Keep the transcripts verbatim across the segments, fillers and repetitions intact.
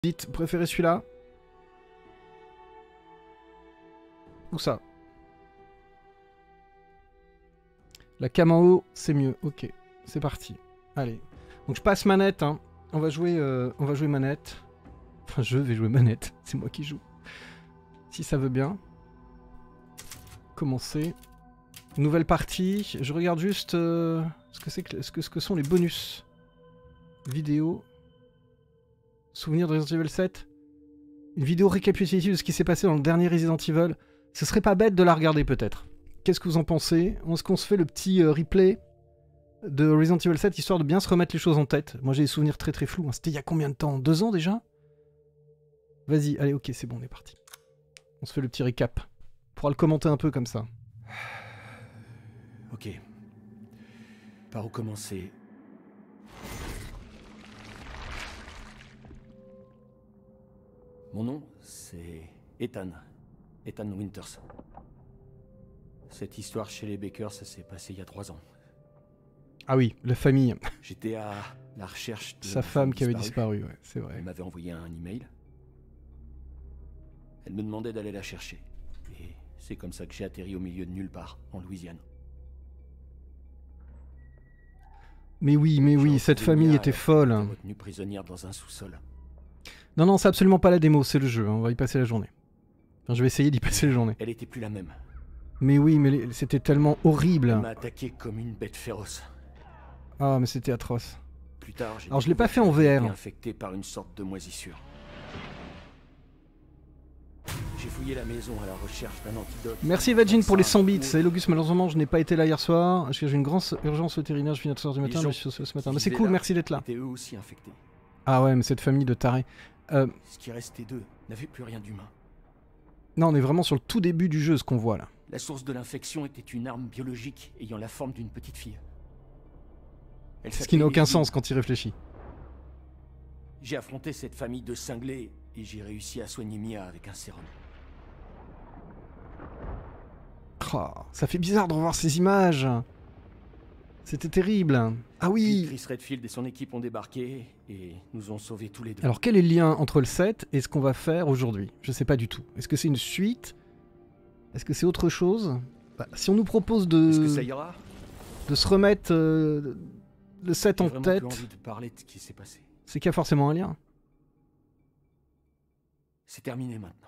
Dites, vous préférez celui-là? Ou ça? La cam en haut, c'est mieux. Ok, c'est parti. Allez. Donc je passe manette. Hein. On va jouer, euh, on va jouer manette. Enfin, je vais jouer manette. C'est moi qui joue. Si ça veut bien. Commencer. Nouvelle partie. Je regarde juste euh, ce, que c'est que, ce, que, ce que sont les bonus. Vidéo. Souvenir de Resident Evil sept. Une vidéo récapitulative de ce qui s'est passé dans le dernier Resident Evil. Ce serait pas bête de la regarder peut-être. Qu'est-ce que vous en pensez? Est-ce qu'on se fait le petit euh, replay de Resident Evil sept, histoire de bien se remettre les choses en tête? Moi j'ai des souvenirs très très flous. Hein. C'était il y a combien de temps? Deux ans déjà? Vas-y, allez, ok, c'est bon, on est parti. On se fait le petit récap. On pourra le commenter un peu comme ça. Ok. Par où commencer? Mon nom, c'est Ethan. Ethan Winters. Cette histoire chez les Baker, ça s'est passé il y a trois ans. Ah oui, la famille. J'étais à la recherche de sa femme qui avait disparu, ouais, c'est vrai. Elle m'avait envoyé un email. Elle me demandait d'aller la chercher. Et c'est comme ça que j'ai atterri au milieu de nulle part, en Louisiane. Mais oui, mais oui, cette famille était folle. Retenue prisonnière dans un sous-sol. Non, non, c'est absolument pas la démo, c'est le jeu. Hein, on va y passer la journée. Enfin, je vais essayer d'y passer la journée. Elle était plus la même. Mais oui, mais c'était tellement horrible. Elle m'a attaqué comme une bête féroce. Ah, mais c'était atroce. Plus tard, j'ai Alors je l'ai pas fait en V R. Infecté par une sorte de moisissure. J'ai fouillé la maison à la recherche d'un antidote. Merci Vagin pour les cent bits. Salut Logus, malheureusement je n'ai pas été là hier soir. Parce que j'ai une grande urgence vétérinaire, je finis à trois heures du matin, mais je suis ce matin. Mais c'est cool, merci d'être là. Eux aussi infectés. Ah ouais, mais cette famille de tarés. Euh... Ce qui restait d'eux n'avait plus rien d'humain. Non, on est vraiment sur le tout début du jeu, ce qu'on voit là. La source de l'infection était une arme biologique ayant la forme d'une petite fille. Elle ce qui n'a aucun sens quand il réfléchit. J'ai affronté cette famille de cinglés et j'ai réussi à soigner Mia avec un sérum. Oh, ça fait bizarre de revoir ces images. C'était terrible. Ah oui. Chris Redfield et son équipe ont débarqué et nous ont sauvés tous les deux. Alors quel est le lien entre le sept et ce qu'on va faire aujourd'hui? Je sais pas du tout. Est-ce que c'est une suite? Est-ce que c'est autre chose? Bah, si on nous propose de... Est-ce que ça ira? De se remettre euh, le sept en tête... Envie de parler de ce qui s'est passé. C'est qu'il y a forcément un lien. C'est terminé maintenant.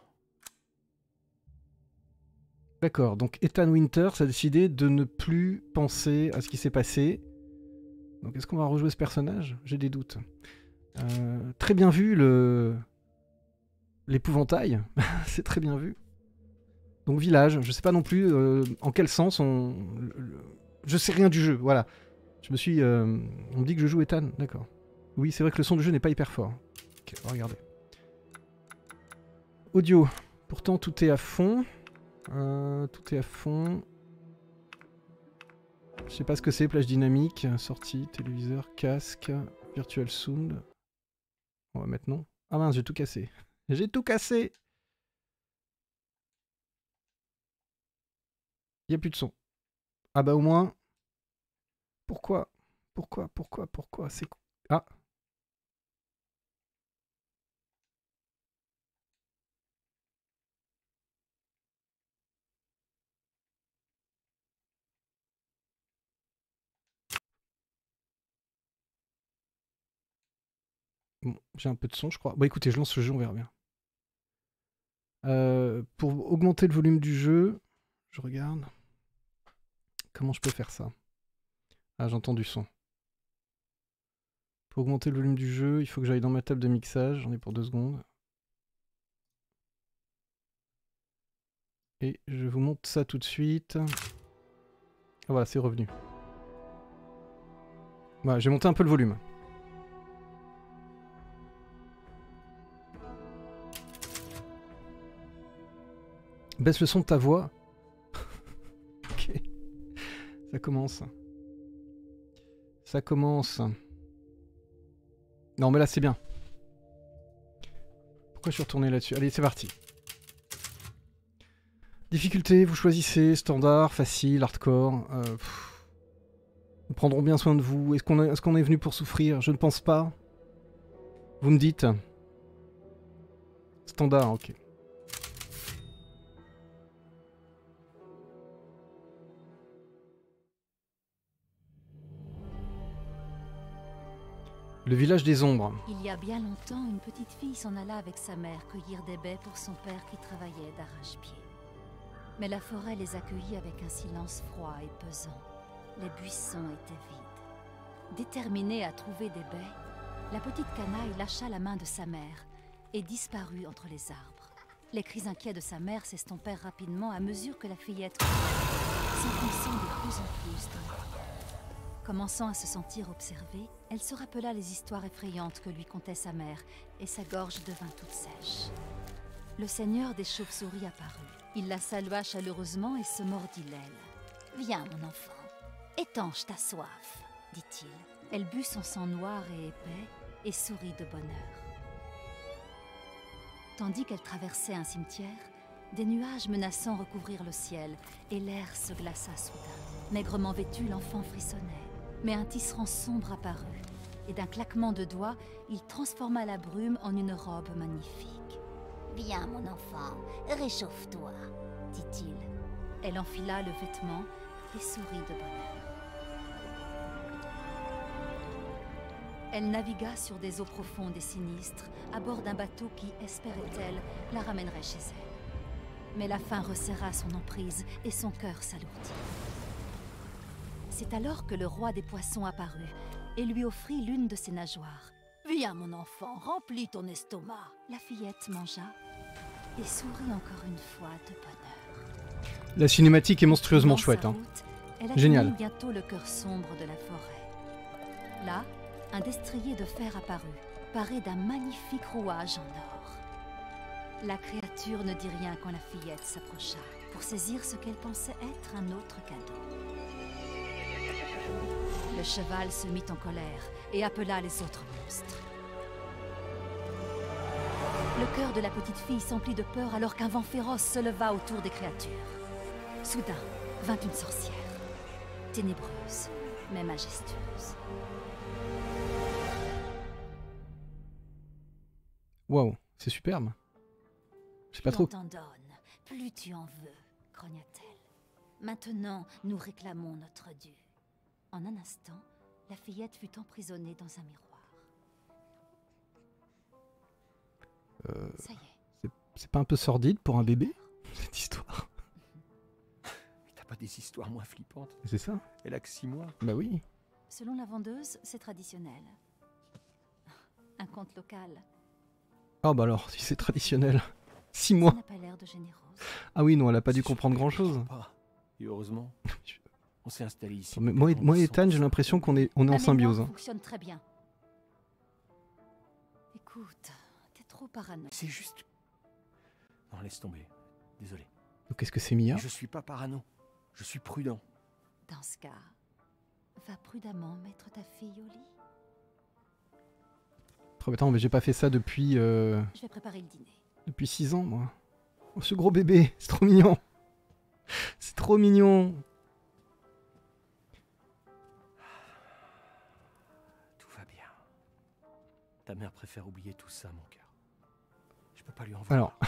D'accord, donc Ethan Winters a décidé de ne plus penser à ce qui s'est passé. Donc est-ce qu'on va rejouer ce personnage? J'ai des doutes. Euh, très bien vu le... l'épouvantail. C'est très bien vu. Donc village, je sais pas non plus euh, en quel sens on... Le, le... Je sais rien du jeu, voilà. Je me suis... Euh... On me dit que je joue Ethan, d'accord. Oui, c'est vrai que le son du jeu n'est pas hyper fort. Ok, on va regarder. Audio. Pourtant tout est à fond. Euh, tout est à fond. Je sais pas ce que c'est, plage dynamique, sortie, téléviseur, casque, virtual sound. On va mettre non. Ah mince, j'ai tout cassé. J'ai tout cassé. Il n'y a plus de son. Ah bah au moins. Pourquoi? Pourquoi? Pourquoi? Pourquoi? C'est... Ah. Bon, j'ai un peu de son, je crois. Bon, écoutez, je lance le jeu, on verra bien. Euh, pour augmenter le volume du jeu, je regarde. Comment je peux faire ça? Ah, j'entends du son. Pour augmenter le volume du jeu, il faut que j'aille dans ma table de mixage. J'en ai pour deux secondes. Et je vous montre ça tout de suite. Ah, voilà, c'est revenu. Voilà, j'ai monté un peu le volume. Baisse le son de ta voix. Ok. Ça commence. Ça commence. Non mais là c'est bien. Pourquoi je suis retourné là-dessus? Allez, c'est parti. Difficulté, vous choisissez. Standard, facile, hardcore. Euh, nous prendrons bien soin de vous. Est-ce qu'on est, est-ce qu'on est venu pour souffrir? Je ne pense pas. Vous me dites. Standard, ok. Le village des ombres. Il y a bien longtemps, une petite fille s'en alla avec sa mère cueillir des baies pour son père qui travaillait d'arrache-pied. Mais la forêt les accueillit avec un silence froid et pesant. Les buissons étaient vides. Déterminée à trouver des baies, la petite canaille lâcha la main de sa mère et disparut entre les arbres. Les cris inquiets de sa mère s'estompèrent rapidement à mesure que la fillette s'enfonçant de plus en plus dans la terre. Commençant à se sentir observée, elle se rappela les histoires effrayantes que lui contait sa mère, et sa gorge devint toute sèche. Le seigneur des chauves-souris apparut. Il la salua chaleureusement et se mordit l'aile. « Viens, mon enfant, étanche ta soif, dit-il. Elle but son sang noir et épais, et sourit de bonheur. Tandis qu'elle traversait un cimetière, des nuages menaçants recouvrirent le ciel, et l'air se glaça soudain. Maigrement vêtu, l'enfant frissonnait. Mais un tisserand sombre apparut, et d'un claquement de doigts, il transforma la brume en une robe magnifique. « Viens, mon enfant, réchauffe-toi, dit-il. Elle enfila le vêtement et sourit de bonheur. Elle navigua sur des eaux profondes et sinistres, à bord d'un bateau qui, espérait-elle, la ramènerait chez elle. Mais la faim resserra son emprise, et son cœur s'alourdit. C'est alors que le roi des poissons apparut et lui offrit l'une de ses nageoires. « Viens, mon enfant, remplis ton estomac. » La fillette mangea et sourit encore une fois de bonheur. La cinématique est monstrueusement Dans chouette. sa Hein. route, elle Génial. atteignit bientôt le cœur sombre de la forêt. Là, un destrier de fer apparut, paré d'un magnifique rouage en or. La créature ne dit rien quand la fillette s'approcha, pour saisir ce qu'elle pensait être un autre cadeau. Le cheval se mit en colère et appela les autres monstres. Le cœur de la petite fille s'emplit de peur alors qu'un vent féroce se leva autour des créatures. Soudain vint une sorcière, ténébreuse mais majestueuse. Waouh, c'est superbe. Je sais pas Plus trop. on t'en donne, plus tu en veux, grogna-t-elle. Maintenant, nous réclamons notre dû. En un instant, la fillette fut emprisonnée dans un miroir. Euh, Ça y est. c'est- c'est pas un peu sordide pour un bébé, cette histoire? Mais t'as pas des histoires moins flippantes? C'est ça? Elle a que six mois. Bah oui. Selon la vendeuse, c'est traditionnel. Un conte local. Ah bah alors, si c'est traditionnel. Six Ça mois. n'a pas l'air de généreuse. Ah oui, non, elle a pas dû C'est comprendre sûr qu'elle grand chose. comprend pas. Et heureusement, on s'est installé ici. Mais moi, et- pendant moi et dix Ethan, ans. j'ai l'impression qu'on est, on est Ma en symbiose. mémoire hein. fonctionne très bien. Écoute, t'es trop parano. C'est juste... Non, laisse tomber. Désolé. Donc qu'est-ce que c'est Mia? Mais je suis pas parano. Je suis prudent. Dans ce cas, va prudemment mettre ta fille au lit. Oh, attends, mais j'ai pas fait ça depuis, euh, Je vais préparer le dîner. depuis six ans, moi. Oh, ce gros bébé, c'est trop mignon. C'est trop mignon. Tout va bien. Ta mère préfère oublier tout ça, mon cœur. Je peux pas lui en vouloir. Alors.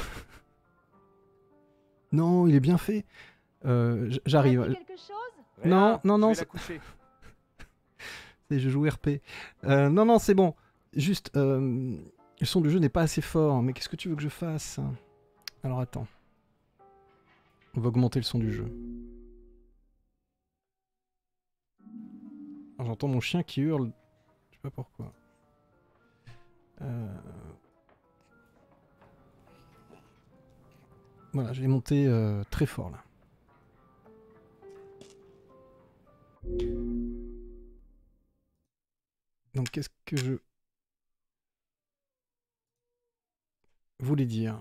Non, il est bien fait. Euh, j- J'arrive. quelque chose? Non, non, non, Je vais c'est- la coucher. Et je joue R P. Euh, non, non, c'est bon. Juste, euh, le son du jeu n'est pas assez fort. Mais qu'est-ce que tu veux que je fasse? Alors attends. On va augmenter le son du jeu. Alors, j'entends mon chien qui hurle. Je sais pas pourquoi. Euh... Voilà, je l'ai monté euh, très fort là. Donc qu'est-ce que je voulais dire?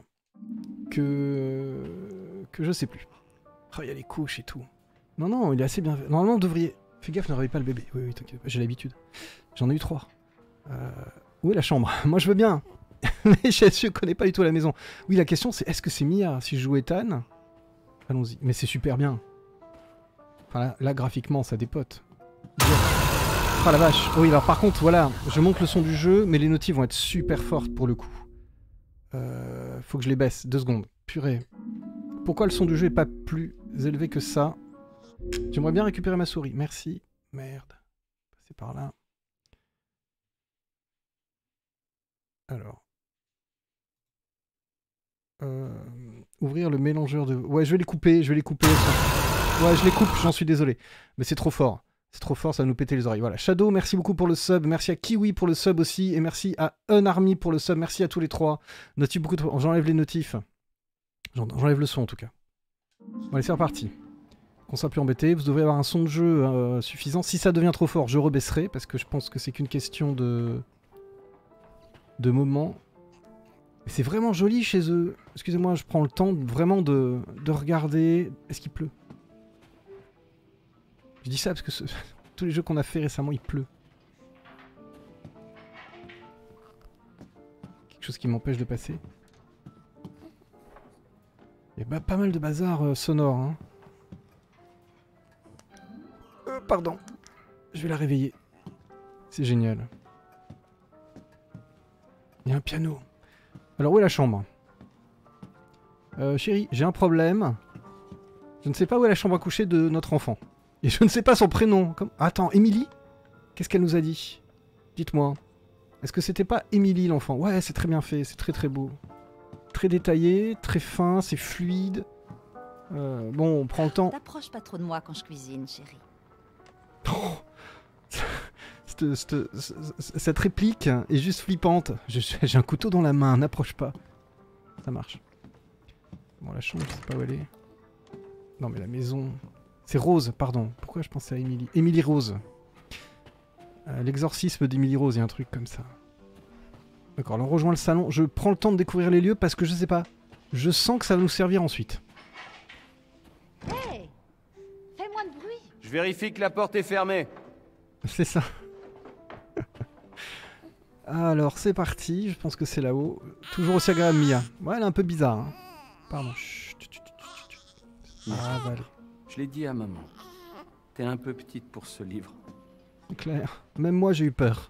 Que... Que je sais plus. Oh, il y a les couches et tout. Non, non, il est assez bien fait. Normalement, on devrait... Fais gaffe, ne réveille pas le bébé. Oui, oui, t'inquiète pas, j'ai l'habitude. J'en ai eu trois. Euh... Où est la chambre? Moi, je veux bien. Mais je, je connais pas du tout la maison. Oui, la question, c'est est-ce que c'est Mia? Si je joue Ethan? Allons-y. Mais c'est super bien. Enfin, là, là, graphiquement, ça dépote. Oh la vache. Oui, alors par contre, voilà, je monte le son du jeu, mais les notifs vont être super fortes pour le coup. Euh, faut faut que je les baisse. Deux secondes. Purée. Pourquoi le son du jeu est pas plus élevé que ça? J'aimerais bien récupérer ma souris. Merci. Merde. C'est par là. Alors. Euh, ouvrir le mélangeur de... Ouais, je vais les couper, je vais les couper. Ouais, je les coupe, j'en suis désolé. Mais c'est trop fort. C'est trop fort, ça va nous péter les oreilles. Voilà. Shadow, merci beaucoup pour le sub. Merci à Kiwi pour le sub aussi. Et merci à Unarmy pour le sub. Merci à tous les trois. Notif beaucoup de... J'enlève les notifs. J'enlève le son en tout cas. Bon, allez, c'est reparti. Qu'on soit plus embêté. Vous devrez avoir un son de jeu euh, suffisant. Si ça devient trop fort, je rebaisserai. Parce que je pense que c'est qu'une question de... de moment. C'est vraiment joli chez eux. Excusez-moi, je prends le temps vraiment de, de regarder. Est-ce qu'il pleut? Je dis ça parce que ce... tous les jeux qu'on a fait récemment, il pleut. Quelque chose qui m'empêche de passer. Il y a bah, pas mal de bazar euh, sonore. Hein. Euh, pardon. Je vais la réveiller. C'est génial. Il y a un piano. Alors où est la chambre? euh, Chérie, j'ai un problème. Je ne sais pas où est la chambre à coucher de notre enfant. Et je ne sais pas son prénom. Comme... Attends, Émilie? Qu'est-ce qu'elle nous a dit? Dites-moi. Est-ce que c'était pas Émilie l'enfant? Ouais, c'est très bien fait, c'est très très beau. Très détaillé, très fin, c'est fluide. Euh, bon, on prend le temps. T'approches pas trop de moi quand je cuisine, chérie. Oh cette, cette, cette réplique est juste flippante. J'ai un couteau dans la main, n'approche pas. Ça marche. Bon, la chambre, je sais pas où elle est. Non, mais la maison... C'est Rose, pardon. Pourquoi je pensais à Émilie? Émilie Rose. Euh, L'exorcisme d'Émilie Rose, il y a un truc comme ça. D'accord, là on rejoint le salon. Je prends le temps de découvrir les lieux parce que je sais pas. Je sens que ça va nous servir ensuite. Hey, fais moins de bruit. Je vérifie que la porte est fermée. C'est ça. Alors, c'est parti. Je pense que c'est là-haut. Toujours aussi agréable, Mia. Ouais, elle est un peu bizarre. Hein. Pardon. Chut, chut, chut, chut. Ah, bah, allez. Je l'ai dit à maman. T'es un peu petite pour ce livre. C'est clair. Même moi, j'ai eu peur.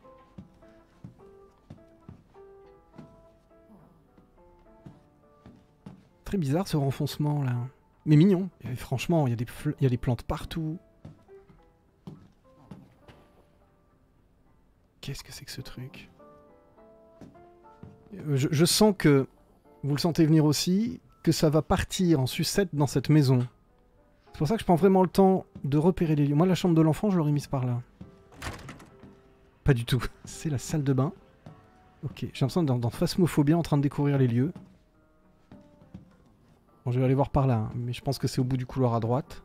Très bizarre, ce renfoncement, là. Mais mignon. Et franchement, il y a des fl- il y a des plantes partout. Qu'est-ce que c'est que ce truc? je, je sens que, vous le sentez venir aussi, que ça va partir en sucette dans cette maison. C'est pour ça que je prends vraiment le temps de repérer les lieux. Moi, la chambre de l'enfant, je l'aurais mise par là. Pas du tout. C'est la salle de bain. Ok, j'ai l'impression d'être dans Phasmophobia en train de découvrir les lieux. Bon, je vais aller voir par là, hein, mais je pense que c'est au bout du couloir à droite.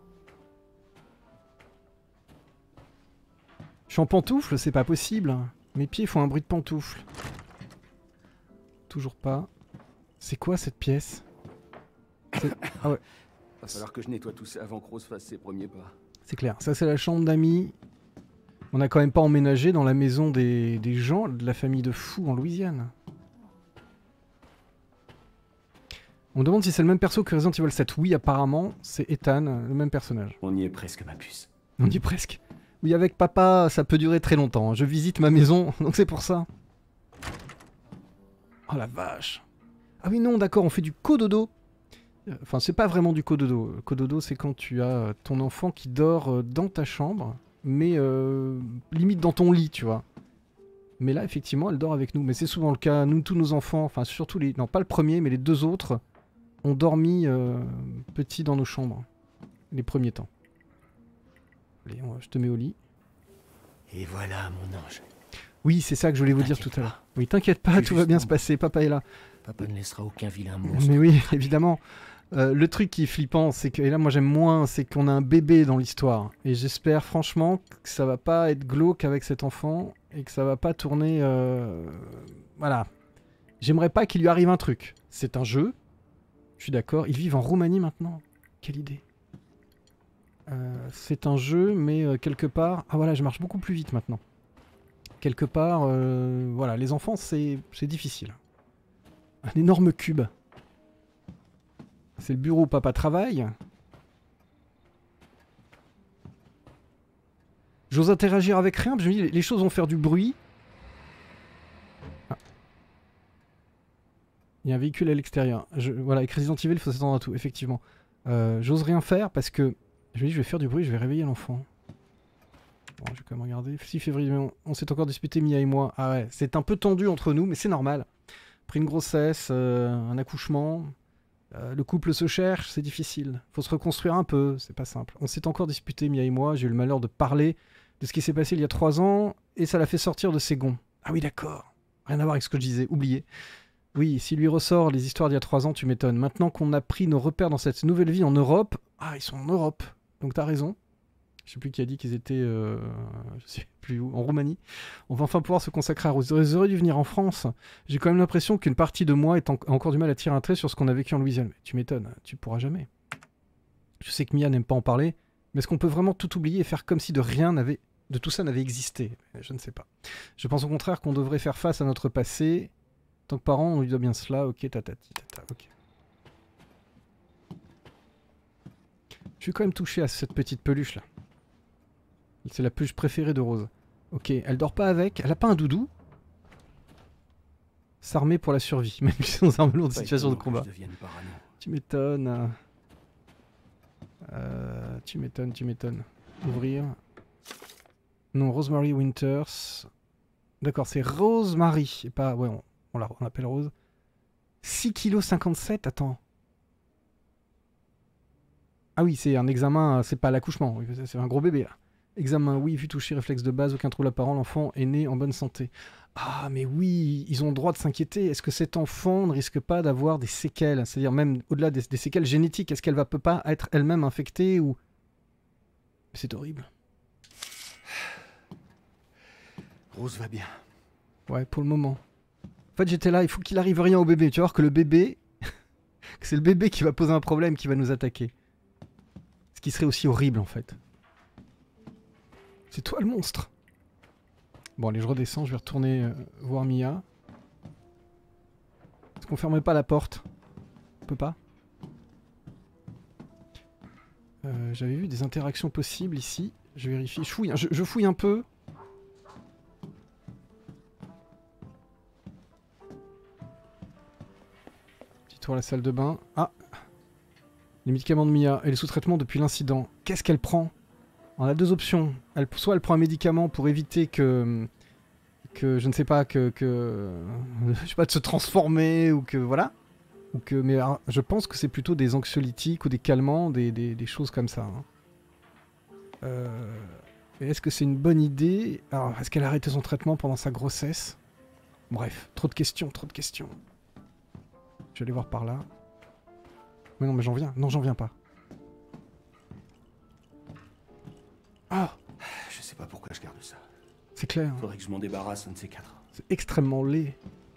Je suis en pantoufle, c'est pas possible. Mes pieds font un bruit de pantoufle. Toujours pas. C'est quoi cette pièce? Ah ouais. Va falloir que je nettoie tout ça avant que Rose fasse ses premiers pas. C'est clair. Ça, c'est la chambre d'amis. On n'a quand même pas emménagé dans la maison des, des gens, de la famille de fous en Louisiane. On me demande si c'est le même perso que Resident Evil sept. Oui, apparemment, c'est Ethan, le même personnage. On y est presque, ma puce. On y est presque. Oui, avec papa, ça peut durer très longtemps. Je visite ma maison, donc c'est pour ça. Oh la vache. Ah oui, non, d'accord, on fait du cododo. Enfin, c'est pas vraiment du cododo. Cododo, c'est quand tu as ton enfant qui dort dans ta chambre, mais euh, limite dans ton lit, tu vois. Mais là, effectivement, elle dort avec nous. Mais c'est souvent le cas. Nous, tous nos enfants, enfin, surtout les... Non, pas le premier, mais les deux autres, ont dormi euh, petits dans nos chambres. Les premiers temps. Allez, on va... je te mets au lit. Et voilà, mon ange. Oui, c'est ça que je voulais vous dire tout à l'heure. Oui, t'inquiète pas, tout va bien se passer. Papa est là. Papa ne laissera aucun vilain monstre. Mais oui, évidemment. Euh, le truc qui est flippant, c'est que, et là moi j'aime moins, c'est qu'on a un bébé dans l'histoire. Et j'espère franchement que ça va pas être glauque avec cet enfant et que ça va pas tourner... Euh... Voilà. J'aimerais pas qu'il lui arrive un truc. C'est un jeu. Je suis d'accord. Ils vivent en Roumanie maintenant. Quelle idée. Euh, c'est un jeu, mais euh, quelque part... Ah voilà, je marche beaucoup plus vite maintenant. Quelque part, euh, voilà, les enfants c'est difficile. Un énorme cube. C'est le bureau où papa travaille. J'ose interagir avec rien, parce que je me dis, les choses vont faire du bruit. Ah. Il y a un véhicule à l'extérieur. Je... Voilà, avec Resident Evil, il faut s'attendre à tout, effectivement. Euh, J'ose rien faire parce que je me dis, je vais faire du bruit, je vais réveiller l'enfant. Bon, je vais quand même regarder. six février, on, on s'est encore disputé, Mia et moi. Ah ouais, c'est un peu tendu entre nous, mais c'est normal. Après une grossesse, euh, un accouchement, euh, le couple se cherche, c'est difficile. Faut se reconstruire un peu, c'est pas simple. On s'est encore disputé, Mia et moi. J'ai eu le malheur de parler de ce qui s'est passé il y a trois ans et ça l'a fait sortir de ses gonds. Ah oui, d'accord. Rien à voir avec ce que je disais, oubliez. Oui, s'il lui ressort les histoires d'il y a trois ans, tu m'étonnes. Maintenant qu'on a pris nos repères dans cette nouvelle vie en Europe... Ah, ils sont en Europe. Donc t'as raison. Je sais plus qui a dit qu'ils étaient... Euh, je sais plus où. En Roumanie. On va enfin pouvoir se consacrer à Rose. Ils auraient dû venir en France. J'ai quand même l'impression qu'une partie de moi est en- a encore du mal à tirer un trait sur ce qu'on a vécu en Louisiane. Mais tu m'étonnes. Tu pourras jamais. Je sais que Mia n'aime pas en parler. Mais est-ce qu'on peut vraiment tout oublier et faire comme si de rien n'avait... de tout ça n'avait existé? Je ne sais pas. Je pense au contraire qu'on devrait faire face à notre passé... En tant que parent, on lui doit bien cela. Ok, tatati, tata, ok. Je vais quand même toucher à cette petite peluche là. C'est la peluche préférée de Rose. Ok, elle dort pas avec. Elle a pas un doudou. S'armer pour la survie, même si c'est dans un lourd de situation de combat. Tu m'étonnes. Euh, tu m'étonnes, tu m'étonnes. Ouvrir. Non, Rosemary Winters. D'accord, c'est Rosemary. Et pas. Ouais, on... On l'appelle Rose. six virgule cinquante-sept kilos, attends. Ah oui, c'est un examen, c'est pas l'accouchement, oui, c'est un gros bébé là. Examen, oui, vue touchée, réflexe de base, aucun trouble apparent, l'enfant est né en bonne santé. Ah mais oui, ils ont le droit de s'inquiéter. Est-ce que cet enfant ne risque pas d'avoir des séquelles? C'est-à-dire même au-delà des, des séquelles génétiques, est-ce qu'elle va peut pas être elle-même infectée ou... C'est horrible. Rose va bien. Ouais, pour le moment. En fait, j'étais là, il faut qu'il arrive rien au bébé. Tu vas voir que le bébé, que c'est le bébé qui va poser un problème, qui va nous attaquer. Ce qui serait aussi horrible, en fait. C'est toi le monstre. Bon, allez, je redescends, je vais retourner euh, voir Mia. Est-ce qu'on ferme pas la porte? On peut pas? euh, J'avais vu des interactions possibles ici. Je vérifie. Je fouille, hein, je, je fouille un peu. Pour la salle de bain. Ah, les médicaments de Mia et les sous-traitements depuis l'incident. Qu'est-ce qu'elle prend? On a deux options. Elle, soit elle prend un médicament pour éviter que, que je ne sais pas, que, que je sais pas, de se transformer ou que voilà. Ou que, mais alors, je pense que c'est plutôt des anxiolytiques ou des calmants, des, des, des choses comme ça. Hein. Euh, est-ce que c'est une bonne idée? Alors, est-ce qu'elle a arrêté son traitement pendant sa grossesse? Bref, trop de questions, trop de questions. Je vais aller voir par là. Mais non, mais j'en viens. Non, j'en viens pas. Ah! Je sais pas pourquoi je garde ça. C'est clair. Faudrait que je m'en débarrasse, un de ces quatre. C'est extrêmement laid.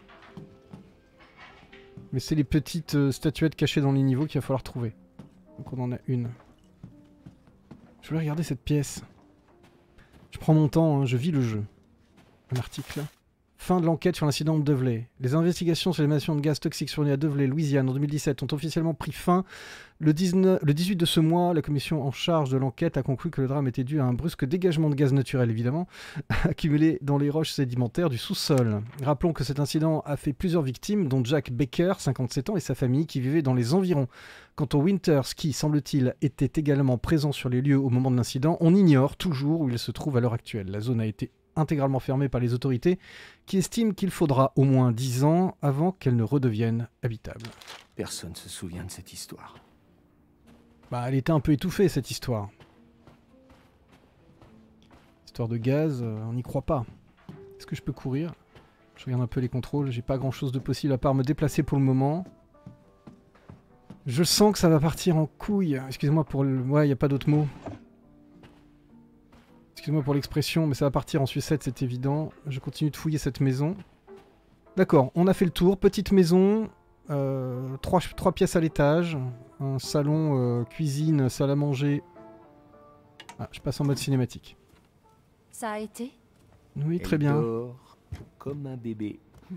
Mais c'est les petites euh, statuettes cachées dans les niveaux qu'il va falloir trouver. Donc on en a une. Je voulais regarder cette pièce. Je prends mon temps, hein, je vis le jeu. Un article. Fin de l'enquête sur l'incident de Dovley. Les investigations sur l'émanation de gaz toxiques survenues à Dovley, Louisiane, en deux mille dix-sept, ont officiellement pris fin. Le, dix-neuf, le dix-huit de ce mois, la commission en charge de l'enquête a conclu que le drame était dû à un brusque dégagement de gaz naturel, évidemment, accumulé dans les roches sédimentaires du sous-sol. Rappelons que cet incident a fait plusieurs victimes, dont Jack Baker, cinquante-sept ans, et sa famille, qui vivaient dans les environs. Quant aux Winters, qui, semble-t-il, étaient également présents sur les lieux au moment de l'incident, on ignore toujours où ils se trouvent à l'heure actuelle. La zone a été intégralement fermée par les autorités, qui estiment qu'il faudra au moins dix ans avant qu'elle ne redevienne habitable. Personne se souvient de cette histoire. Bah, elle était un peu étouffée, cette histoire. Histoire de gaz, euh, on n'y croit pas. Est-ce que je peux courir? Je regarde un peu les contrôles, j'ai pas grand-chose de possible à part me déplacer pour le moment. Je sens que ça va partir en couille. Excusez-moi pour le... Ouais, il n'y a pas d'autre mot. Excuse-moi pour l'expression, mais ça va partir en sucette, c'est évident. Je continue de fouiller cette maison. D'accord, on a fait le tour. Petite maison, euh, trois, trois pièces à l'étage, un salon, euh, cuisine, salle à manger. Ah, je passe en mode cinématique. Ça a été? Oui, très Elle bien. dort comme un bébé.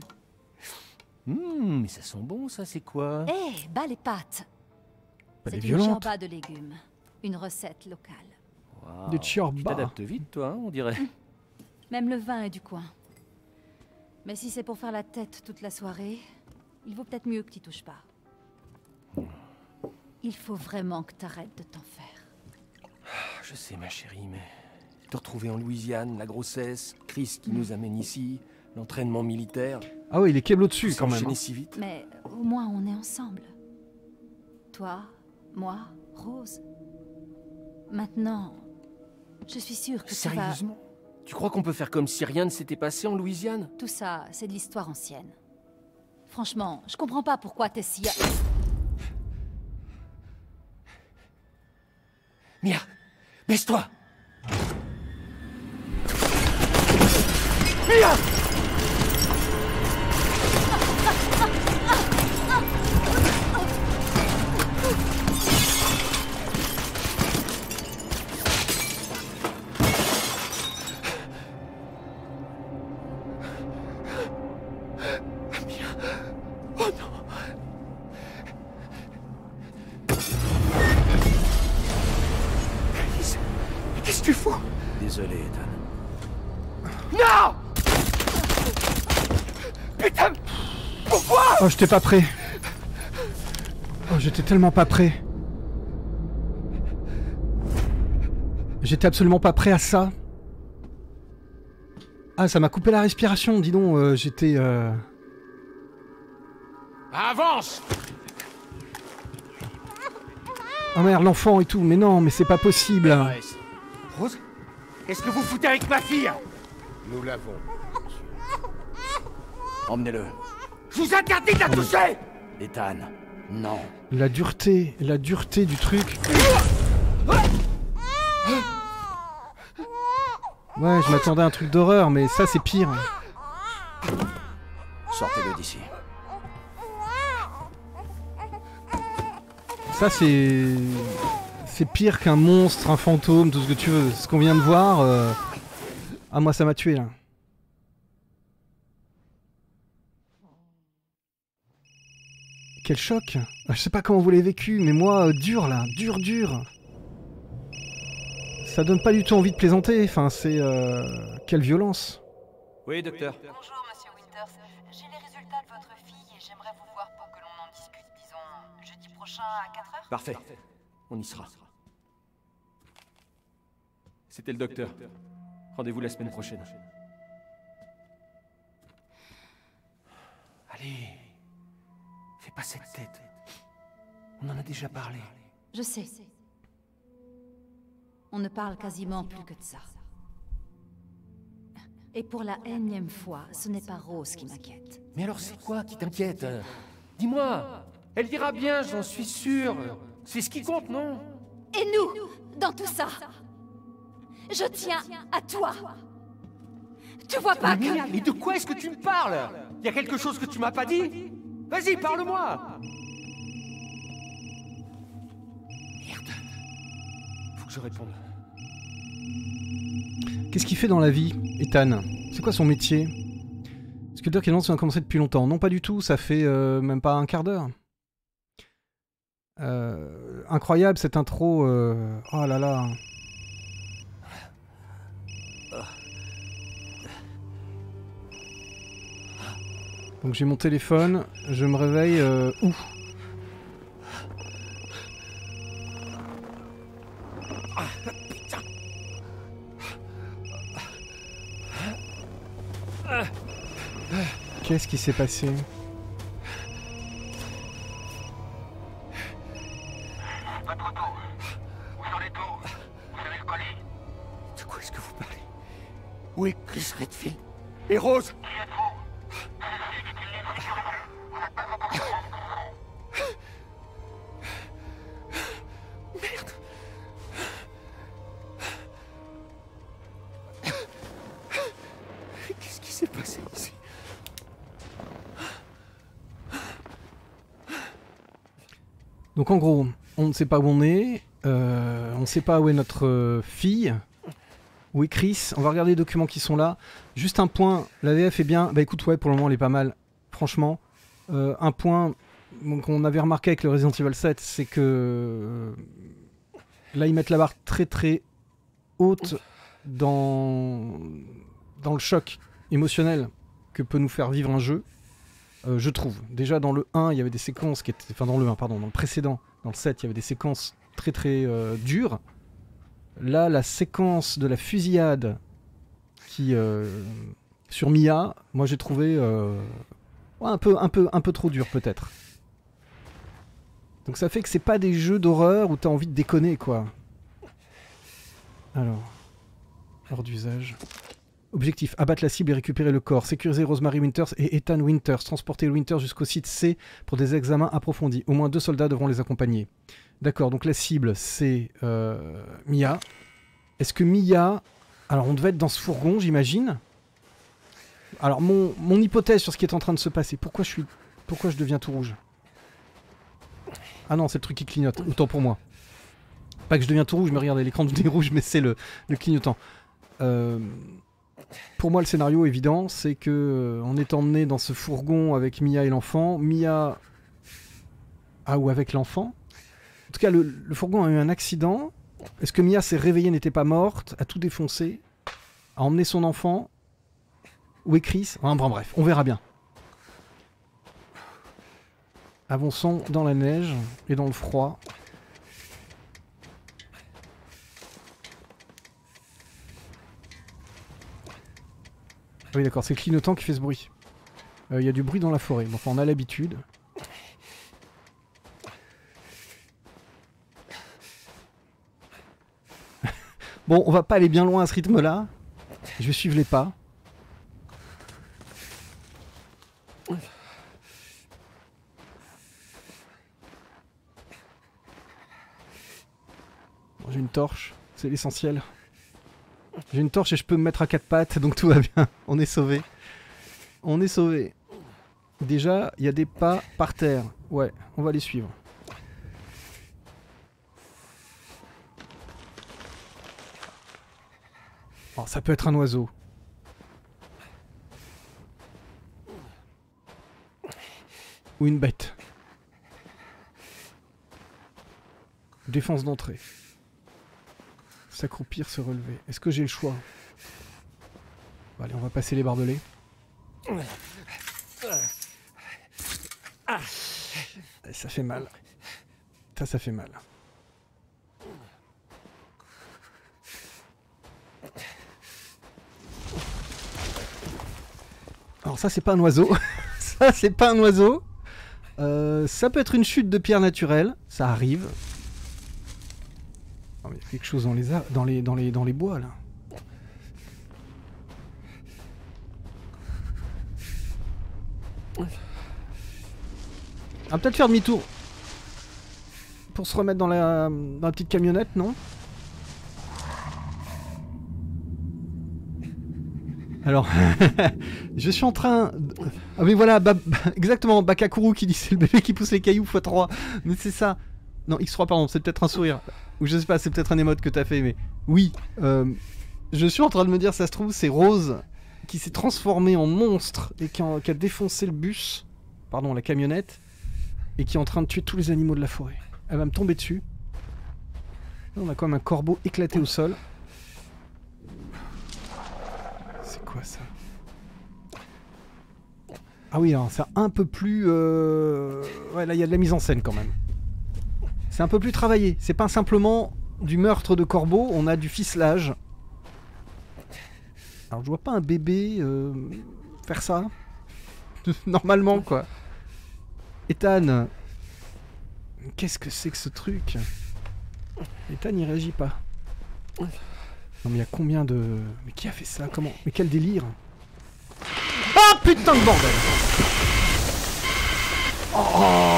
Hum, mais ça sent bon, ça, c'est quoi? Hé, hey, bas les pattes. Elle est C'est une violente. ciorba de légumes. Une recette locale. Wow. Des ciorba. Tu t'adaptes vite, toi, hein, on dirait. Même le vin est du coin. Mais si c'est pour faire la tête toute la soirée, Il vaut peut-être mieux que tu touches pas. Il faut vraiment que t'arrêtes de t'en faire. Je sais, ma chérie, mais... te retrouver en Louisiane, la grossesse, Chris qui nous amène ici, l'entraînement militaire... Ah ouais, il est câble au-dessus quand même. S'enchaîner si vite. Mais au moins on est ensemble. Toi, moi, Rose. Maintenant, je suis sûre que tu vas... Sérieusement? Tu crois qu'on peut faire comme si rien ne s'était passé en Louisiane? Tout ça, c'est de l'histoire ancienne. Franchement, je comprends pas pourquoi t'es si... Mia, baisse-toi! Mia! Qu'est-ce que tu fous? Désolé, Ethan. Non! Putain! Pourquoi? Oh, j'étais pas prêt. Oh, j'étais tellement pas prêt. J'étais absolument pas prêt à ça. Ah, ça m'a coupé la respiration, dis donc, euh, j'étais... Euh... Avance! Oh merde, l'enfant et tout, mais non, mais c'est pas possible. Rose? Qu'est-ce que vous foutez avec ma fille? Nous l'avons. Emmenez-le. Je vous interdis de la toucher! Ethan, non. La dureté, la dureté du truc. Ouais, je m'attendais à un truc d'horreur, mais ça c'est pire. Sortez-le d'ici. Ça c'est... C'est pire qu'un monstre, un fantôme, tout ce que tu veux. Ce qu'on vient de voir... Euh... Ah, moi ça m'a tué là. Quel choc! Ah, je sais pas comment vous l'avez vécu, mais moi, euh, dur là, dur, dur. Ça donne pas du tout envie de plaisanter, enfin c'est... Euh... Quelle violence. Oui, docteur. Bonjour, monsieur Winters. J'ai les résultats de votre fille et j'aimerais vous voir pour que l'on en discute, disons, jeudi prochain à quatre heures. Parfait. On y sera. C'était le docteur. Rendez-vous la semaine prochaine. Allez. Fais pas cette tête. On en a déjà parlé. Je sais. On ne parle quasiment plus que de ça. Et pour la énième fois, ce n'est pas Rose qui m'inquiète. Mais alors c'est quoi qui t'inquiète? Dis-moi. Elle ira bien, j'en suis sûr. C'est ce qui compte, non? Et nous, dans tout ça, je tiens à toi. Tu vois pas Mais, que... mais de quoi est-ce que tu me parles? Y a quelque chose que tu m'as pas dit? Vas-y, parle-moi. Merde. Faut que je réponde. Qu'est-ce qu'il fait dans la vie, Ethan? C'est quoi son métier? Sculpteur qui lance a commencé depuis longtemps. Non, pas du tout, ça fait euh, même pas un quart d'heure. Euh, incroyable cette intro. Euh... Oh là là. Donc j'ai mon téléphone, je me réveille euh, où? Qu'est-ce qui s'est passé? Votre auto. Où sont les taux? Vous avez le colis? De quoi est-ce que vous parlez? Où est Chris Redfield? Et Rose? Qui êtes-vous? Ceci est une ligne sécurisée. Vous n'êtes pas encore Merde. Qu'est-ce qui s'est passé ici? Donc en gros, on ne sait pas où on est, euh, on ne sait pas où est notre euh, fille, où est Chris, on va regarder les documents qui sont là. Juste un point, la V F est bien, bah écoute ouais pour le moment elle est pas mal, franchement. Euh, un point qu'on avait remarqué avec le Resident Evil sept, c'est que euh, là ils mettent la barre très très haute dans, dans le choc émotionnel que peut nous faire vivre un jeu. euh, je trouve. Déjà dans le un, il y avait des séquences qui étaient... Enfin dans le un, pardon, dans le précédent, dans le sept, il y avait des séquences très très euh, dures. Là, la séquence de la fusillade qui... Euh, sur Mia, moi j'ai trouvé... Euh, ouais, un, peu, un, peu, un peu trop dur peut-être. Donc ça fait que c'est pas des jeux d'horreur où t'as envie de déconner, quoi. Alors... Hors d'usage... Objectif, abattre la cible et récupérer le corps. Sécuriser Rosemary Winters et Ethan Winters. Transporter Winters jusqu'au site C pour des examens approfondis. Au moins deux soldats devront les accompagner. D'accord, donc la cible, c'est euh, Mia. Est-ce que Mia... Alors, on devait être dans ce fourgon, j'imagine. Alors, mon, mon hypothèse sur ce qui est en train de se passer. Pourquoi je suis... Pourquoi je deviens tout rouge? Ah non, c'est le truc qui clignote. Autant pour moi. Pas que je deviens tout rouge, mais regardez, l'écran devient rouge, mais c'est le, le clignotant. Euh... Pour moi, le scénario évident, c'est que euh, on est emmené dans ce fourgon avec Mia et l'enfant. Mia... Ah, ou avec l'enfant. En tout cas, le, le fourgon a eu un accident. Est-ce que Mia s'est réveillée, n'était pas morte, a tout défoncé, a emmené son enfant? Où est Chris? Enfin, bon, bref, on verra bien. Avançons dans la neige et dans le froid. Oui d'accord, c'est le clignotant qui fait ce bruit. Il euh, y a du bruit dans la forêt, bon, enfin on a l'habitude. Bon, on va pas aller bien loin à ce rythme-là. Je vais suivre les pas. Bon, j'ai une torche, c'est l'essentiel. J'ai une torche et je peux me mettre à quatre pattes, donc tout va bien. On est sauvé. On est sauvé. Déjà, il y a des pas par terre. Ouais, on va les suivre. Oh, ça peut être un oiseau. Ou une bête. Défense d'entrée. S'accroupir, se relever. Est-ce que j'ai le choix? Bon, allez, on va passer les barbelés. Ça fait mal. Ça, ça fait mal. Alors ça, c'est pas un oiseau. Ça, c'est pas un oiseau. Euh, ça peut être une chute de pierre naturelle. Ça arrive. Il y a quelque chose dans les, dans les, dans les, dans les bois, là. On va peut-être faire demi-tour. Pour se remettre dans la, dans la petite camionnette, non? Alors, je suis en train... De... Ah mais voilà, bah, bah, exactement, Bakakuru qui dit c'est le bébé qui pousse les cailloux fois trois. Mais c'est ça. Non, X trois, pardon, c'est peut-être un sourire. Ou je sais pas, c'est peut-être un émote que t'as fait, mais... Oui, euh, je suis en train de me dire, ça se trouve, c'est Rose qui s'est transformée en monstre et qui, en, qui a défoncé le bus, pardon, la camionnette, et qui est en train de tuer tous les animaux de la forêt. Elle va me tomber dessus. On a quand même un corbeau éclaté au sol. C'est quoi ça? Ah oui, alors c'est un peu plus... Euh... Ouais, là, il y a de la mise en scène quand même. C'est un peu plus travaillé. C'est pas simplement du meurtre de corbeau, on a du ficelage. Alors je vois pas un bébé euh, faire ça. Normalement, quoi. Ethan. Qu'est-ce que c'est que ce truc? Ethan, il réagit pas. Non mais il y a combien de... Mais qui a fait ça? Comment? Mais quel délire! Ah putain de bordel! Oh!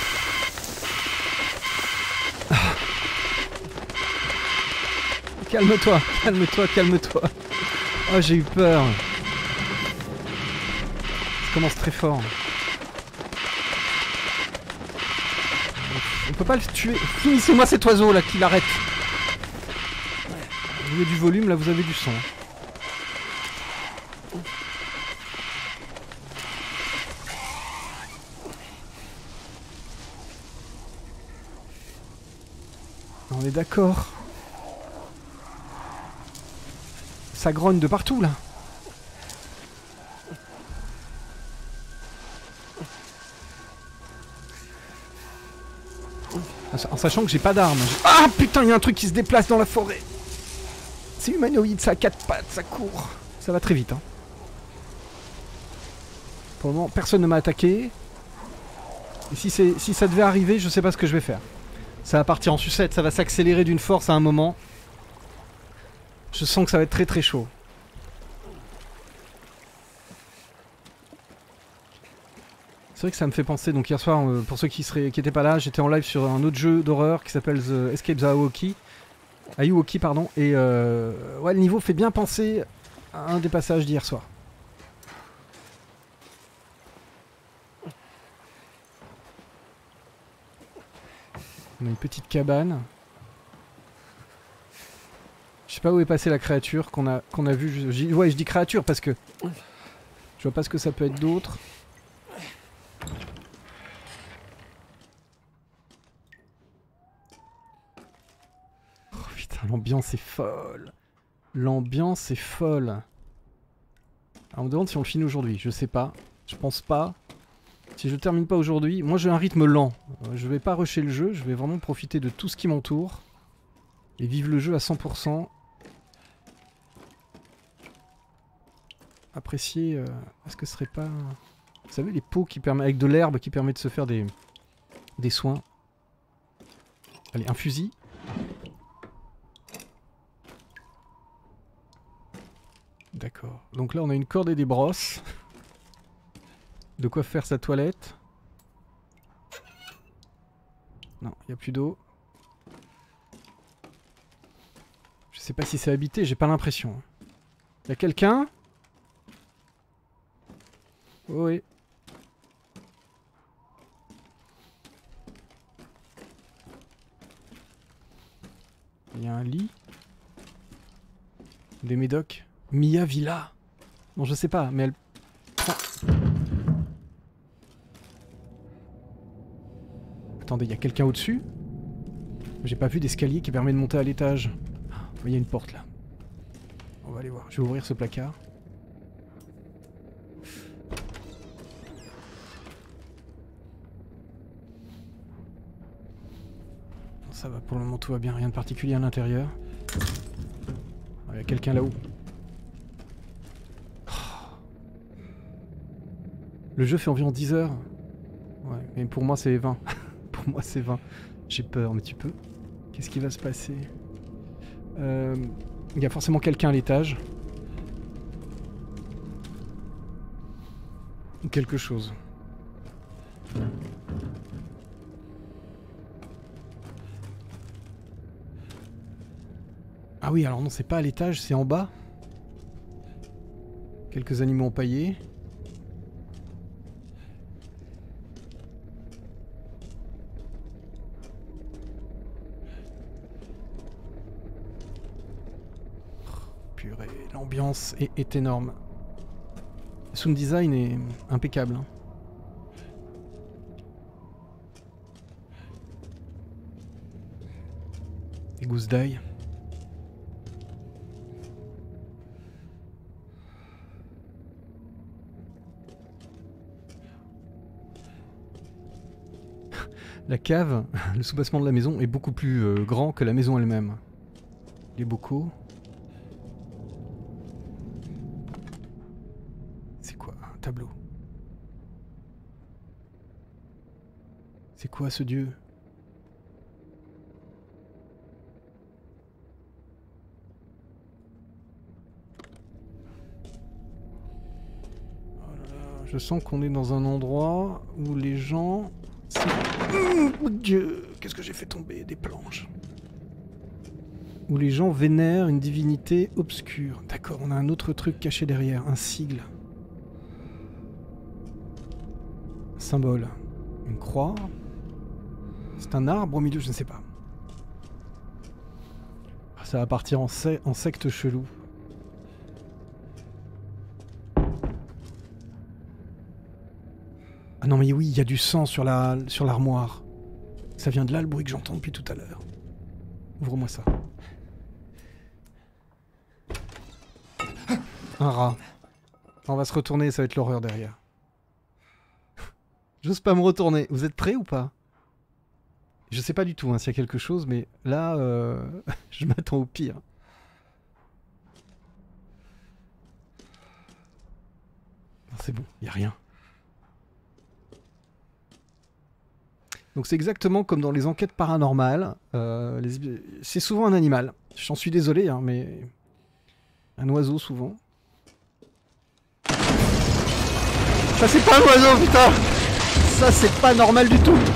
Calme-toi, calme-toi, calme-toi. Oh, j'ai eu peur. Ça commence très fort. On peut pas le tuer. Finissez-moi cet oiseau là qui l'arrête. Vous avez du volume, là vous avez du son. On est d'accord. Ça grogne de partout là. En sachant que j'ai pas d'armes. Ah putain, il y a un truc qui se déplace dans la forêt. C'est humanoïde, ça a quatre pattes, ça court. Ça va très vite. Hein. Pour le moment, personne ne m'a attaqué. Et si, si ça devait arriver, je sais pas ce que je vais faire. Ça va partir en sucette, ça va s'accélérer d'une force à un moment. Je sens que ça va être très très chaud. C'est vrai que ça me fait penser, donc hier soir, euh, pour ceux qui seraient, qui étaient pas là, j'étais en live sur un autre jeu d'horreur qui s'appelle The Escape the Aoki. Ayuwoki, pardon. Et euh, ouais, le niveau fait bien penser à un des passages d'hier soir. On a une petite cabane. Je sais pas où est passée la créature qu'on a, qu'on a vue. Je, je, ouais, je dis créature parce que je vois pas ce que ça peut être d'autre. Oh putain, l'ambiance est folle. L'ambiance est folle. Alors on me demande si on le finit aujourd'hui. Je sais pas. Je pense pas. Si je le termine pas aujourd'hui, moi j'ai un rythme lent. Je vais pas rusher le jeu, je vais vraiment profiter de tout ce qui m'entoure. Et vivre le jeu à cent pour cent. Apprécier... Euh, est-ce que ce serait pas... Vous savez les pots qui permettent, avec de l'herbe qui permet de se faire des, des soins. Allez, un fusil. D'accord. Donc là on a une corde et des brosses. De quoi faire sa toilette. Non, il n'y a plus d'eau. Je sais pas si c'est habité, j'ai pas l'impression. Il y a quelqu'un? Oui. Il y a un lit. Des médocs. Mia Villa. Non, je sais pas, mais elle... Attendez, il y a quelqu'un au-dessus? J'ai pas vu d'escalier qui permet de monter à l'étage. Il y a une porte là. On va aller voir. Je vais ouvrir ce placard. Ça va, pour le moment tout va bien. Rien de particulier à l'intérieur. Il y a quelqu'un là-haut. Le jeu fait environ dix heures. Ouais, mais pour moi c'est vingt. Pour moi c'est vingt. J'ai peur, mais tu peux. Qu'est-ce qui va se passer? euh, Il y a forcément quelqu'un à l'étage. Ou quelque chose. Ah oui, alors non, c'est pas à l'étage, c'est en bas. Quelques animaux empaillés. Purée, l'ambiance est, est énorme. Le sound design est impeccable. Hein. Des gousses d'ail. La cave, le soubassement de la maison est beaucoup plus euh, grand que la maison elle-même. Les bocaux. C'est quoi? Un tableau. C'est quoi ce dieu? Oh là là, je sens qu'on est dans un endroit où les gens... Oh mon Dieu, qu'est-ce que j'ai fait tomber? Des planches. Où les gens vénèrent une divinité obscure. D'accord, on a un autre truc caché derrière, un sigle. Un symbole. Une croix. C'est un arbre au milieu, je ne sais pas. Ça va partir en, se en secte chelou. Ah non mais oui, il y a du sang sur la sur l'armoire. Ça vient de là le bruit que j'entends depuis tout à l'heure. Ouvre-moi ça. Un rat. On va se retourner, ça va être l'horreur derrière. J'ose pas me retourner. Vous êtes prêts ou pas? Je sais pas du tout hein, s'il y a quelque chose, mais là, euh, je m'attends au pire. Non, c'est bon, il y a rien. Donc c'est exactement comme dans les enquêtes paranormales. Euh, les... C'est souvent un animal. J'en suis désolé, hein, mais... Un oiseau, souvent. Ça, c'est pas un oiseau, putain! Ça, c'est pas normal du tout! Bon.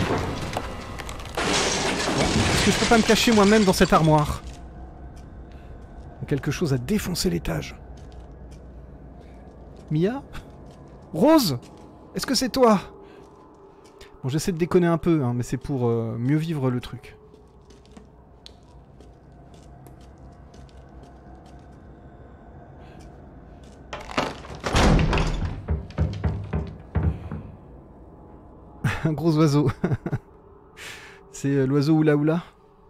Est-ce que je peux pas me cacher moi-même dans cette armoire? Quelque chose a défoncé l'étage. Mia? Rose? Est-ce que c'est toi? Bon, j'essaie de déconner un peu, hein, mais c'est pour euh, mieux vivre le truc. Un gros oiseau. C'est euh, l'oiseau Oula Oula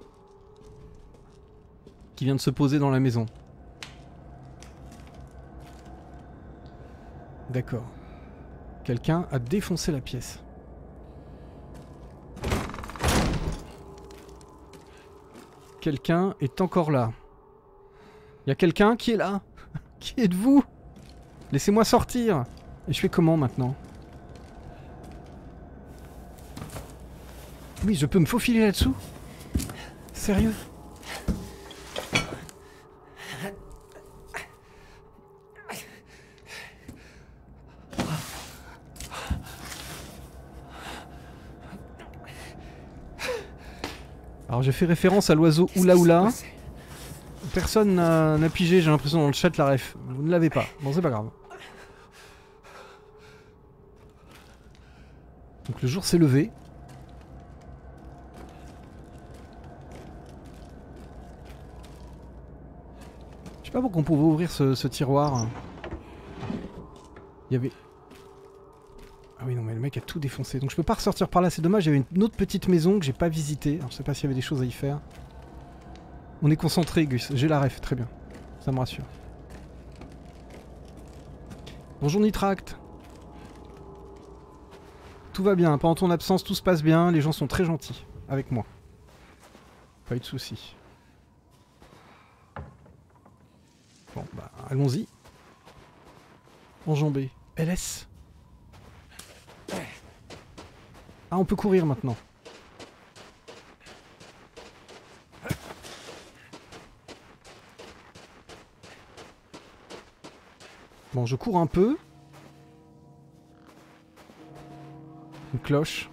qui vient de se poser dans la maison. D'accord. Quelqu'un a défoncé la pièce. Quelqu'un est encore là. Il y a quelqu'un qui est là. Qui êtes-vous? Laissez-moi sortir. Et je fais comment maintenant? Oui, je peux me faufiler là-dessous? Sérieux? Alors j'ai fait référence à l'oiseau Oula Oula. Personne n'a pigé, j'ai l'impression, dans le chat la ref. Vous ne l'avez pas. Bon, c'est pas grave. Donc le jour s'est levé. Je sais pas pourquoi on pouvait ouvrir ce, ce tiroir. Il y avait... Ah oui non mais le mec a tout défoncé. Donc je peux pas ressortir par là, c'est dommage. Il y avait une autre petite maison que j'ai pas visitée. Alors je sais pas s'il y avait des choses à y faire. On est concentré Gus, j'ai la ref, très bien. Ça me rassure. Bonjour Nitract. Tout va bien, pendant ton absence tout se passe bien, les gens sont très gentils avec moi. Pas eu de soucis. Bon bah allons-y. Enjambé. L S. Ah on peut courir maintenant. Bon je cours un peu. Une cloche.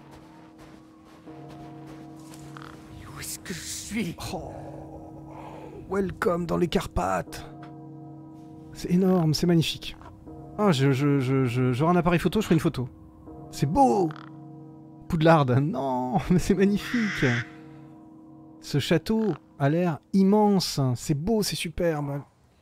Où est-ce que je suis? Oh, welcome dans les Carpates. C'est énorme, c'est magnifique. Ah, je, je, je, je, j'aurai un appareil photo, je ferai une photo. C'est beau. Poudlard, non, mais c'est magnifique. Ce château a l'air immense. C'est beau, c'est superbe.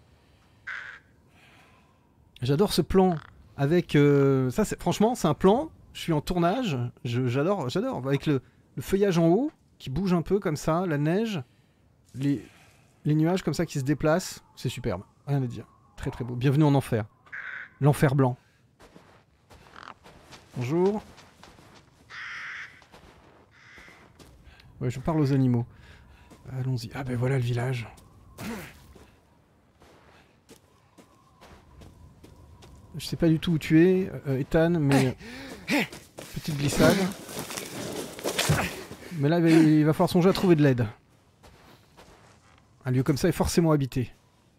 J'adore ce plan. Avec... Euh, ça, c'est, franchement, c'est un plan... Je suis en tournage, j'adore, j'adore, avec le, le feuillage en haut, qui bouge un peu comme ça, la neige, les, les nuages comme ça qui se déplacent, c'est superbe, rien à dire, très très beau. Bienvenue en enfer, l'enfer blanc. Bonjour. Ouais, je parle aux animaux. Allons-y, ah ben voilà le village. Je sais pas du tout où tu es, euh, Ethan, mais... Petite glissade. Mais là, il va falloir songer à trouver de l'aide. Un lieu comme ça est forcément habité.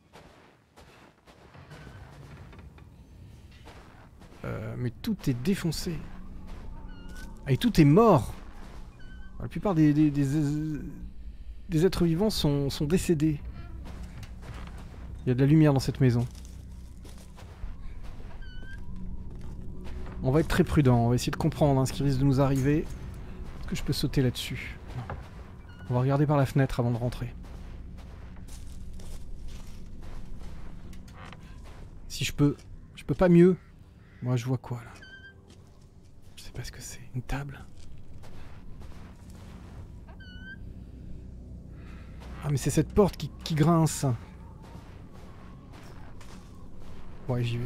Euh, mais tout est défoncé. Ah, et tout est mort. La plupart des, des, des, des êtres vivants sont, sont décédés. Il y a de la lumière dans cette maison. On va être très prudent, on va essayer de comprendre hein, ce qui risque de nous arriver. Est-ce que je peux sauter là-dessus? On va regarder par la fenêtre avant de rentrer. Si je peux... Je peux pas mieux. Moi je vois quoi là? Je sais pas ce que c'est. Une table? Ah mais c'est cette porte qui, qui grince. Ouais j'y vais.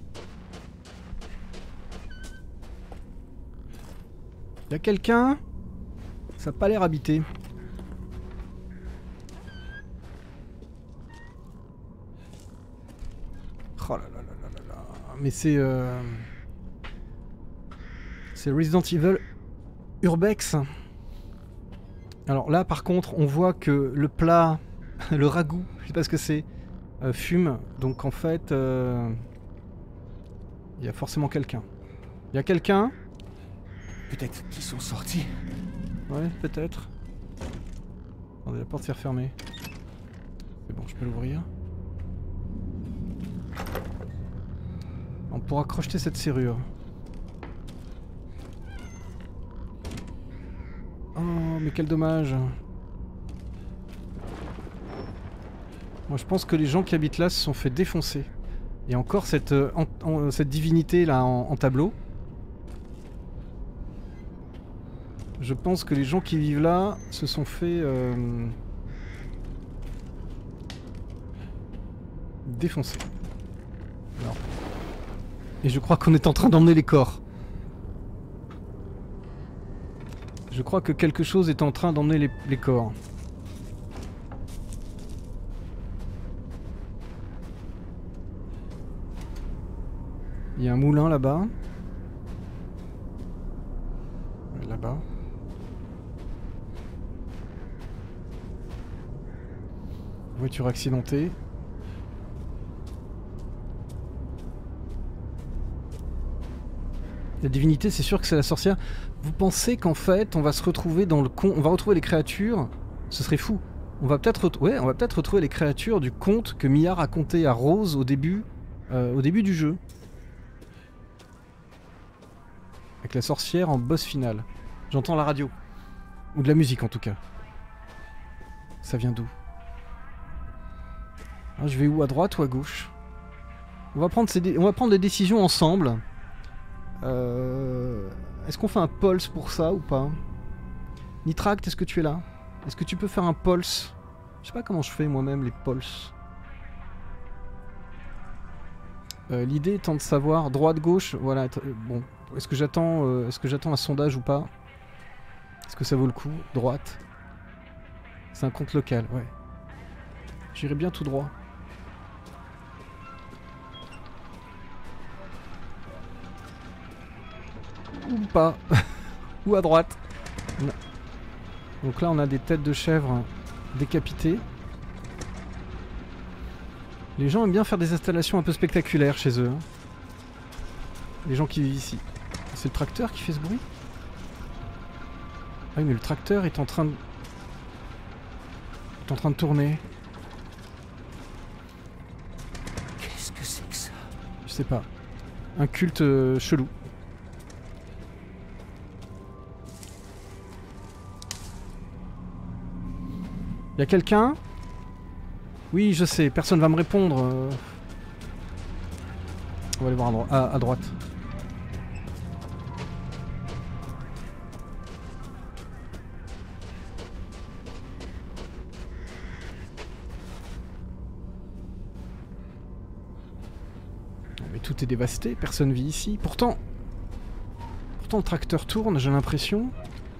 Y'a quelqu'un? Ça a pas l'air habité. Oh là là là là là là. Mais c'est... Euh... C'est Resident Evil Urbex. Alors là par contre on voit que le plat, le ragoût, je sais pas ce que c'est, euh, fume. Donc en fait... Euh... Il y a forcément quelqu'un. Il y a quelqu'un. Peut-être qu'ils sont sortis. Ouais, peut-être. Attendez, la porte s'est refermée. C'est bon, je peux l'ouvrir. On pourra crocheter cette serrure. Oh, mais quel dommage. Moi, je pense que les gens qui habitent là se sont fait défoncer. Et encore cette, euh, en, en, cette divinité là en, en tableau. Je pense que les gens qui vivent là se sont fait euh, défoncer. Alors. Et je crois qu'on est en train d'emmener les corps. Je crois que quelque chose est en train d'emmener les, les corps. Il y a un moulin là-bas. Là-bas. Voiture accidentée. La divinité, c'est sûr que c'est la sorcière. Vous pensez qu'en fait, on va se retrouver dans le con... On va retrouver les créatures. Ce serait fou. On va peut-être ret... ouais, on va peut-être retrouver les créatures du conte que Mia racontait à Rose au début, euh, au début du jeu. Avec la sorcière en boss final. J'entends la radio. Ou de la musique en tout cas. Ça vient d'où? Ah, je vais où? À droite ou à gauche? On va prendre, ces dé... on va prendre des décisions ensemble. Euh... Est-ce qu'on fait un pulse pour ça ou pas? Nitract, est-ce que tu es là? Est-ce que tu peux faire un pulse? Je sais pas comment je fais moi-même les pulses. Euh, L'idée étant de savoir droite-gauche, voilà. Bon, est-ce que j'attends, euh, est-ce que j'attends un sondage ou pas? Est-ce que ça vaut le coup? Droite. C'est un compte local, ouais. J'irai bien tout droit. Ou pas. Ou à droite. Non. Donc là on a des têtes de chèvres décapitées. Les gens aiment bien faire des installations un peu spectaculaires chez eux. Hein. Les gens qui vivent ici. C'est le tracteur qui fait ce bruit? Ah oui mais le tracteur est en train de... est en train de tourner. Qu'est-ce que c'est que ça? Je sais pas. Un culte euh, chelou. Y'a quelqu'un? Oui, je sais, personne va me répondre. On va aller voir à, dro à, à droite. Mais tout est dévasté, personne vit ici. Pourtant, pourtant le tracteur tourne, j'ai l'impression.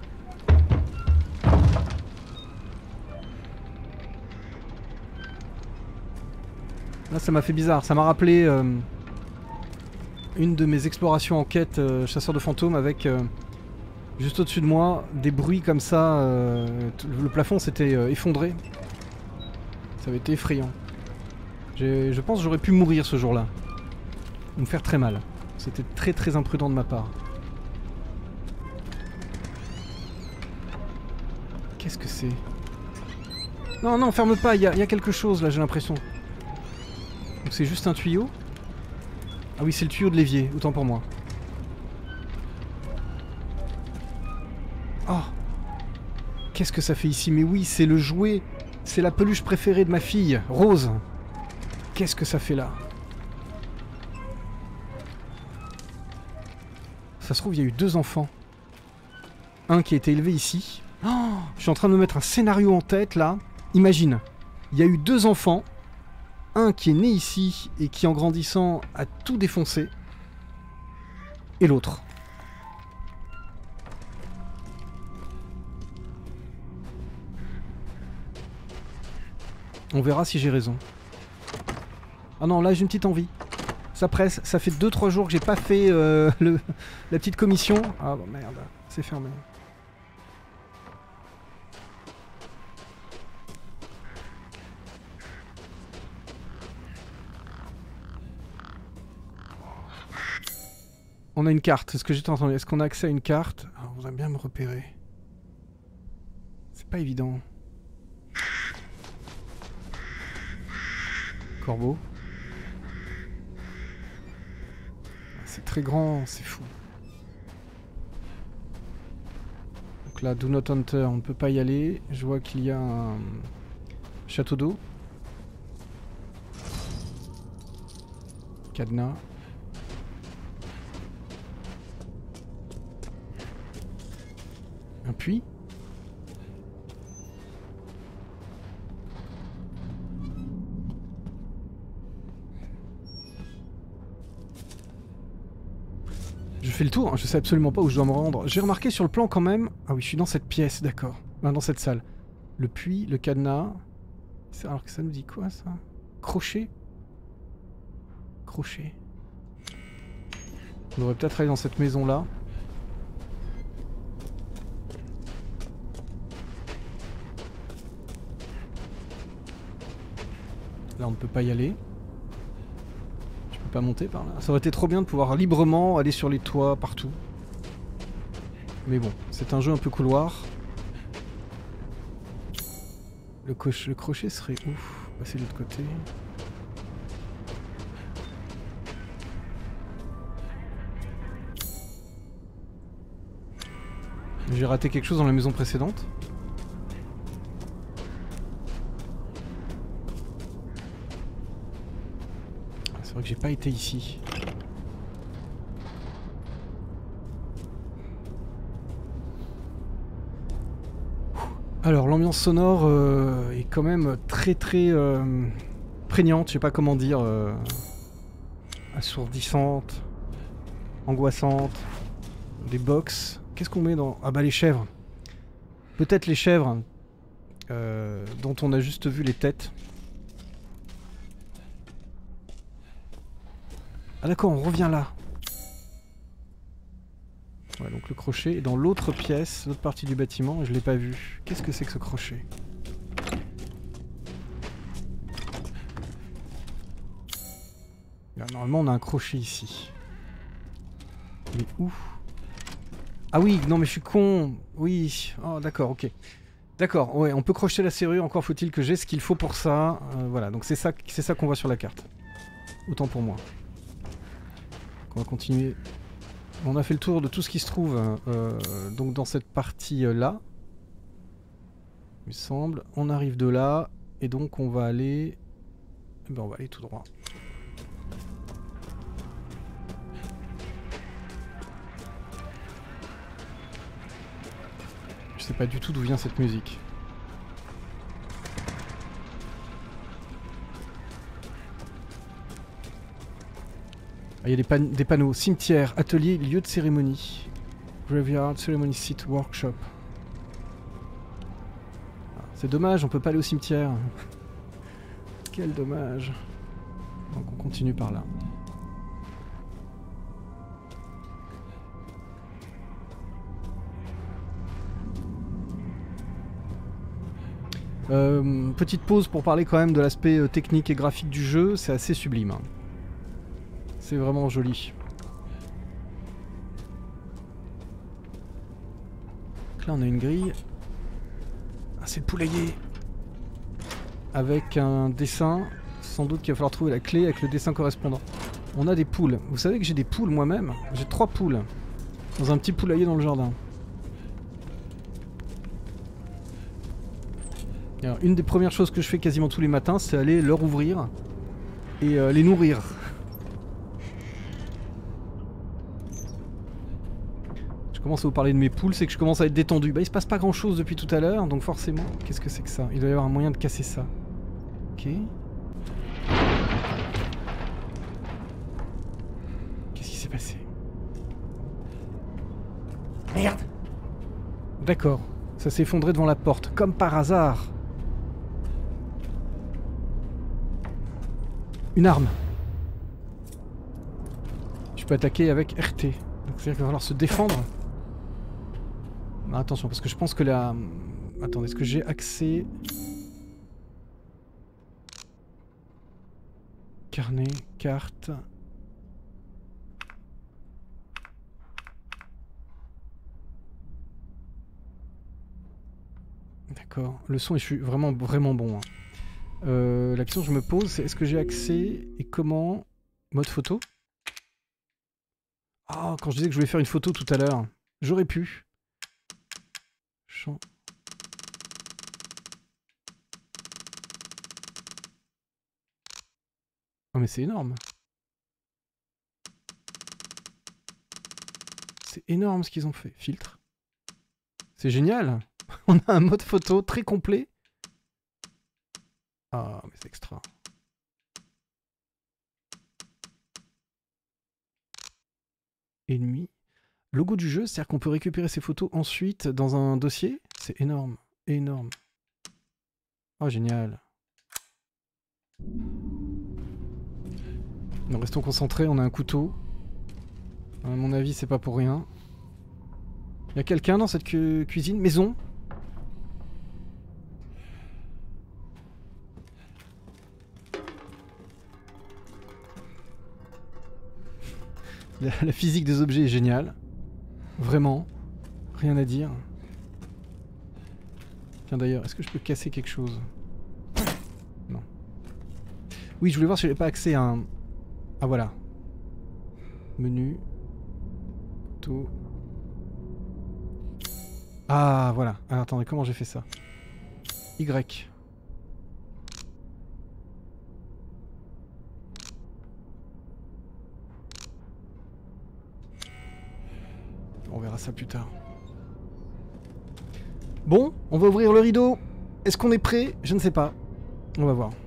Là ça m'a fait bizarre, ça m'a rappelé euh, une de mes explorations en quête euh, chasseur de fantômes avec euh, juste au-dessus de moi des bruits comme ça, euh, le plafond s'était euh, effondré. Ça avait été effrayant. Je pense que j'aurais pu mourir ce jour-là. Ou me faire très mal. C'était très très imprudent de ma part. Qu'est-ce que c'est? Non non ferme pas, il y, y a quelque chose là j'ai l'impression. Donc c'est juste un tuyau? Ah oui c'est le tuyau de l'évier, autant pour moi. Oh! Qu'est-ce que ça fait ici? Mais oui c'est le jouet! C'est la peluche préférée de ma fille, Rose! Qu'est-ce que ça fait là? Ça se trouve il y a eu deux enfants. Un qui a été élevé ici. Oh! Je suis en train de me mettre un scénario en tête là. Imagine, il y a eu deux enfants. Un qui est né ici et qui en grandissant a tout défoncé. Et l'autre. On verra si j'ai raison. Ah non, là j'ai une petite envie. Ça presse, ça fait deux trois jours que j'ai pas fait euh, le, la petite commission. Ah bon merde, c'est fermé. On a une carte, c'est ce que j'étais entendu. Est-ce qu'on a accès à une carte? Alors, on voudrait bien me repérer. C'est pas évident. Corbeau. C'est très grand, c'est fou. Donc là, Do Not Enter, on ne peut pas y aller. Je vois qu'il y a un château d'eau. Cadenas. Un puits. Je fais le tour, hein, je sais absolument pas où je dois me rendre. J'ai remarqué sur le plan quand même... Ah oui, je suis dans cette pièce, d'accord. Enfin, dans cette salle. Le puits, le cadenas... Alors que ça nous dit quoi, ça? Crochet? Crochet. On devrait peut-être aller dans cette maison-là. Là, on ne peut pas y aller. Je peux pas monter par là. Ça aurait été trop bien de pouvoir librement aller sur les toits partout. Mais bon, c'est un jeu un peu couloir. Le, le crochet serait ouf. Passer de l'autre côté. J'ai raté quelque chose dans la maison précédente. C'est vrai que j'ai pas été ici. Alors l'ambiance sonore euh, est quand même très très euh, prégnante, je sais pas comment dire, euh, assourdissante, angoissante, des box. Qu'est-ce qu'on met dans... Ah bah les chèvres. Peut-être les chèvres euh, dont on a juste vu les têtes. Ah d'accord, on revient là. Ouais, donc le crochet est dans l'autre pièce, l'autre partie du bâtiment, et je l'ai pas vu. Qu'est-ce que c'est que ce crochet? Là, normalement on a un crochet ici. Mais où? Ah oui, non mais je suis con. Oui, oh d'accord, ok. D'accord, ouais, on peut crocheter la serrure, encore faut-il que j'ai ce qu'il faut pour ça. Euh, voilà, donc c'est ça, c'est ça qu'on voit sur la carte. Autant pour moi. On va continuer. On a fait le tour de tout ce qui se trouve euh, donc dans cette partie euh, là. Il me semble. On arrive de là et donc on va aller. Eh ben, on va aller tout droit. Je sais pas du tout d'où vient cette musique. Ah, il y a des, pan des panneaux. Cimetière, atelier, lieu de cérémonie. Graveyard, ceremony site, workshop. Ah, c'est dommage, on peut pas aller au cimetière. Quel dommage. Donc on continue par là. Euh, petite pause pour parler quand même de l'aspect euh, technique et graphique du jeu, c'est assez sublime. Hein. C'est vraiment joli. Donc là on a une grille. Ah, c'est le poulailler. Avec un dessin. Sans doute qu'il va falloir trouver la clé avec le dessin correspondant. On a des poules. Vous savez que j'ai des poules moi-même. J'ai trois poules. Dans un petit poulailler dans le jardin. Alors, une des premières choses que je fais quasiment tous les matins, c'est aller leur ouvrir et euh, les nourrir. Je commence à vous parler de mes poules, c'est que je commence à être détendu. Bah il se passe pas grand chose depuis tout à l'heure, donc forcément... Qu'est-ce que c'est que ça? Il doit y avoir un moyen de casser ça. Ok. Qu'est-ce qui s'est passé? Merde! D'accord. Ça s'est effondré devant la porte, comme par hasard. Une arme. Je peux attaquer avec R T. Donc c'est-à-dire qu'il va falloir se défendre. Mais attention, parce que je pense que la... Attendez, est-ce que j'ai accès... Carnet, carte... D'accord. Le son est vraiment, vraiment bon. Hein. Euh, la question que je me pose, c'est est-ce que j'ai accès et comment... Mode photo. Ah, oh, quand je disais que je voulais faire une photo tout à l'heure, j'aurais pu. Champ. Oh mais c'est énorme. C'est énorme ce qu'ils ont fait. Filtre. C'est génial. On a un mode photo très complet. Ah mais c'est extra. Ennemi. Logo du jeu, c'est-à-dire qu'on peut récupérer ces photos ensuite dans un dossier. C'est énorme. Énorme. Oh génial. Non, restons concentrés, on a un couteau. À mon avis, c'est pas pour rien. Il y a quelqu'un dans cette cu cuisine? Maison? la, la physique des objets est géniale. Vraiment. Rien à dire. Tiens d'ailleurs, est-ce que je peux casser quelque chose? Non. Oui, je voulais voir si j'avais pas accès à un... Ah voilà. Menu. Tout. Ah voilà. Alors, attendez, comment j'ai fait ça? Y. On verra ça plus tard. Bon, on va ouvrir le rideau. Est-ce qu'on est prêt? Je ne sais pas. On va voir.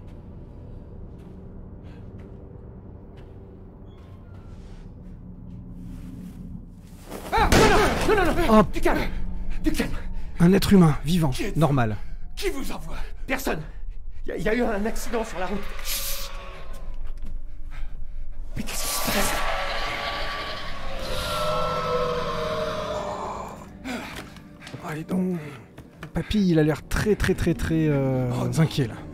Ah non, non, non, non, non. Oh. Du calme. Du calme. Un être humain, vivant, normal. Qui vous envoie? Personne. Il y, y a eu un accident sur la route. Chut. Mais qu'est-ce qui se passe? Allez donc. Papy, il a l'air très très très très euh, oh, inquiet là.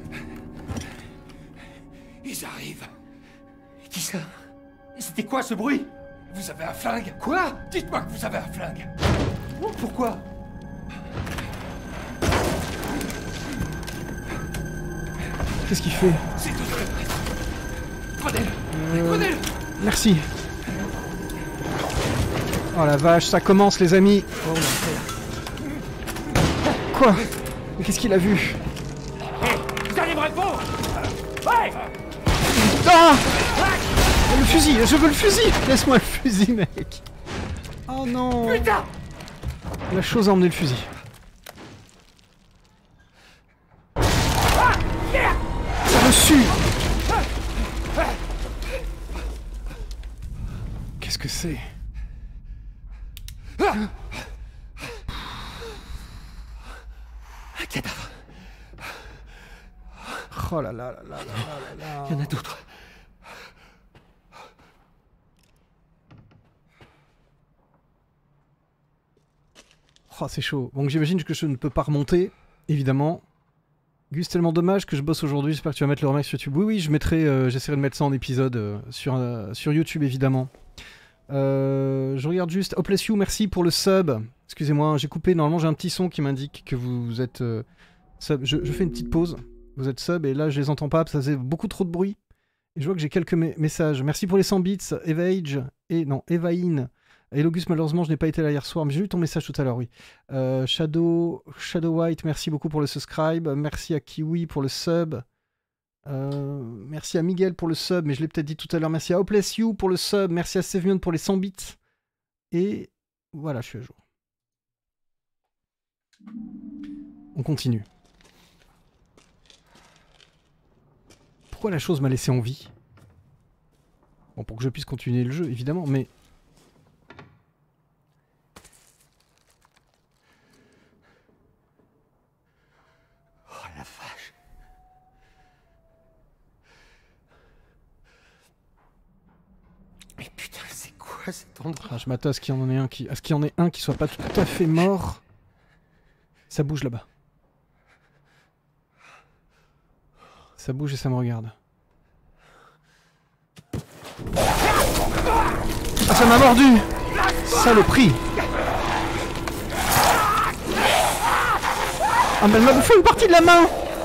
Ils arrivent. Qui ça? C'était quoi ce bruit? Vous avez un flingue? Quoi? Dites-moi que vous avez un flingue. Pourquoi? Qu'est-ce qu'il fait? C'est tout ce que... Prenez-le. Euh... Prenez-le. Merci. Oh la vache, ça commence les amis. Oh, quoi? Mais qu'est-ce qu'il a vu? Hey, vous allez me répondre. Ouais. Ah! Le fusil, je veux le fusil! Laisse-moi le fusil, mec! Oh non! Putain! La chose a emmené le fusil. Ah, merde! Ça me sue! Qu'est-ce que c'est? Un cadavre. Oh là là là là là là là. Il y en a d'autres. Oh, c'est chaud. Donc j'imagine que je ne peux pas remonter, évidemment. Gus, tellement dommage que je bosse aujourd'hui. J'espère que tu vas mettre le remake sur YouTube. Oui, oui, je mettrai, euh, j'essaierai de mettre ça en épisode euh, sur, euh, sur YouTube, évidemment. Euh, je regarde juste. Hopeless You, merci pour le sub. Excusez-moi, j'ai coupé. Normalement, j'ai un petit son qui m'indique que vous êtes euh, sub. Je, je fais une petite pause. Vous êtes sub et là, je les entends pas. Ça faisait beaucoup trop de bruit. Et je vois que j'ai quelques messages. Merci pour les cent bits. Evage et non, Evain. Hello Gus, malheureusement je n'ai pas été là hier soir, mais j'ai lu ton message tout à l'heure, oui. Euh, Shadow, Shadow White, merci beaucoup pour le subscribe. Merci à Kiwi pour le sub. Euh, merci à Miguel pour le sub, mais je l'ai peut-être dit tout à l'heure. Merci à Hopeless You pour le sub. Merci à Sevion pour les cent bits. Et voilà, je suis à jour. On continue. Pourquoi la chose m'a laissé en vie? Bon, pour que je puisse continuer le jeu, évidemment, mais... Oh la vache. quoi cet endroit? Ah, je m'attends à ce qu'il y en ait un qui, à ce qu'il y en ait un qui soit pas tout à fait mort. Ça bouge là-bas. Ça bouge et ça me regarde. Ah, ça m'a mordu! Saloperie! Ah, mais elle m'a bouffé une partie de la main!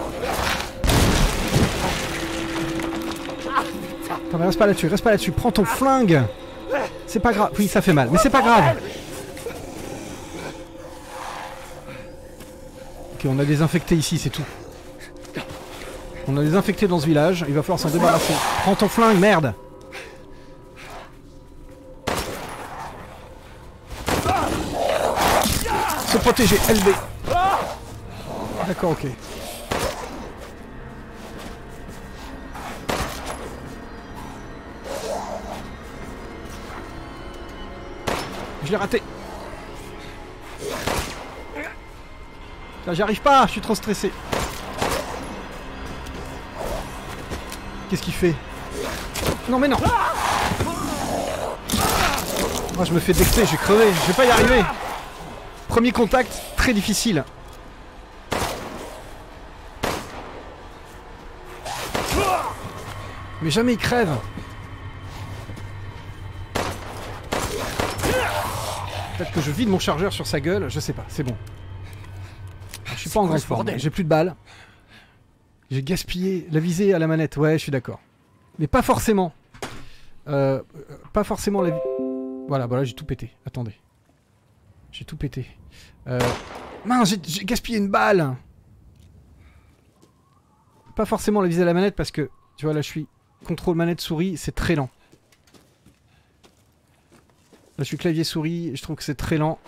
Attends, mais reste pas là-dessus, reste pas là-dessus. Prends ton flingue! C'est pas grave. Oui, ça fait mal, mais c'est pas grave. Ok, on a désinfecté ici, c'est tout. On a désinfecté dans ce village, il va falloir s'en débarrasser. Prends ton flingue, merde! Se protéger, L B. D'accord, ok. Je l'ai raté. Là, j'y arrive pas, je suis trop stressé. Qu'est-ce qu'il fait? Non mais non. Moi, je me fais dexter, j'ai crevé, je vais pas y arriver. Premier contact, très difficile. Mais jamais il crève. Peut-être que je vide mon chargeur sur sa gueule, je sais pas, c'est bon. Alors, je suis pas en grande forme, j'ai plus de balles. J'ai gaspillé la visée à la manette, ouais, je suis d'accord. Mais pas forcément. Euh, pas forcément la... Voilà, voilà, j'ai tout pété, attendez. J'ai tout pété. Euh... Mince, j'ai gaspillé une balle. Pas forcément la visée à la manette parce que, tu vois, là je suis contrôle manette souris, c'est très lent. Là je suis clavier souris et je trouve que c'est très lent.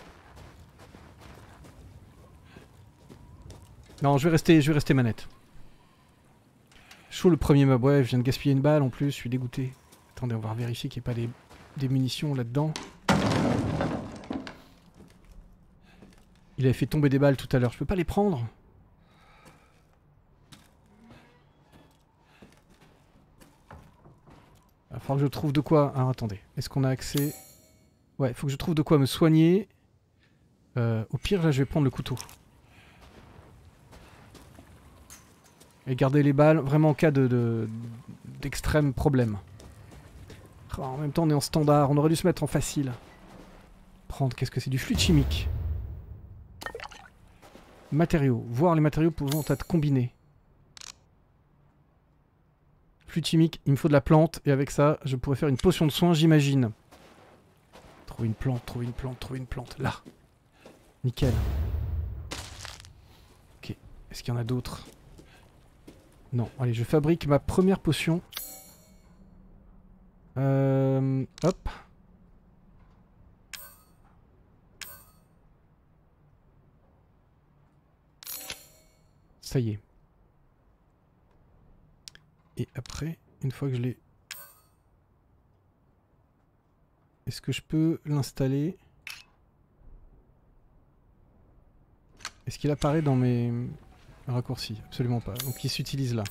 Non, je vais rester, je vais rester manette. Chaud le premier mob, ouais, je viens de gaspiller une balle en plus, je suis dégoûté. Attendez, on va vérifier qu'il n'y ait pas des, des munitions là-dedans. Il avait fait tomber des balles tout à l'heure, je peux pas les prendre? Il va falloir que je trouve de quoi... Ah, attendez, est-ce qu'on a accès... Ouais, il faut que je trouve de quoi me soigner. Euh, au pire, là, je vais prendre le couteau. Et garder les balles, vraiment en cas de, de, d'extrême problème. Oh, en même temps, on est en standard, on aurait dû se mettre en facile. Prendre, qu'est-ce que c'est? Du fluide chimique. Matériaux. Voir les matériaux pouvant être combinés. Fluide chimique, il me faut de la plante. Et avec ça, je pourrais faire une potion de soin, j'imagine. Trouver une plante, trouver une plante, trouver une plante. Là. Nickel. Ok. Est-ce qu'il y en a d'autres? Non. Allez, je fabrique ma première potion. Euh, hop. Ça y est. Et après, une fois que je l'ai... Est-ce que je peux l'installer? Est-ce qu'il apparaît dans mes raccourcis? Absolument pas. Donc il s'utilise là.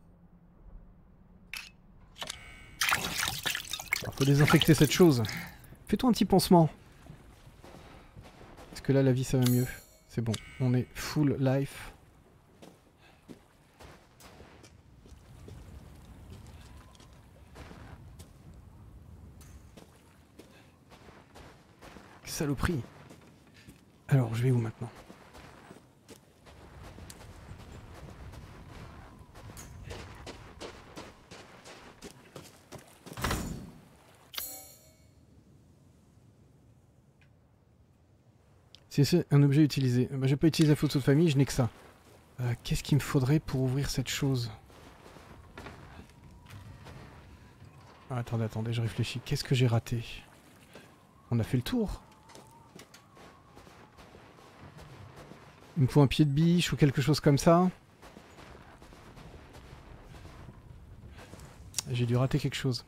Alors, faut désinfecter cette chose. Fais-toi un petit pansement. Est-ce que là la vie ça va mieux? C'est bon, on est full life. Saloperie. Alors, je vais où maintenant? Si c'est un objet utilisé. Bah, je vais pas utiliser la photo de famille, je n'ai que ça. Euh, Qu'est-ce qu'il me faudrait pour ouvrir cette chose? Ah, attendez, attendez, je réfléchis. Qu'est-ce que j'ai raté? On a fait le tour. Il me faut un pied de biche ou quelque chose comme ça. J'ai dû rater quelque chose.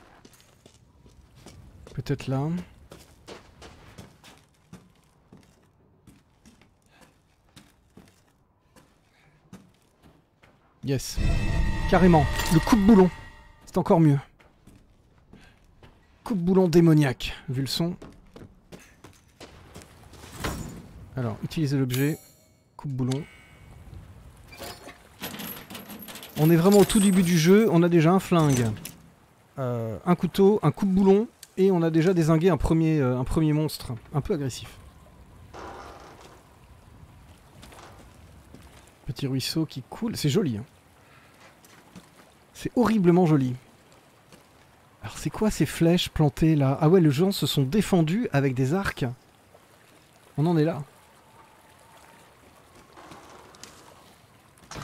Peut-être là. Yes. Carrément. Le coupe-boulon. C'est encore mieux. Coupe-boulon démoniaque, vu le son. Alors, utiliser l'objet. Coupe-boulon. On est vraiment au tout début du jeu. On a déjà un flingue. Euh, un couteau, un coupe-boulon. Et on a déjà dézingué un premier, euh, un premier monstre. Un peu agressif. Petit ruisseau qui coule. C'est joli. Hein. C'est horriblement joli. Alors c'est quoi ces flèches plantées là? Ah ouais, les gens se sont défendus avec des arcs. On en est là. Oh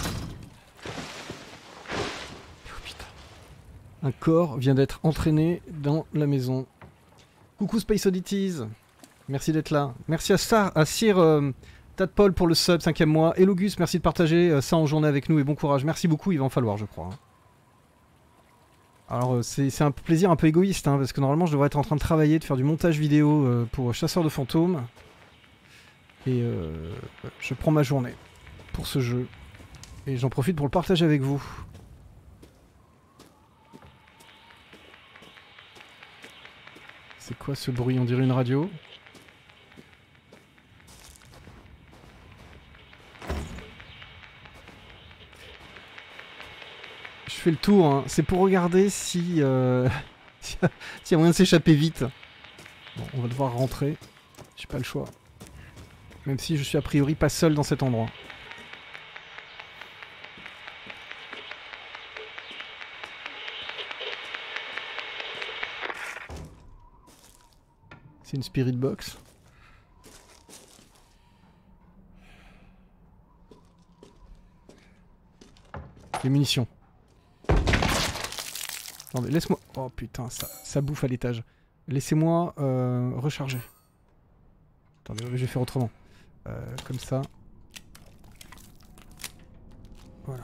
putain. Un corps vient d'être entraîné dans la maison. Coucou Space Oddities. Merci d'être là. Merci à, Star, à Sir euh, Tadpol pour le sub, cinquième mois. Et Logus, merci de partager euh, ça en journée avec nous et bon courage. Merci beaucoup, il va en falloir je crois. Hein. Alors euh, c'est un plaisir un peu égoïste, hein, parce que normalement je devrais être en train de travailler, de faire du montage vidéo euh, pour Chasseur de Fantômes. Et euh, je prends ma journée pour ce jeu. Et j'en profite pour le partager avec vous. C'est quoi ce bruit? On dirait une radio. Je fais le tour, hein. C'est pour regarder si euh, s'il y a moyen de s'échapper vite. Bon, on va devoir rentrer. J'ai pas le choix. Même si je suis a priori pas seul dans cet endroit. C'est une spirit box. Les munitions. Attendez, laisse-moi... Oh putain, ça, ça bouffe à l'étage. Laissez-moi euh, recharger. Attendez, je vais faire autrement. Euh, comme ça. Voilà.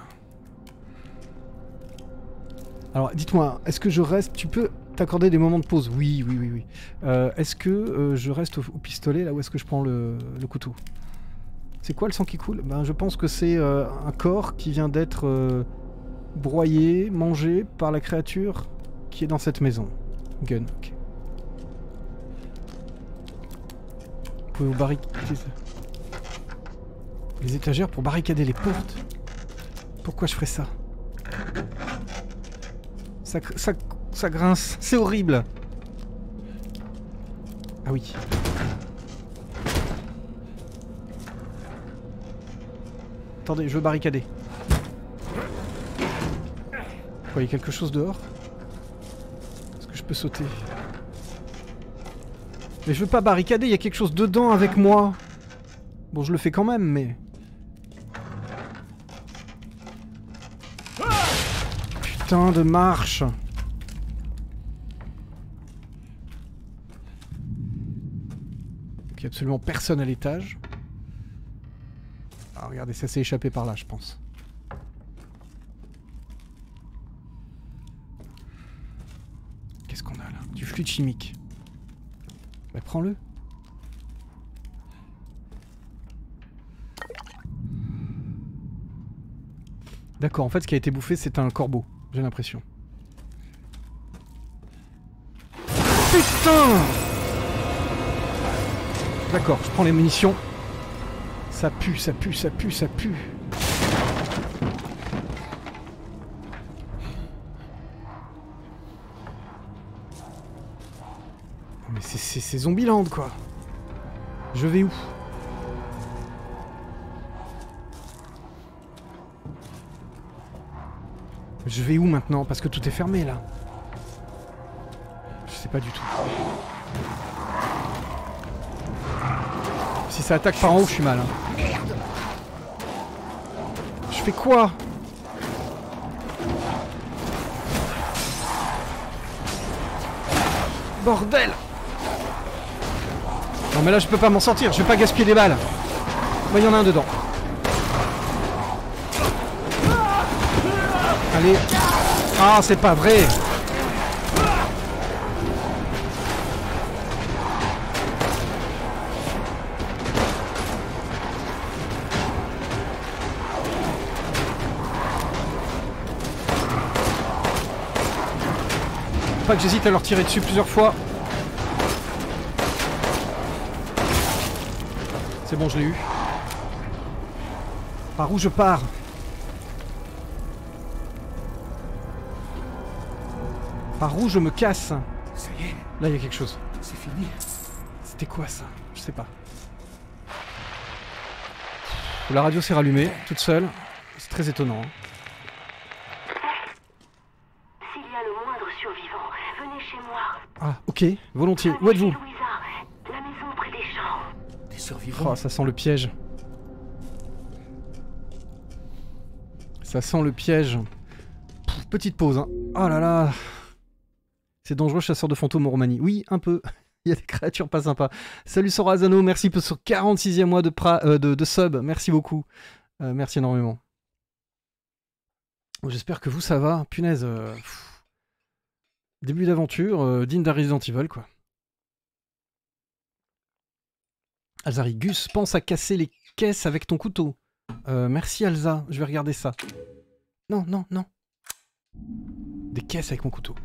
Alors, dites-moi, est-ce que je reste... Tu peux t'accorder des moments de pause? Oui, oui, oui, oui. Euh, est-ce que euh, je reste au, au pistolet, là où est-ce que je prends le, le couteau? C'est quoi le sang qui coule? Ben, je pense que c'est euh, un corps qui vient d'être... Euh, broyé, mangé par la créature qui est dans cette maison. Gun, ok. Vous pouvez vous barricader les étagères pour barricader les portes. Pourquoi je ferais ça? Ça, ça, ça grince, c'est horrible. Ah oui. Attendez, je veux barricader. Il y a quelque chose dehors? Est-ce que je peux sauter? Mais je veux pas barricader, il y a quelque chose dedans avec moi. Bon, je le fais quand même, mais... Putain de marche! Donc, il y a absolument personne à l'étage. Ah, regardez, ça s'est échappé par là, je pense. Qu'est-ce qu'on a là? Du fluide chimique. Bah prends-le. D'accord, en fait ce qui a été bouffé c'est un corbeau, j'ai l'impression. Putain! D'accord, je prends les munitions. Ça pue, ça pue, ça pue, ça pue. Mais c'est Zombieland quoi. Je vais où? Je vais où maintenant? Parce que tout est fermé là. Je sais pas du tout. Si ça attaque par en haut, je suis mal. Hein. Je fais quoi? Bordel! Non mais là je peux pas m'en sortir, je vais pas gaspiller des balles. Moi il y en a un dedans. Allez. Ah c'est pas vrai. Pas que j'hésite à leur tirer dessus plusieurs fois. C'est bon, je l'ai eu. Par où je pars? Par où je me casse? Ça y est, Là, il y a quelque chose. c'est fini. C'était quoi ça? Je sais pas. La radio s'est rallumée, toute seule. C'est très étonnant. Hein. S'il y a le moindre survivant, venez chez moi. Ah, ok, volontiers. Où Venez êtes-vous? chez Louisa, la maison près des champs. Des survivants. Oh, ça sent le piège. Ça sent le piège. Pff, petite pause. Hein. Oh là là. C'est dangereux, chasseur de fantômes en Roumanie. Oui, un peu. Il y a des créatures pas sympas. Salut Sorazano, merci pour ce quarante-sixième mois de, pra... euh, de, de sub. Merci beaucoup. Euh, merci énormément. J'espère que vous, ça va. Punaise. Euh... Début d'aventure, euh, digne d'un Resident Evil, quoi. Alzari, Gus, pense à casser les caisses avec ton couteau. Euh, merci Alza, je vais regarder ça. Non, non, non. Des caisses avec mon couteau.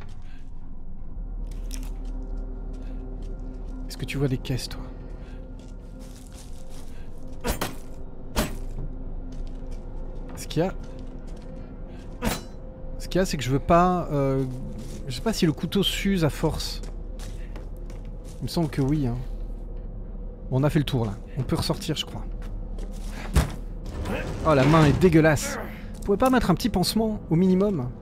Est-ce que tu vois des caisses, toi? Ce qu'il y a... Ce qu'il y a, c'est que je veux pas... Euh... Je sais pas si le couteau s'use à force. Il me semble que oui. Hein. Bon, on a fait le tour, là. On peut ressortir, je crois. Oh, la main est dégueulasse. Vous pouvez pas mettre un petit pansement, au minimum?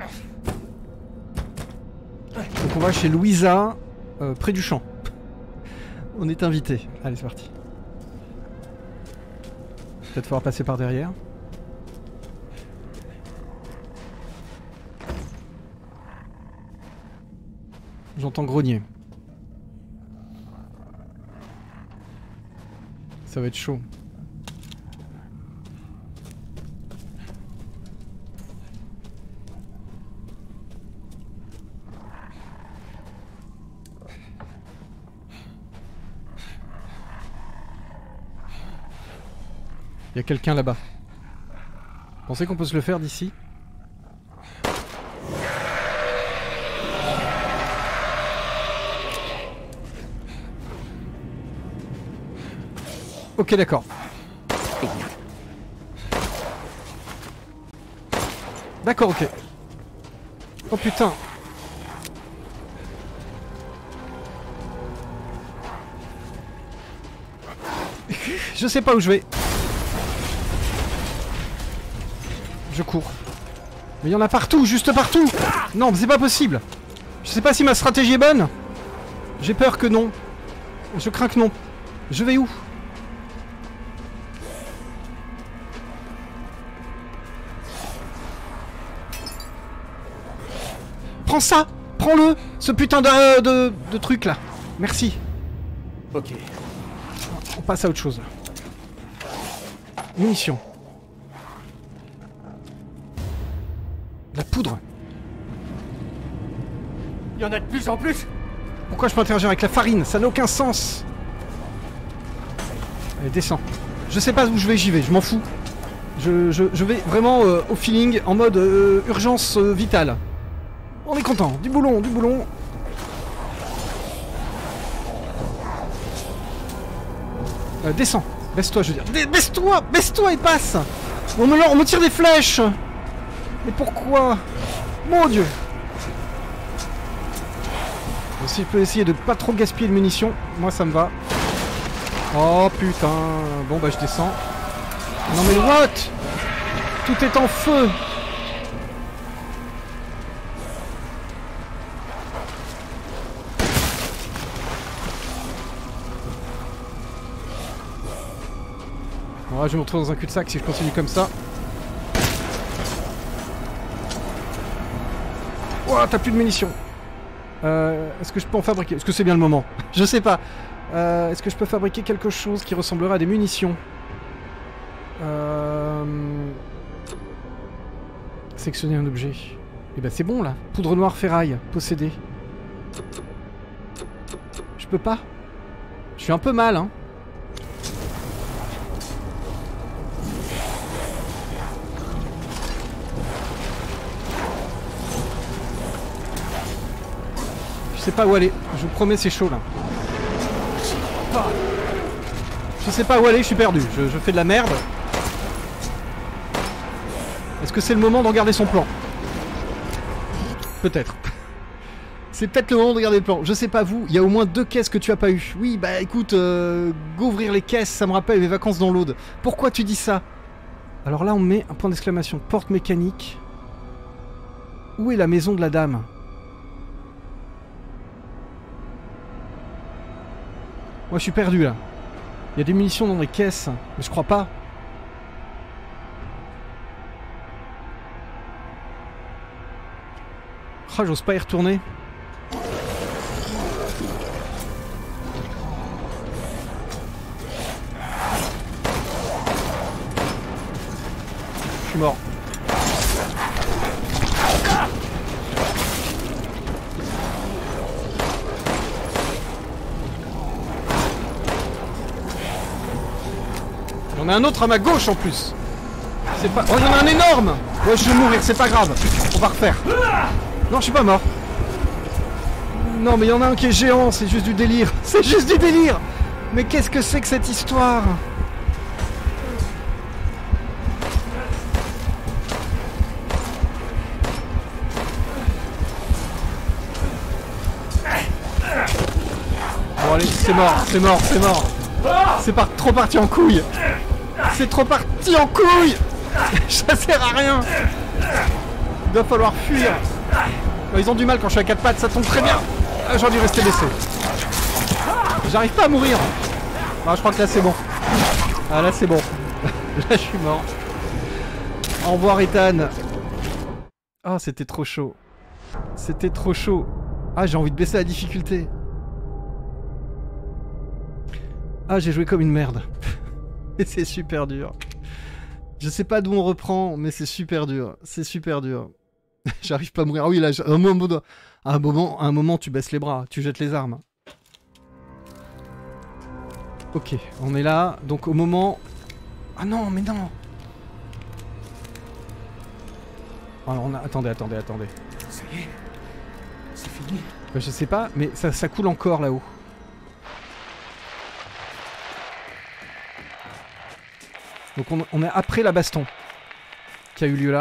Donc on va chez Louisa, euh, près du champ. On est invité. Allez, c'est parti. Peut-être falloir passer par derrière. J'entends grogner. Ça va être chaud. Il y a quelqu'un là-bas. Pensez qu'on peut se le faire d'ici? Ok, d'accord. D'accord, ok. Oh putain. Je sais pas où je vais. Je cours. Mais il y en a partout, juste partout. Non, mais c'est pas possible. Je sais pas si ma stratégie est bonne. J'ai peur que non. Je crains que non. Je vais où? Prends ça! Prends-le! Ce putain de, de, de truc là. Merci. Ok. On passe à autre chose. Munitions. La poudre. Il y en a de plus en plus. Pourquoi je peux interagir avec la farine? Ça n'a aucun sens. Allez, descends. Je sais pas où je vais, j'y vais, je m'en fous. Je, je, je vais vraiment euh, au feeling, en mode euh, urgence euh, vitale. On est content, du boulon, du boulon. Euh, descends, baisse-toi, je veux dire. Dé baisse-toi, baisse-toi et passe. On me, on me tire des flèches. Mais pourquoi? Mon Dieu. Si je peux essayer de pas trop gaspiller de munitions, moi ça me va. Oh putain. Bon bah je descends. Non mais what? Tout est en feu. Bon là je me retrouve dans un cul-de-sac si je continue comme ça. Oh t'as plus de munitions. Euh, Est-ce que je peux en fabriquer? Est-ce que c'est bien le moment? Je sais pas. Euh, Est-ce que je peux fabriquer quelque chose qui ressemblerait à des munitions? euh... Sectionner un objet. Et ben c'est bon là. Poudre noire ferraille. Posséder. Je peux pas. Je suis un peu mal hein. sais pas où aller. Je vous promets, c'est chaud là. Je sais pas où aller, je suis perdu. Je, je fais de la merde. Est-ce que c'est le moment d'en garder son plan? Peut-être. C'est peut-être le moment de garder le plan. Je sais pas vous, il y a au moins deux caisses que tu as pas eu. Oui, bah écoute, euh, go ouvrir les caisses, ça me rappelle mes vacances dans l'Aude. Pourquoi tu dis ça? Alors là, on met un point d'exclamation. Porte mécanique. Où est la maison de la dame? Moi, je suis perdu là. Il y a des munitions dans les caisses, mais je crois pas. Ah, j'ose pas y retourner. Je suis mort. Il y en a un autre à ma gauche en plus. C'est pas... Oh, il y en a un énorme. Ouais, je vais mourir, c'est pas grave. On va refaire. Non, je suis pas mort. Non, mais il y en a un qui est géant, c'est juste du délire. C'est juste du délire. Mais qu'est-ce que c'est que cette histoire? Bon allez, c'est mort, c'est mort, c'est mort. C'est par... trop parti en couille. C'est trop parti en couille. Ça sert à rien. Il va falloir fuir. Ils ont du mal quand je suis à quatre pattes, ça tombe très bien. J'aurais dû rester baissé. J'arrive pas à mourir. Ah, je crois que là c'est bon. Ah là c'est bon. Là je suis mort. Au revoir Ethan. Ah, c'était trop chaud. C'était trop chaud. Ah, j'ai envie de baisser la difficulté. Ah, j'ai joué comme une merde. Et c'est super dur. Je sais pas d'où on reprend, mais c'est super dur. C'est super dur. J'arrive pas à mourir. Ah oui, là, à un moment, à un moment, à un moment, tu baisses les bras, tu jettes les armes. Ok, on est là. Donc au moment... Ah non, mais non. Alors on a... Attendez, attendez, attendez. Ça y est, c'est fini. Bah, je sais pas, mais ça, ça coule encore là-haut. Donc on, on est après la baston qui a eu lieu là.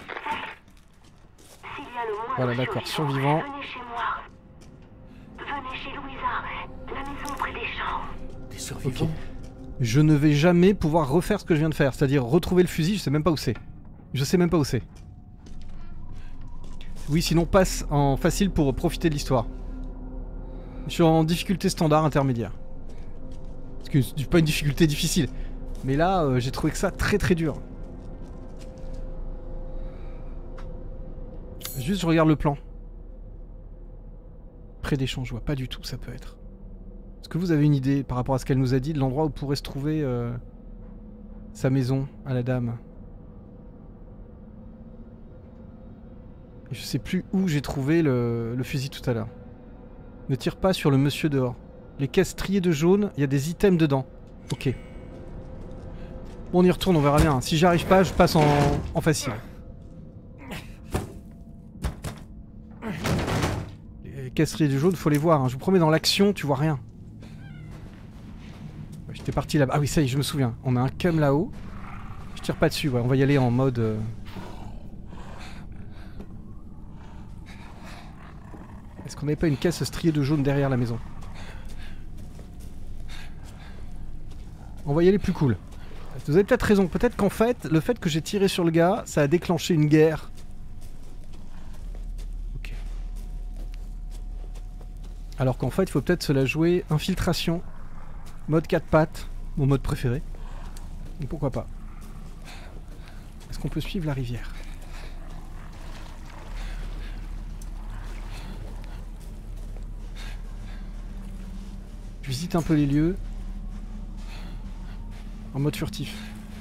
Voilà, d'accord, survivant. Venez chez moi. Venez chez Louisa, la maison près des champs. Des survivants. Ok. Je ne vais jamais pouvoir refaire ce que je viens de faire, c'est-à-dire retrouver le fusil, je sais même pas où c'est. Je sais même pas où c'est. Oui, sinon passe en facile pour profiter de l'histoire. Je suis en difficulté standard intermédiaire. Parce que c'est pas une difficulté difficile. Mais là, euh, j'ai trouvé que ça très très dur. Juste, je regarde le plan. Près des champs, je vois pas du tout où ça peut être. Est-ce que vous avez une idée par rapport à ce qu'elle nous a dit de l'endroit où pourrait se trouver euh, sa maison à la dame? Et je sais plus où j'ai trouvé le, le fusil tout à l'heure. Ne tire pas sur le monsieur dehors. Les caisses triées de jaune, il y a des items dedans. Ok. Bon, on y retourne, on verra bien. Si j'y arrive pas, je passe en, en facile. Les caisses triées de jaune, faut les voir. Hein. Je vous promets, dans l'action, tu vois rien. Ouais, j'étais parti là-bas. Ah oui, ça y est, je me souviens. On a un cum là-haut. Je tire pas dessus, ouais. On va y aller en mode... Euh... Est-ce qu'on n'avait pas une caisse striée de jaune derrière la maison? On va y aller plus cool. Vous avez peut-être raison. Peut-être qu'en fait, le fait que j'ai tiré sur le gars, ça a déclenché une guerre. Ok. Alors qu'en fait, il faut peut-être se la jouer infiltration. Mode quatre pattes. Mon mode préféré. Donc pourquoi pas. Est-ce qu'on peut suivre la rivière? Je visite un peu les lieux. En mode furtif.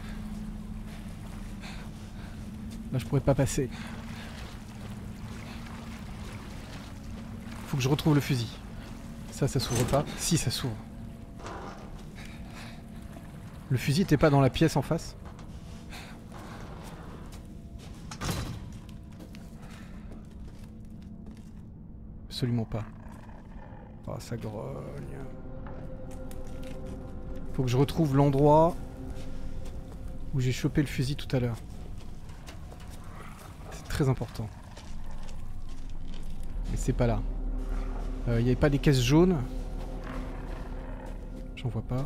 Là je pourrais pas passer. Faut que je retrouve le fusil. Ça, ça s'ouvre pas. Si, ça s'ouvre. Le fusil était pas dans la pièce en face? Absolument pas. Oh, ça grogne. Faut que je retrouve l'endroit où j'ai chopé le fusil tout à l'heure. C'est très important. Mais c'est pas là. Il euh, n'y avait pas des caisses jaunes. J'en vois pas.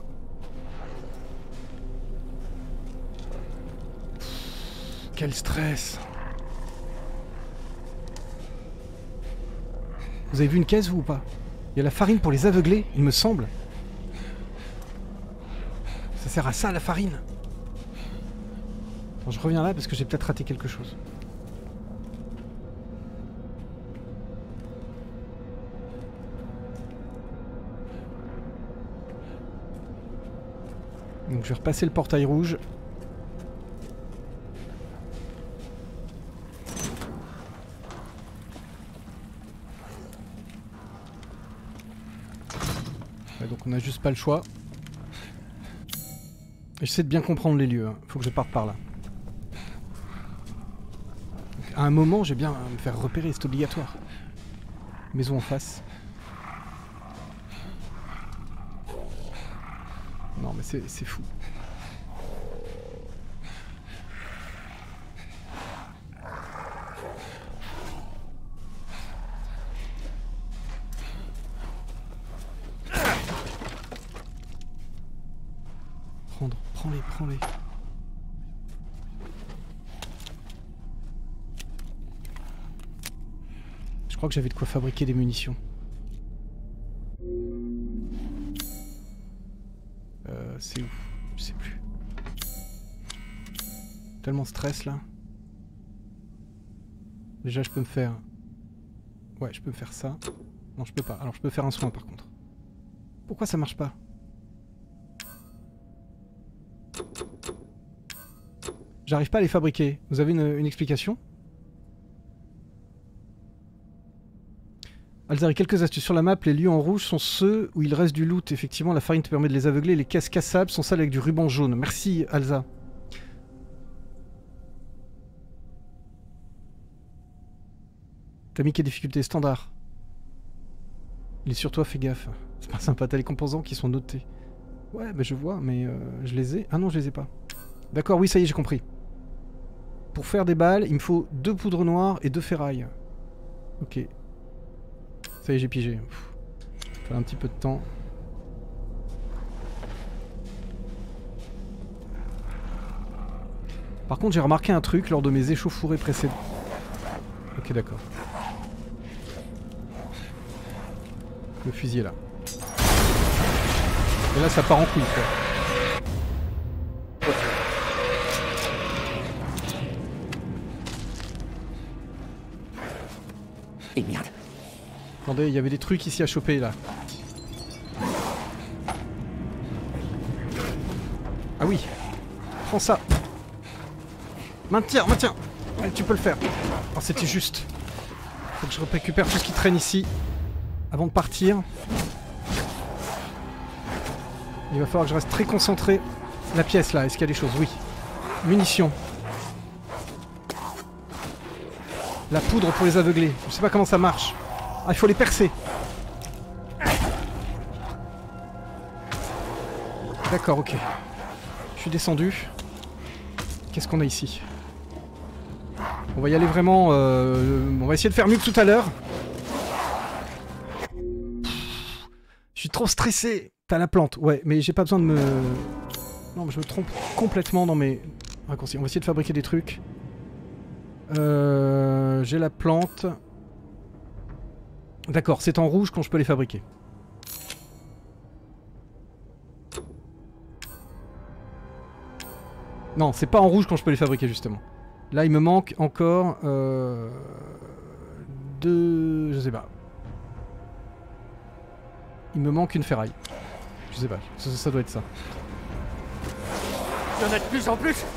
Pff, quel stress. Vous avez vu une caisse vous ou pas? Il y a la farine pour les aveugler, il me semble. Ça sert à ça la farine. Attends, je reviens là parce que j'ai peut-être raté quelque chose. Donc je vais repasser le portail rouge. Ouais, donc on n'a juste pas le choix. J'essaie de bien comprendre les lieux, hein. Faut que je parte par là. Donc, à un moment, j'ai bien à me faire repérer, c'est obligatoire. Maison en face. Non mais c'est fou. Prendre, prends-les, prends-les. Je crois que j'avais de quoi fabriquer des munitions. Euh, c'est où? Je sais plus. Tellement de stress là. Déjà je peux me faire... Ouais, je peux me faire ça. Non, je peux pas. Alors je peux faire un soin par contre. Pourquoi ça marche pas? J'arrive pas à les fabriquer. Vous avez une, une explication? Alzari, quelques astuces sur la map. Les lieux en rouge sont ceux où il reste du loot. Effectivement, la farine te permet de les aveugler. Les caisses cassables sont celles avec du ruban jaune. Merci, Alza. T'as mis quelle difficulté standard? Il est sur toi, fais gaffe. C'est pas sympa, t'as les composants qui sont notés. Ouais, bah je vois, mais euh, je les ai... Ah non, je les ai pas. D'accord, oui, ça y est, j'ai compris. Pour faire des balles, il me faut deux poudres noires et deux ferrailles. Ok. Ça y est, j'ai pigé. Ça fait un petit peu de temps. Par contre, j'ai remarqué un truc lors de mes échauffourées précédentes. Ok, d'accord. Le fusil est là. Et là, ça part en couille, quoi. Et merde. Attendez, il y avait des trucs ici à choper, là. Ah oui. Prends ça. Maintiens, maintiens. Ouais, tu peux le faire. Oh, c'était juste. Faut que je récupère tout ce qui traîne ici. Avant de partir. Il va falloir que je reste très concentré. La pièce là, est-ce qu'il y a des choses? Oui. Munitions. La poudre pour les aveugler. Je sais pas comment ça marche. Ah, il faut les percer. D'accord, ok. Je suis descendu. Qu'est-ce qu'on a ici? On va y aller vraiment... Euh, on va essayer de faire mieux que tout à l'heure. Je suis trop stressé. T'as la plante, ouais, mais j'ai pas besoin de me... Non, mais je me trompe complètement dans mes raccourcis. On va essayer de fabriquer des trucs. Euh, j'ai la plante. D'accord, c'est en rouge quand je peux les fabriquer. Non, c'est pas en rouge quand je peux les fabriquer, justement. Là, il me manque encore... Euh, deux... Je sais pas. Il me manque une ferraille. Je sais pas, ça, ça doit être ça. Il y en a de plus en plus.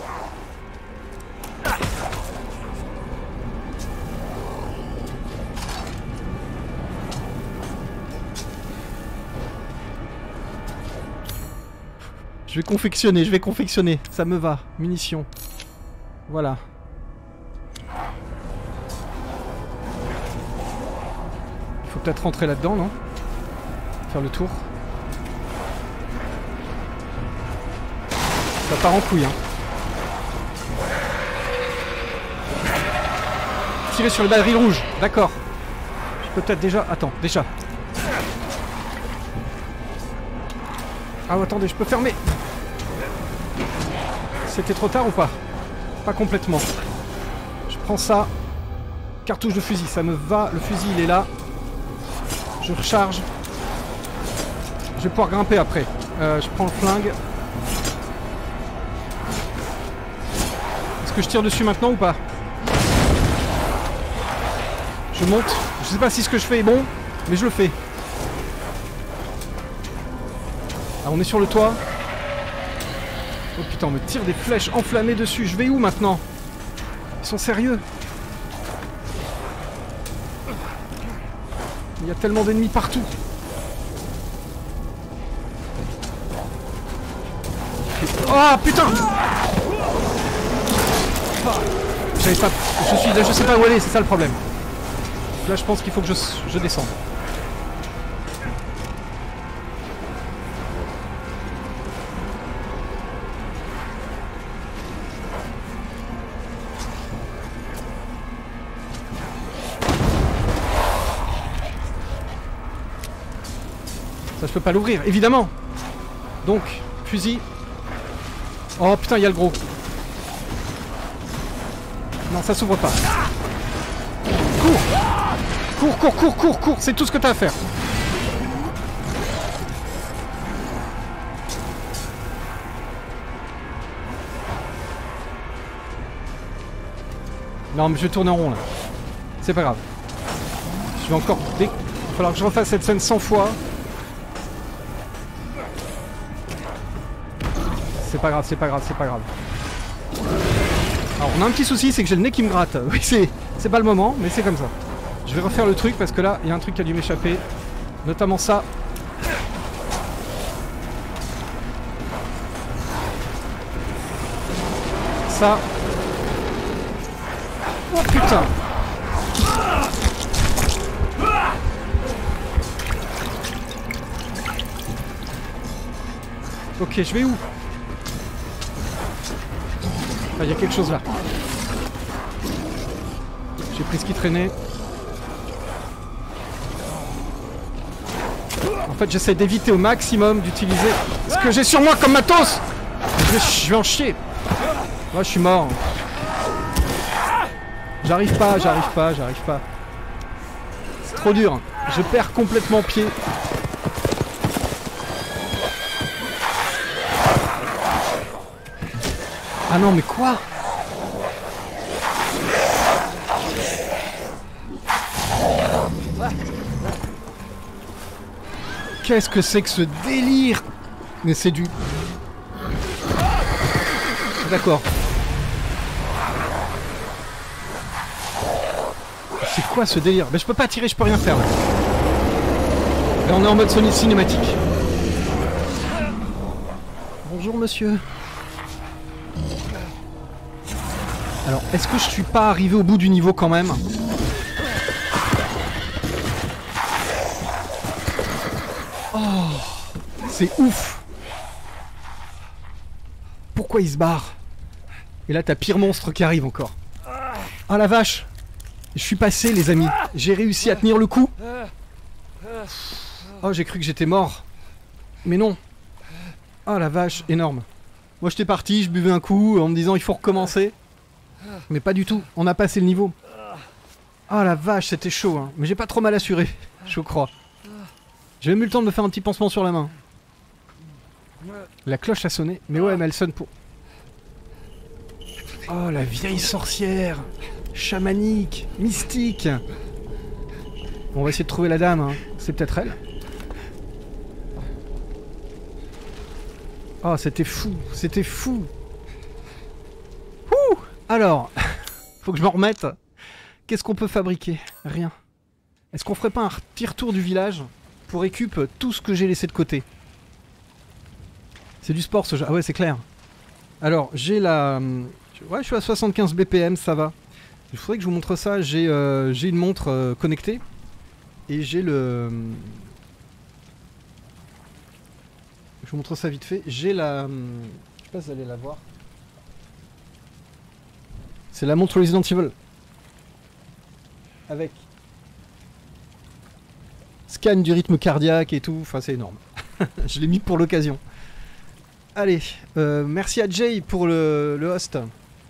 Je vais confectionner, je vais confectionner. Ça me va. Munitions. Voilà. Il faut peut-être rentrer là-dedans, non? Faire le tour. Ça part en couille, hein. Tirer sur le baril rouge, d'accord. Je peux peut-être déjà... Attends, déjà. Ah, attendez, je peux fermer. C'était trop tard ou pas? Pas complètement. Je prends ça. Cartouche de fusil, ça me va. Le fusil, il est là. Je recharge. Je vais pouvoir grimper après. Euh, je prends le flingue. Est-ce que je tire dessus maintenant ou pas? Je monte. Je sais pas si ce que je fais est bon, mais je le fais. Ah, on est sur le toit. Oh putain, on me tire des flèches enflammées dessus. Je vais où maintenant? Ils sont sérieux? Il y a tellement d'ennemis partout. Oh putain! J'avais pas... Je suis là, je sais pas où aller, c'est ça le problème. Là, je pense qu'il faut que je, je descende. Ça, je peux pas l'ouvrir, évidemment. Donc, fusil. Oh putain, il y a le gros. Non, ça s'ouvre pas. Cours! Cours, cours, cours, cours, cours, c'est tout ce que t'as à faire. Non, mais je vais tourner en rond là. C'est pas grave. Je vais encore... Il va falloir que je refasse cette scène cent fois. C'est pas grave, c'est pas grave, c'est pas grave. Alors, on a un petit souci, c'est que j'ai le nez qui me gratte. Oui, c'est... C'est pas le moment, mais c'est comme ça. Je vais refaire le truc parce que là, il y a un truc qui a dû m'échapper. Notamment ça. Ça. Oh putain. Ok, je vais où? Ah, il y a quelque chose là. J'ai pris ce qui traînait. En fait, j'essaie d'éviter au maximum d'utiliser ce que j'ai sur moi comme matos. Je vais, je vais en chier. Moi, je suis mort. J'arrive pas, j'arrive pas, j'arrive pas. C'est trop dur. Je perds complètement pied. Ah non, mais quoi? Qu'est-ce que c'est que ce délire? Mais c'est du... D'accord. C'est quoi ce délire? Mais je peux pas tirer, je peux rien faire. Là, là on est en mode Sony cinématique. Bonjour monsieur. Alors, est-ce que je suis pas arrivé au bout du niveau quand même? Oh, c'est ouf. Pourquoi il se barre? Et là, t'as pire monstre qui arrive encore. Ah la vache. Je suis passé, les amis. J'ai réussi à tenir le coup. Oh, j'ai cru que j'étais mort. Mais non. Oh la vache, énorme. Moi, j'étais parti, je buvais un coup en me disant il faut recommencer. Mais pas du tout, on a passé le niveau. Oh la vache, c'était chaud, hein. Mais j'ai pas trop mal assuré, je crois. J'ai même eu le temps de me faire un petit pansement sur la main. La cloche a sonné, mais ouais, mais elle sonne pour... Oh, la vieille sorcière. Chamanique, mystique. Bon, on va essayer de trouver la dame, hein. C'est peut-être elle. Oh, c'était fou, c'était fou. Ouh. Alors, faut que je me remette. Qu'est-ce qu'on peut fabriquer? Rien. Est-ce qu'on ferait pas un petit retour du village pour récup tout ce que j'ai laissé de côté? C'est du sport ce jeu. Ah ouais, c'est clair. Alors, j'ai la... Ouais, je suis à soixante-quinze B P M, ça va. Il faudrait que je vous montre ça. J'ai euh, j'ai une montre euh, connectée. Et j'ai le... Je vous montre ça vite fait. J'ai la... Je sais pas si vous allez la voir. C'est la montre Resident Evil. Avec scan du rythme cardiaque et tout. Enfin, c'est énorme. Je l'ai mis pour l'occasion. Allez, euh, merci à Jay pour le, le host.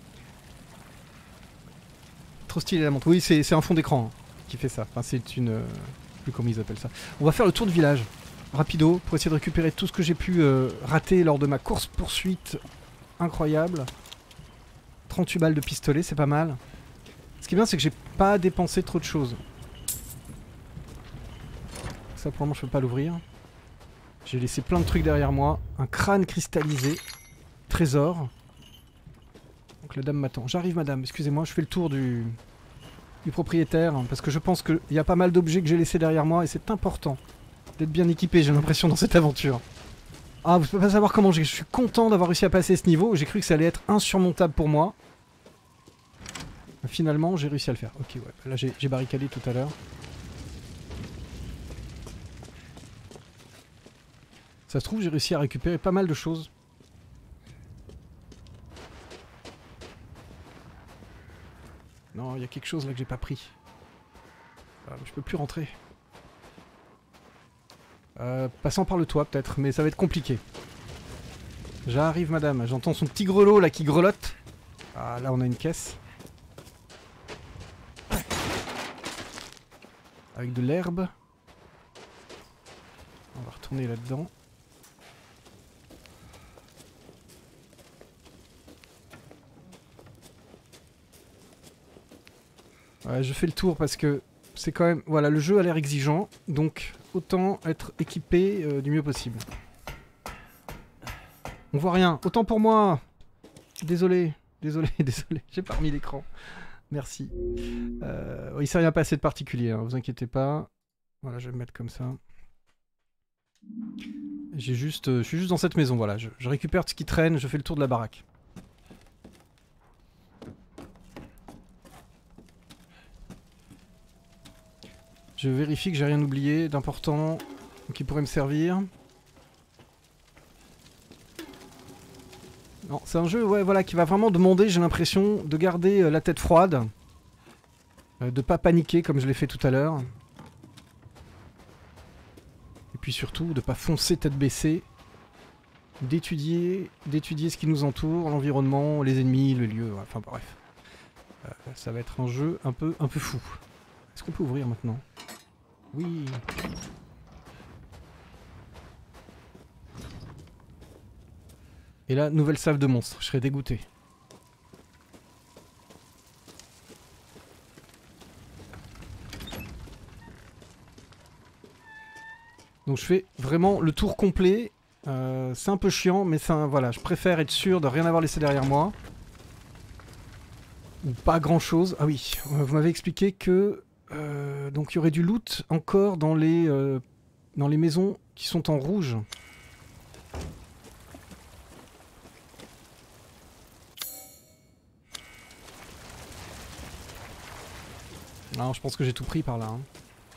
Trop stylé la montre. Oui, c'est un fond d'écran hein, qui fait ça. Enfin, c'est une... Euh, je sais plus comment ils appellent ça. On va faire le tour de village. Rapido, pour essayer de récupérer tout ce que j'ai pu euh, rater lors de ma course-poursuite incroyable. trente-huit balles de pistolet, c'est pas mal. Ce qui est bien, c'est que j'ai pas dépensé trop de choses. Ça, pour le moment, je peux pas l'ouvrir. J'ai laissé plein de trucs derrière moi. Un crâne cristallisé. Trésor. Donc la dame m'attend. J'arrive, madame. Excusez-moi, je fais le tour du, du propriétaire. Parce que je pense qu'il y a pas mal d'objets que j'ai laissés derrière moi. Et c'est important d'être bien équipé, j'ai l'impression, dans cette aventure. Ah, vous pouvez pas savoir comment je suis content d'avoir réussi à passer ce niveau. J'ai cru que ça allait être insurmontable pour moi. Finalement, j'ai réussi à le faire. Ok, ouais. Là, j'ai barricadé tout à l'heure. Ça se trouve, j'ai réussi à récupérer pas mal de choses. Non, il y a quelque chose là que j'ai pas pris. Ah, je peux plus rentrer. Euh, passant par le toit peut-être, mais ça va être compliqué. J'arrive madame, j'entends son petit grelot là qui grelotte. Ah là on a une caisse. Avec de l'herbe. On va retourner là-dedans. Ouais, je fais le tour parce que c'est quand même... Voilà, le jeu a l'air exigeant, donc autant être équipé euh, du mieux possible. On voit rien, autant pour moi. Désolé, désolé, désolé, j'ai pas remis l'écran. Merci. Euh, il s'est rien passé de particulier, hein, vous inquiétez pas. Voilà, je vais me mettre comme ça. J'ai juste, euh, je suis juste dans cette maison, voilà. Je, je récupère tout ce qui traîne, je fais le tour de la baraque. Je vérifie que j'ai rien oublié d'important qui pourrait me servir. Non, c'est un jeu ouais, voilà, qui va vraiment demander, j'ai l'impression, de garder euh, la tête froide. Euh, de pas paniquer comme je l'ai fait tout à l'heure. Et puis surtout, de pas foncer tête baissée. D'étudier d'étudier ce qui nous entoure, l'environnement, les ennemis, le lieu, enfin bref. Euh, ça va être un jeu un peu, un peu fou. Est-ce qu'on peut ouvrir maintenant ? Oui. Et là, nouvelle salve de monstres. Je serais dégoûté. Donc je fais vraiment le tour complet. Euh, c'est un peu chiant, mais ça, voilà, je préfère être sûr de rien avoir laissé derrière moi. Ou pas grand chose. Ah oui, vous m'avez expliqué que euh, donc il y aurait du loot encore dans les euh, dans les maisons qui sont en rouge. Alors je pense que j'ai tout pris par là. Hein.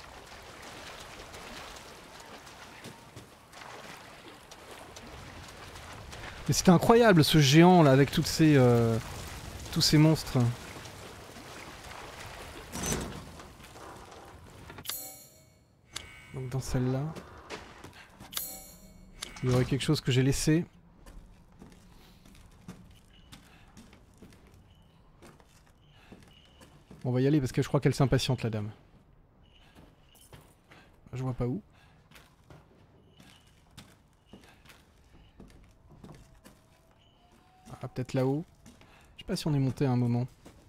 Mais c'était incroyable ce géant là avec toutes ces euh, tous ces monstres. Donc dans celle-là, il y aurait quelque chose que j'ai laissé. Bon, on va y aller parce que je crois qu'elle s'impatiente la dame. Je vois pas où. Ah, peut-être là-haut. Je sais pas si on est monté à un moment.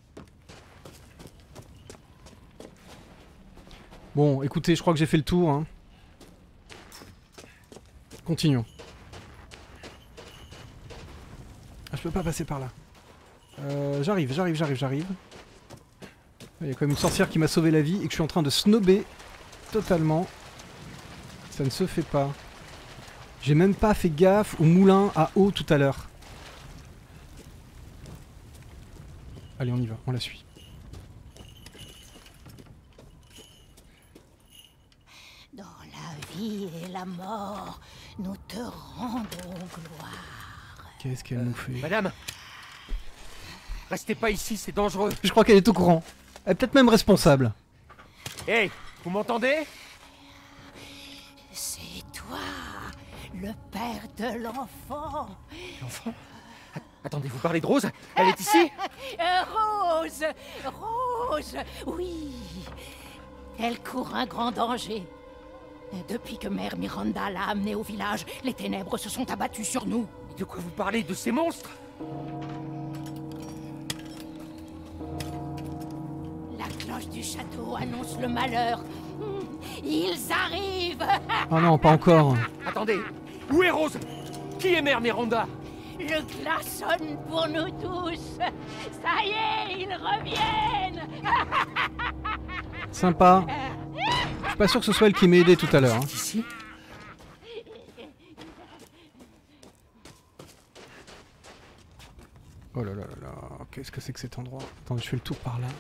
Bon, écoutez, je crois que j'ai fait le tour. Hein. Continuons. Ah, je peux pas passer par là. Euh, j'arrive, j'arrive, j'arrive, j'arrive. Il y a quand même une sorcière qui m'a sauvé la vie et que je suis en train de snobber totalement. Ça ne se fait pas. J'ai même pas fait gaffe au moulin à eau tout à l'heure. Allez, on y va, on la suit. Dans la vie et la mort, nous te rendons gloire. Qu'est-ce qu'elle nous fait? Madame, restez pas ici, c'est dangereux. Je crois qu'elle est au courant. Elle est peut-être même responsable. Hey, vous m'entendez? C'est toi, le père de l'enfant. L'enfant? Attendez, vous parlez de Rose? Elle est ici? Rose, Rose, oui. Elle court un grand danger. Depuis que Mère Miranda l'a amenée au village, les ténèbres se sont abattues sur nous. De quoi vous parlez? De ces monstres? La cloche du château annonce le malheur. Ils arrivent. Oh non, pas encore. Attendez, où est Rose? Qui est Mère Miranda? Le glaçonne pour nous tous. Ça y est, ils reviennent. Sympa. Je suis pas sûr que ce soit elle qui m'ait aidé tout à l'heure. Hein. Ici? Oh là là là là, qu'est-ce que c'est que cet endroit? Attends, je fais le tour par là.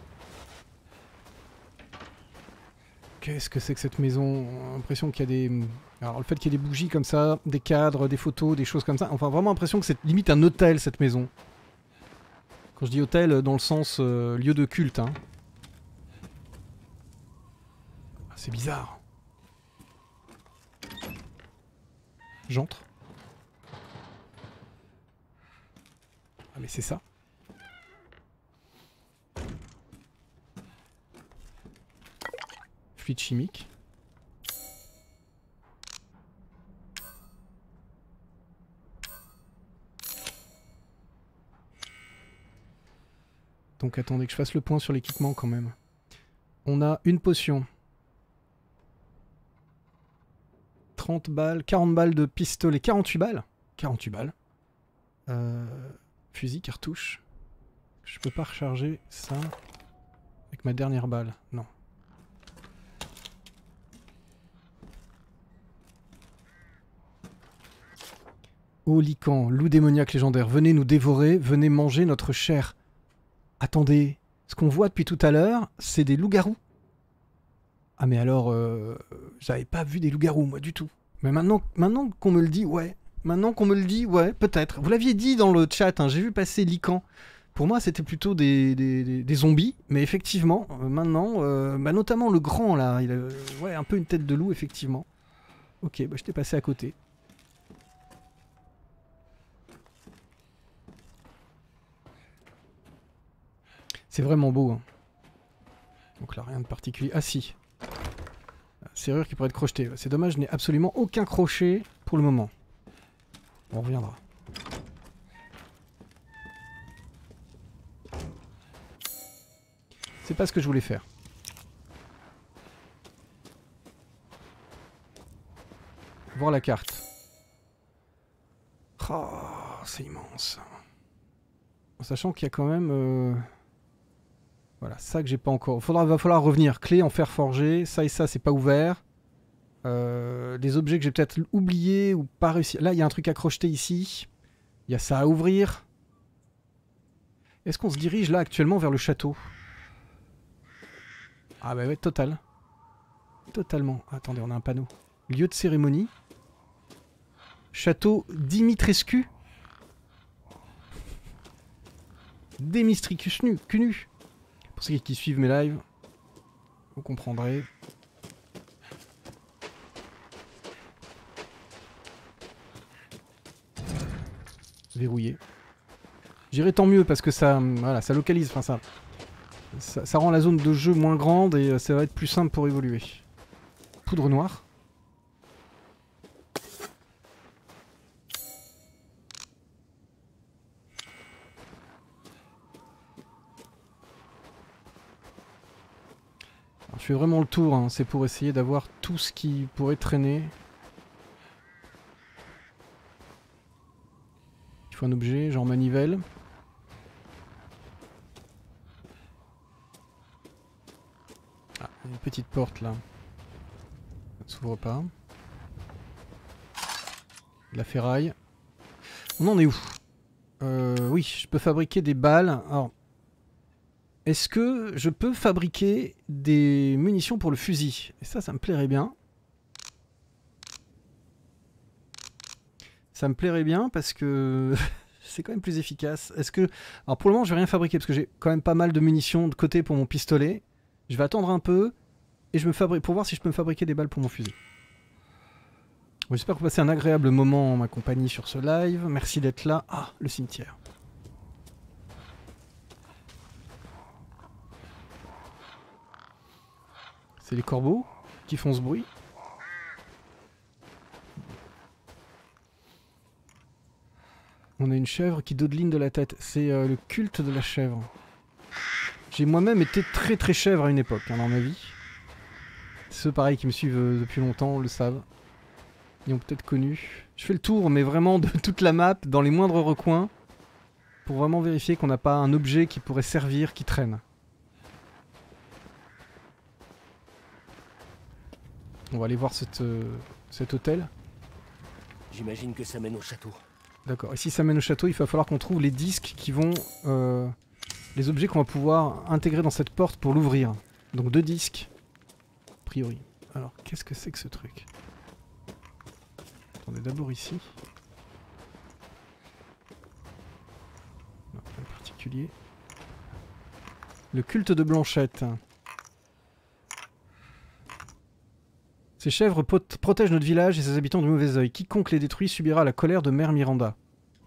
Qu'est-ce que c'est que cette maison? L'impression qu'il y a des... Alors le fait qu'il y ait des bougies comme ça, des cadres, des photos, des choses comme ça. Enfin vraiment l'impression que c'est limite un hôtel cette maison. Quand je dis hôtel, dans le sens euh, lieu de culte. Hein. Ah, c'est bizarre. J'entre. Ah mais c'est ça. Fluide chimique. Donc attendez que je fasse le point sur l'équipement quand même. On a une potion. trente balles, quarante balles de pistolet, quarante-huit balles. quarante-huit balles. Euh, fusil, cartouche. Je peux pas recharger ça avec ma dernière balle. Non. Ô Lycan, loup démoniaque légendaire, venez nous dévorer, venez manger notre chair. Attendez, ce qu'on voit depuis tout à l'heure, c'est des loups-garous. Ah mais alors, euh, j'avais pas vu des loups-garous moi du tout. Mais maintenant, maintenant qu'on me le dit, ouais. Maintenant qu'on me le dit, ouais, peut-être. Vous l'aviez dit dans le chat, hein, j'ai vu passer Lycan. Pour moi, c'était plutôt des, des, des, des zombies, mais effectivement, euh, maintenant, euh, bah, notamment le grand là, il a euh, ouais, un peu une tête de loup, effectivement. Ok, bah, je t'ai passé à côté. C'est vraiment beau. Hein. Donc là, rien de particulier. Ah si. Serrure qui pourrait être crochetée. C'est dommage, je n'ai absolument aucun crochet pour le moment. On reviendra. C'est pas ce que je voulais faire. Voir la carte. Oh, c'est immense. En sachant qu'il y a quand même... Euh... Voilà, ça que j'ai pas encore. Faudra, va falloir revenir. Clé en fer forgé. Ça et ça, c'est pas ouvert. Euh, des objets que j'ai peut-être oubliés ou pas réussi. Là, il y a un truc à crocheter ici. Il y a ça à ouvrir. Est-ce qu'on se dirige là actuellement vers le château? Ah bah ouais, total. Totalement. Attendez, on a un panneau. Lieu de cérémonie. Château Dimitrescu. Demistricus nu. Cunu. Pour ceux qui suivent mes lives, vous comprendrez. Verrouillé. J'irai tant mieux parce que ça, voilà, ça localise, enfin ça, ça, ça rend la zone de jeu moins grande et ça va être plus simple pour évoluer. Poudre noire. Alors, je fais vraiment le tour, hein. C'est pour essayer d'avoir tout ce qui pourrait traîner. Il faut un objet, genre manivelle. Ah, il y a une petite porte là. Ça ne s'ouvre pas. De la ferraille. On en est où? euh, Oui, je peux fabriquer des balles. Alors, est-ce que je peux fabriquer des munitions pour le fusil? Et ça, ça me plairait bien. Ça me plairait bien parce que c'est quand même plus efficace. Est-ce que... Alors pour le moment, je vais rien fabriquer parce que j'ai quand même pas mal de munitions de côté pour mon pistolet. Je vais attendre un peu et je me fabrique pour voir si je peux me fabriquer des balles pour mon fusil. Bon, j'espère que vous passez un agréable moment en ma compagnie sur ce live. Merci d'être là. Ah, le cimetière. C'est les corbeaux qui font ce bruit. On a une chèvre qui dodeline de la tête. C'est euh, le culte de la chèvre. J'ai moi-même été très très chèvre à une époque hein, dans ma vie. Ceux pareil qui me suivent euh, depuis longtemps le savent. Ils ont peut-être connu. Je fais le tour mais vraiment de toute la map, dans les moindres recoins. Pour vraiment vérifier qu'on n'a pas un objet qui pourrait servir, qui traîne. On va aller voir cette, euh, cet hôtel. J'imagine que ça mène au château. D'accord, et si ça mène au château, il va falloir qu'on trouve les disques qui vont... Euh, les objets qu'on va pouvoir intégrer dans cette porte pour l'ouvrir. Donc deux disques, a priori. Alors, qu'est-ce que c'est que ce truc? Attendez, d'abord ici. Non, pas en particulier. Le culte de Blanchette. Ces chèvres protègent notre village et ses habitants du mauvais œil. Quiconque les détruit subira la colère de Mère Miranda.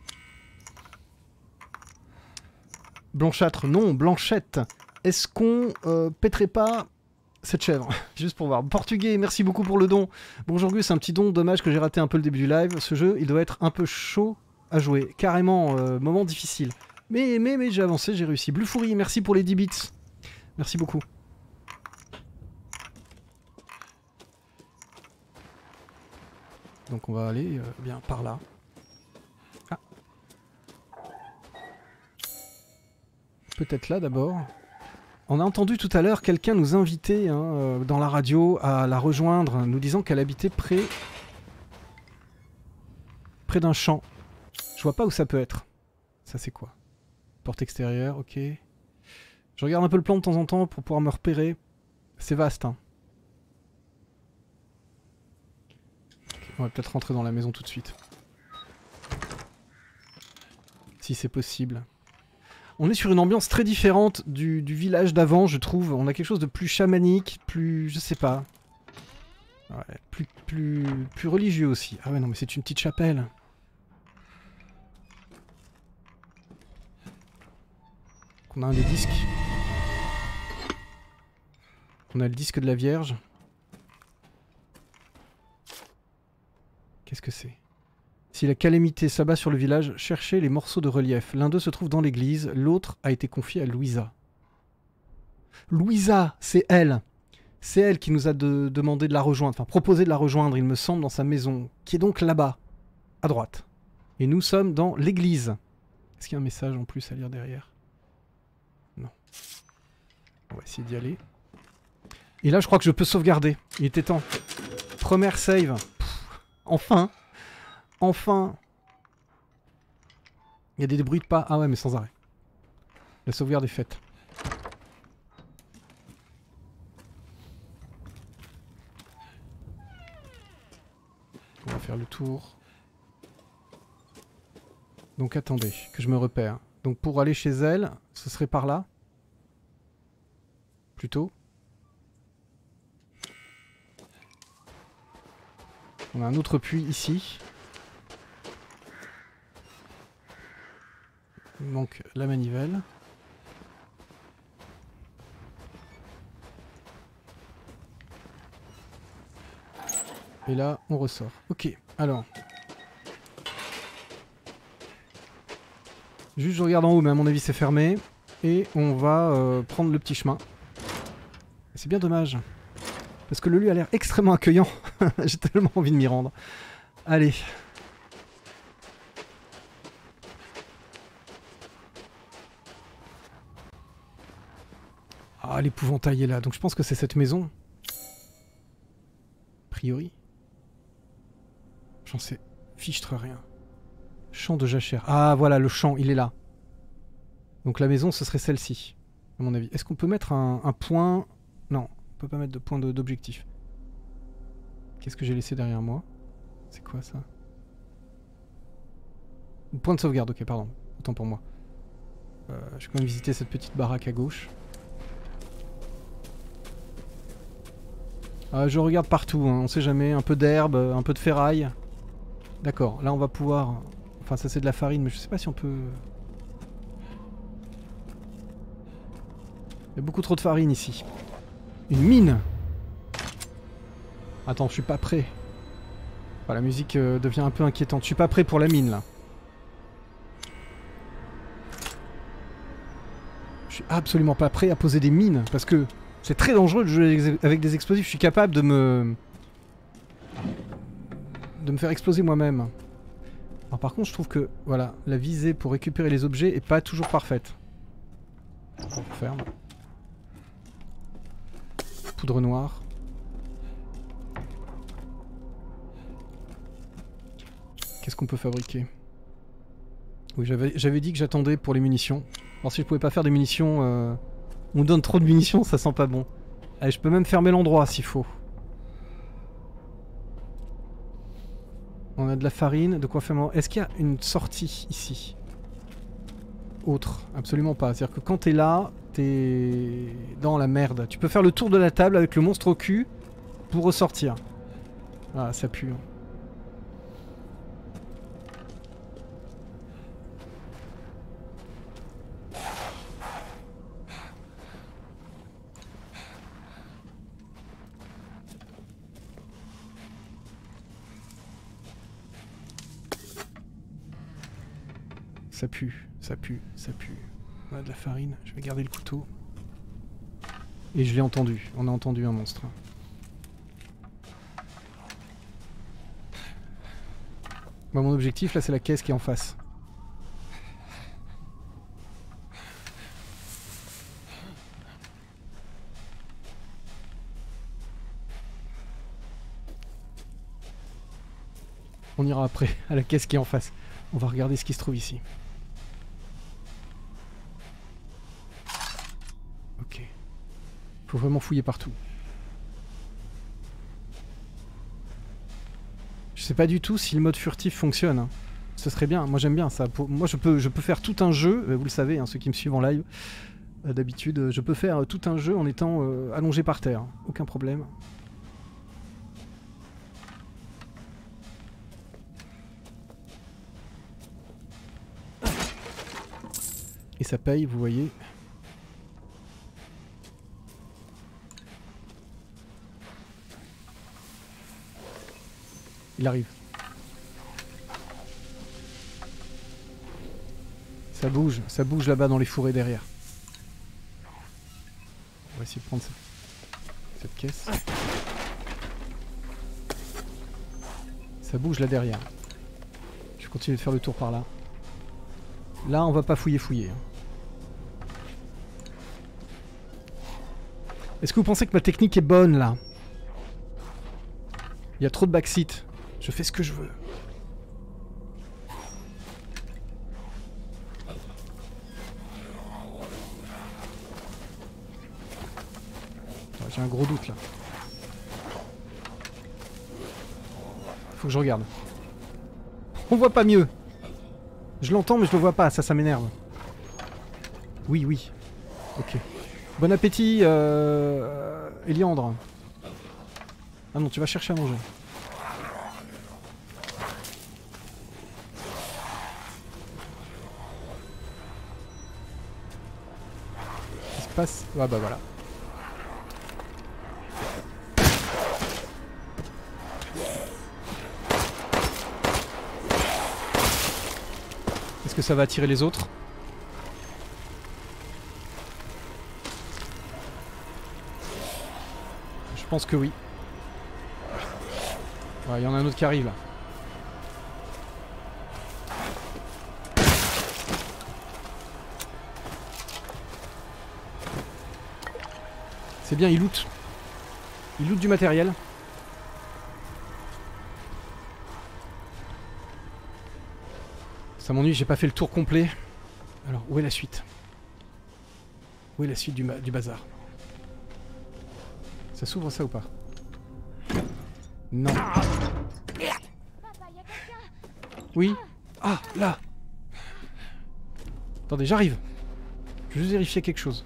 Blanchâtre, non, Blanchette. Est-ce qu'on euh, pèterait pas cette chèvre? Juste pour voir. Portugais, merci beaucoup pour le don. Bonjour Gus, un petit don. Dommage que j'ai raté un peu le début du live. Ce jeu, il doit être un peu chaud à jouer. Carrément, euh, moment difficile. Mais, mais, mais j'ai avancé, j'ai réussi. Blue Fury, merci pour les dix bits. Merci beaucoup. Donc on va aller euh, bien par là. Ah. Peut-être là d'abord. On a entendu tout à l'heure quelqu'un nous inviter hein, euh, dans la radio à la rejoindre, nous disant qu'elle habitait près, près d'un champ. Je vois pas où ça peut être. Ça c'est quoi? Porte extérieure, ok. Je regarde un peu le plan de temps en temps pour pouvoir me repérer. C'est vaste, hein. On va peut-être rentrer dans la maison tout de suite. Si c'est possible. On est sur une ambiance très différente du, du village d'avant, je trouve. On a quelque chose de plus chamanique, plus... je sais pas. Ouais, plus, plus, plus religieux aussi. Ah ouais, non, mais c'est une petite chapelle. On a un des disques. On a le disque de la Vierge. Qu'est-ce que c'est? Si la calamité s'abat sur le village, cherchez les morceaux de relief. L'un d'eux se trouve dans l'église, l'autre a été confié à Louisa. Louisa, c'est elle. C'est elle qui nous a de demandé de la rejoindre, enfin proposé de la rejoindre, il me semble, dans sa maison, qui est donc là-bas, à droite. Et nous sommes dans l'église. Est-ce qu'il y a un message en plus à lire derrière? Non. On va essayer d'y aller. Et là, je crois que je peux sauvegarder. Il était temps. Première save. Enfin, enfin. Il y a des bruits de pas. Ah ouais, mais sans arrêt. La sauvegarde est faite. On va faire le tour. Donc attendez, que je me repère. Donc pour aller chez elle, ce serait par là. Plutôt. On a un autre puits ici. Il manque la manivelle. Et là, on ressort. Ok, alors. Juste, je regarde en haut, mais à mon avis, c'est fermé. Et on va euh, prendre le petit chemin. C'est bien dommage. Parce que le lieu a l'air extrêmement accueillant. J'ai tellement envie de m'y rendre. Allez. Ah, l'épouvantail est là. Donc je pense que c'est cette maison. A priori. J'en sais fichtre rien. Champ de jachère. Ah, voilà, le champ, il est là. Donc la maison, ce serait celle-ci, à mon avis. Est-ce qu'on peut mettre un, un point... Non. On peut pas mettre de point d'objectif. Qu'est-ce que j'ai laissé derrière moi? C'est quoi ça? Point de sauvegarde, ok, pardon. Autant pour moi. Euh, je vais quand même visiter cette petite baraque à gauche. Euh, je regarde partout, hein, on sait jamais. Un peu d'herbe, un peu de ferraille. D'accord, là on va pouvoir... Enfin ça c'est de la farine, mais je sais pas si on peut... Il y a beaucoup trop de farine ici. Une mine! Attends, je suis pas prêt. Enfin, la musique euh, devient un peu inquiétante. Je suis pas prêt pour la mine là. Je suis absolument pas prêt à poser des mines parce que c'est très dangereux de jouer avec des explosifs. Je suis capable de me... de me faire exploser moi-même. Alors par contre je trouve que voilà, la visée pour récupérer les objets est pas toujours parfaite. On ferme. Poudre noire. Qu'est-ce qu'on peut fabriquer? Oui, j'avais dit que j'attendais pour les munitions. Alors si je pouvais pas faire des munitions... Euh, on me donne trop de munitions, ça sent pas bon. Allez, je peux même fermer l'endroit s'il faut. On a de la farine, de quoi faire... Est-ce qu'il y a une sortie ici? Autre? Absolument pas. C'est-à-dire que quand t'es là, t'es dans la merde. Tu peux faire le tour de la table avec le monstre au cul pour ressortir. Ah, ça pue. Ça pue, ça pue, ça pue. On a de la farine, je vais garder le couteau. Et je l'ai entendu, on a entendu un monstre. Bon, mon objectif là c'est la caisse qui est en face. On ira après à la caisse qui est en face. On va regarder ce qui se trouve ici. Ok. Faut vraiment fouiller partout. Je sais pas du tout si le mode furtif fonctionne. Hein. Ce serait bien, moi j'aime bien ça. Pour... Moi je peux, je peux faire tout un jeu, vous le savez, hein, ceux qui me suivent en live, euh, d'habitude, je peux faire tout un jeu en étant euh, allongé par terre. Aucun problème. Et ça paye, vous voyez. Il arrive. Ça bouge, ça bouge là-bas dans les fourrés derrière. On va essayer de prendre cette, cette caisse. Ça bouge là derrière. Je vais continuer de faire le tour par là. Là, on va pas fouiller fouiller. Est-ce que vous pensez que ma technique est bonne là? Il y a trop de backseat. Je fais ce que je veux. J'ai un gros doute là. Faut que je regarde. On voit pas mieux. Je l'entends mais je le vois pas, ça, ça m'énerve. Oui, oui. Ok. Bon appétit, euh... Eliandre. Ah non, tu vas chercher à manger. Qu'est-ce qui se passe? Ah bah voilà. Est-ce que ça va attirer les autres? Je pense que oui. Ouais, il y en a un autre qui arrive là. C'est bien, il loot. Il loot du matériel. Ça m'ennuie, j'ai pas fait le tour complet. Alors, où est la suite? Où est la suite du, du bazar? Ça s'ouvre ça ou pas? Non. Oui. Ah, là. Attendez, j'arrive. Je vais juste vérifier quelque chose.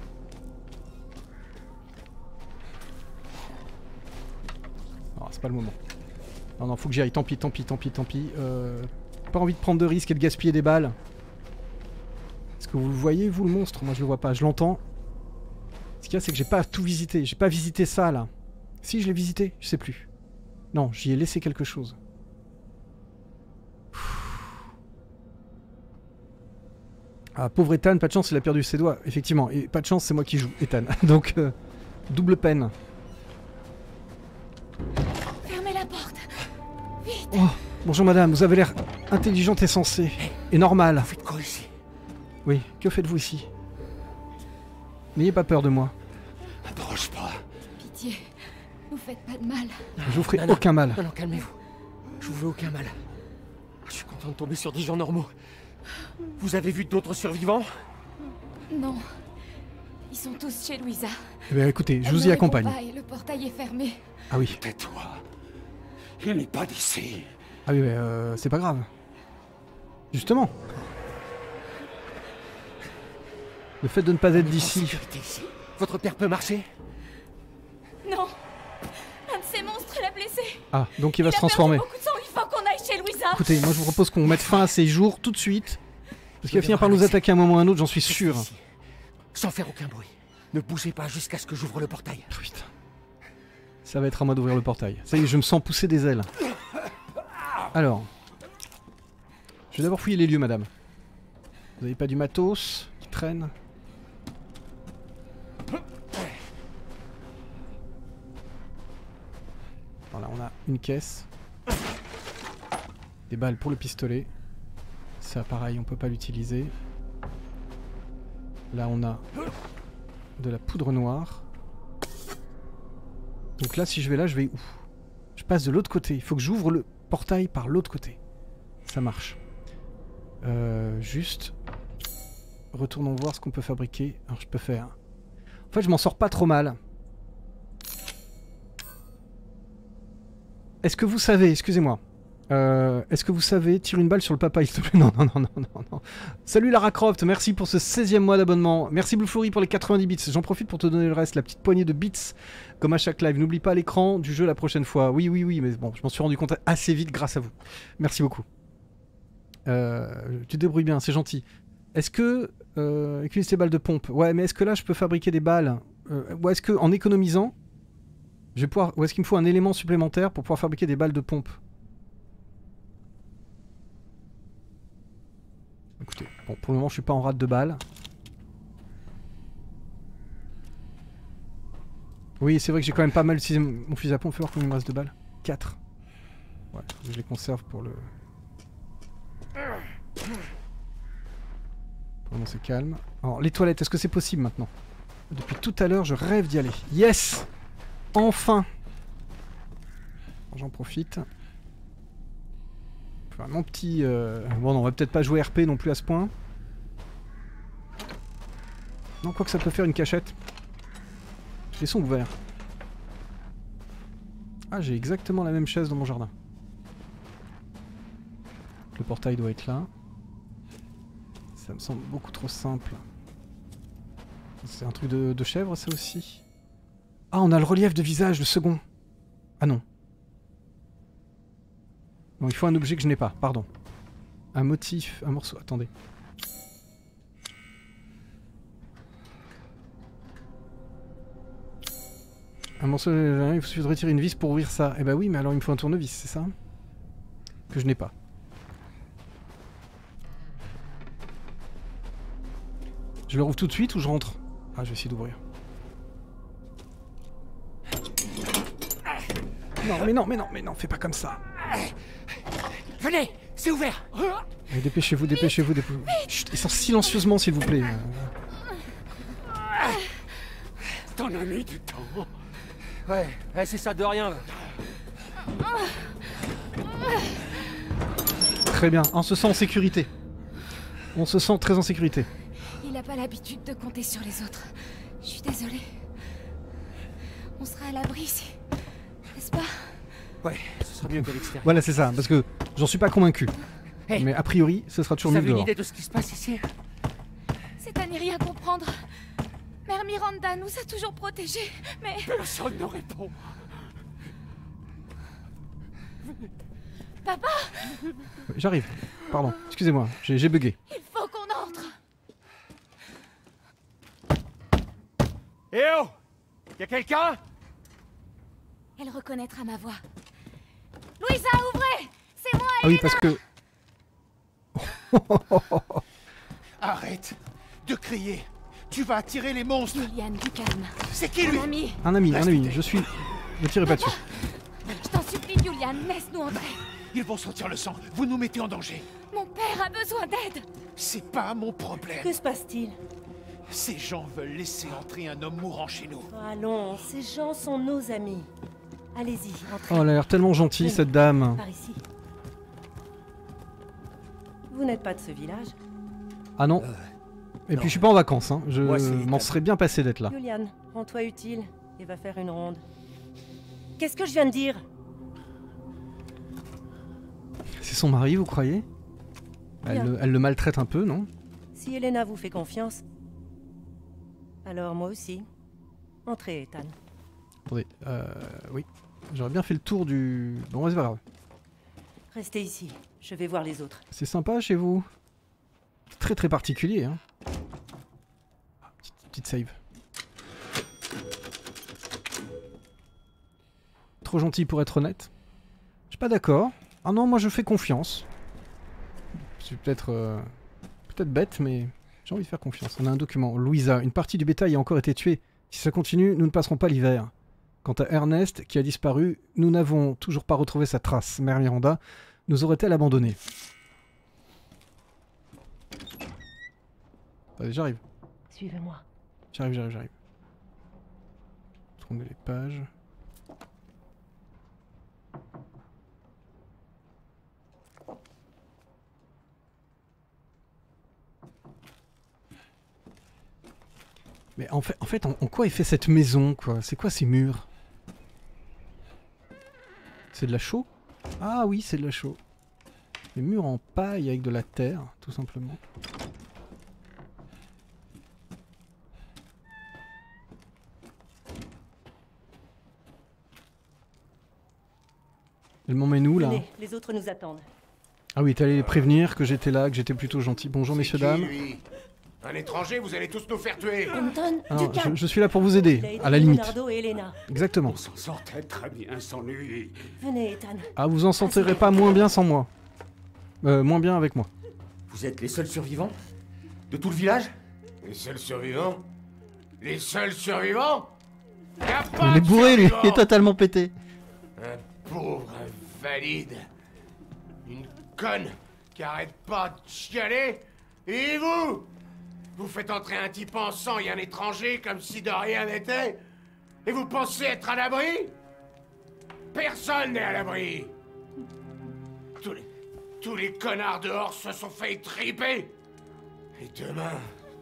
Non, c'est pas le moment. Non, non, faut que j'y aille. Tant pis, tant pis, tant pis, tant pis. Euh, pas envie de prendre de risques et de gaspiller des balles. Est-ce que vous le voyez, vous, le monstre? Moi, je le vois pas. Je l'entends. Ce qu'il y a, c'est que j'ai pas tout visité. J'ai pas visité ça, là. Si, je l'ai visité. Je sais plus. Non, j'y ai laissé quelque chose. Ah, pauvre Ethan, pas de chance, il a perdu ses doigts. Effectivement, et pas de chance, c'est moi qui joue, Ethan. Donc, euh, double peine. Fermez la porte. Vite. Oh, bonjour madame, vous avez l'air intelligente et sensée. Et normale. Vous faites quoi ici? Oui, que faites-vous ici? N'ayez pas peur de moi. Approche pas. Pitié, vous faites pas de mal. Je vous ferai Non, non, aucun mal. Non, non, calmez-vous. Je vous veux aucun mal. Je suis content de tomber sur des gens normaux. Vous avez vu d'autres survivants? Non. Ils sont tous chez Louisa. Eh bien écoutez, je Elle vous ne y répond accompagne. pas et le portail est fermé. Ah oui. Tais-toi. Il n'est pas d'ici. Ah oui, mais euh, c'est pas grave. Justement. Le fait de ne pas être d'ici. Sécurité ici. Votre père peut marcher? Non. Un de ces monstres l'a blessé. Ah, donc il va Il se a perdu transformer. beaucoup de sang, il faut qu'on aille chez Louisa. Écoutez, moi je vous propose qu'on mette fin à ces jours tout de suite. Parce qu'il va finir par nous attaquer à un moment ou à un autre, j'en suis sûr. Ici. Sans faire aucun bruit. Ne bougez pas jusqu'à ce que j'ouvre le portail. Oh, putain. Ça va être à moi d'ouvrir le portail. Ça y est, je me sens pousser des ailes. Alors. Je vais d'abord fouiller les lieux, madame. Vous avez pas du matos qui traîne? Voilà, on a une caisse. Des balles pour le pistolet. Ça, pareil, on peut pas l'utiliser. Là, on a de la poudre noire. Donc là, si je vais là, je vais où? Je passe de l'autre côté. Il faut que j'ouvre le portail par l'autre côté. Ça marche. Euh, juste... Retournons voir ce qu'on peut fabriquer. Alors, je peux faire... En fait, je m'en sors pas trop mal. Est-ce que vous savez... Excusez-moi. Euh, Est-ce que vous savez... Tire une balle sur le papa, s'il te plaît. Non, non, non, non, non, non. Salut Lara Croft, merci pour ce seizième mois d'abonnement. Merci Blue Flurry pour les quatre-vingt-dix bits. J'en profite pour te donner le reste, la petite poignée de bits, comme à chaque live. N'oublie pas l'écran du jeu la prochaine fois. Oui, oui, oui, mais bon, je m'en suis rendu compte assez vite grâce à vous. Merci beaucoup. Euh, tu te débrouilles bien, c'est gentil. Est-ce que... Euh, utilise tes balles de pompe. Ouais, mais est-ce que là, je peux fabriquer des balles euh, Ou est-ce que, en économisant, je vais pouvoir... Ou est-ce qu'il me faut un élément supplémentaire pour pouvoir fabriquer des balles de pompe? Écoutez, bon, pour le moment, je suis pas en rate de balles. Oui, c'est vrai que j'ai quand même pas mal utilisé mon fusil à pompe. Fais voir combien il me reste de balles. quatre. Ouais, je les conserve pour le... Pour le moment, c'est calme. Alors, les toilettes, est-ce que c'est possible maintenant? Depuis tout à l'heure, je rêve d'y aller. Yes! Enfin! J'en profite. Enfin, mon petit... Euh... Bon, non, on va peut-être pas jouer R P non plus à ce point. Non, quoi que ça peut faire une cachette. Les sont ouverts. Ah, j'ai exactement la même chaise dans mon jardin. Le portail doit être là. Ça me semble beaucoup trop simple. C'est un truc de, de chèvre, ça aussi. Ah, on a le relief de visage, le second. Ah non. Non, il faut un objet que je n'ai pas, pardon. Un motif, un morceau... Attendez. Un morceau... Il suffit de retirer une vis pour ouvrir ça. Eh bah oui, mais alors il me faut un tournevis, c'est ça? Que je n'ai pas. Je le rouvre tout de suite ou je rentre? Ah, je vais essayer d'ouvrir. Non, mais non, mais non, mais non, fais pas comme ça. Venez, c'est ouvert. Allez, dépêchez-vous, dépêchez-vous, dépêchez-vous. Chut, et sort silencieusement, s'il vous plaît. T'en as mis du temps. Ouais, ouais c'est ça, de rien. Très bien, on se sent en sécurité. On se sent très en sécurité. Il n'a pas l'habitude de compter sur les autres. Je suis désolée. On sera à l'abri ici, n'est-ce pas? Ouais, ce sera mieux qu'à l'extérieur. Voilà, c'est ça, parce que j'en suis pas convaincu. Hey, mais a priori, ce sera toujours vous mieux avez une dehors. idée de ce qui se passe ici? C'est à n'y rien comprendre. Mère Miranda nous a toujours protégés, mais... Personne ne répond. Papa, J'arrive. Pardon, excusez-moi, j'ai j'ai bugué. il faut qu'on entre. Eh oh! Y'a quelqu'un? Elle reconnaîtra ma voix. Louisa, ouvrez! C'est moi, Ah oui, Elena! parce que... Arrête de crier. Tu vas attirer les monstres. Julian, du calme. C'est qui lui? Mon ami, Un ami, un Reste ami, tête. je suis... Ne tirez pas dessus. je t'en supplie, Julian, laisse-nous entrer. Ils vont sentir le sang. Vous nous mettez en danger. Mon père a besoin d'aide. C'est pas mon problème. Que se passe-t-il? Ces gens veulent laisser entrer un homme mourant chez nous. Allons, ces gens sont nos amis. Allez-y, entrez. Oh, elle a l'air tellement gentille, cette dame. Par ici. Vous n'êtes pas de ce village? Ah non. Et non. puis je suis pas en vacances, hein. Je Moi, c'est m'en Ethan. serais bien passé d'être là. Julian, rends-toi utile et va faire une ronde. Qu'est-ce que je viens de dire? C'est son mari, vous croyez? elle, Bien. le- elle le maltraite un peu, non? Si Elena vous fait confiance, alors moi aussi. Entrez, Ethan. Attendez, euh... Oui. J'aurais bien fait le tour du... Bon, c'est pas grave. Restez ici, je vais voir les autres. C'est sympa chez vous. C'est très très particulier, hein. Ah, Petite, petite save. Trop gentil pour être honnête. Je suis pas d'accord. Ah non, moi je fais confiance. Je suis peut-être... euh, peut-être bête, mais j'ai envie de faire confiance. On a un document. Louisa, une partie du bétail a encore été tuée. Si ça continue, nous ne passerons pas l'hiver. Quant à Ernest, qui a disparu, nous n'avons toujours pas retrouvé sa trace. Mère Miranda nous aurait-elle abandonné? Allez, j'arrive. Suivez-moi. J'arrive, j'arrive, j'arrive. Tourner les pages. Mais en fait, en, fait, en, en quoi est fait cette maison, quoi? C'est quoi ces murs? C'est de la chaux? Ah oui, c'est de la chaux. Les murs en paille avec de la terre, tout simplement. Elle m'emmène où, là? Venez, les autres nous attendent. Ah oui, t'es allé les prévenir que j'étais là, que j'étais plutôt gentil. Bonjour, messieurs, dames. Lui un étranger, vous allez tous nous faire tuer. Anton, Alors, du calme. je, je suis là pour vous aider, Il a aidé à la limite. Leonardo et Elena. Exactement. On s'en sortait très bien sans lui. Venez, Ethan. Ah, vous en sentirez pas moins bien sans moi. Euh, moins bien avec moi. Vous êtes les seuls survivants? De tout le village? Les seuls survivants? Les seuls survivants? Y a pas Il est de bourré, lui, il est survivants. totalement pété. Un pauvre invalide. Une conne qui arrête pas de chialer. Et vous? Vous faites entrer un type en sang et un étranger comme si de rien n'était? Et vous pensez être à l'abri? Personne n'est à l'abri. Tous les, tous les connards dehors se sont fait triper. Et demain...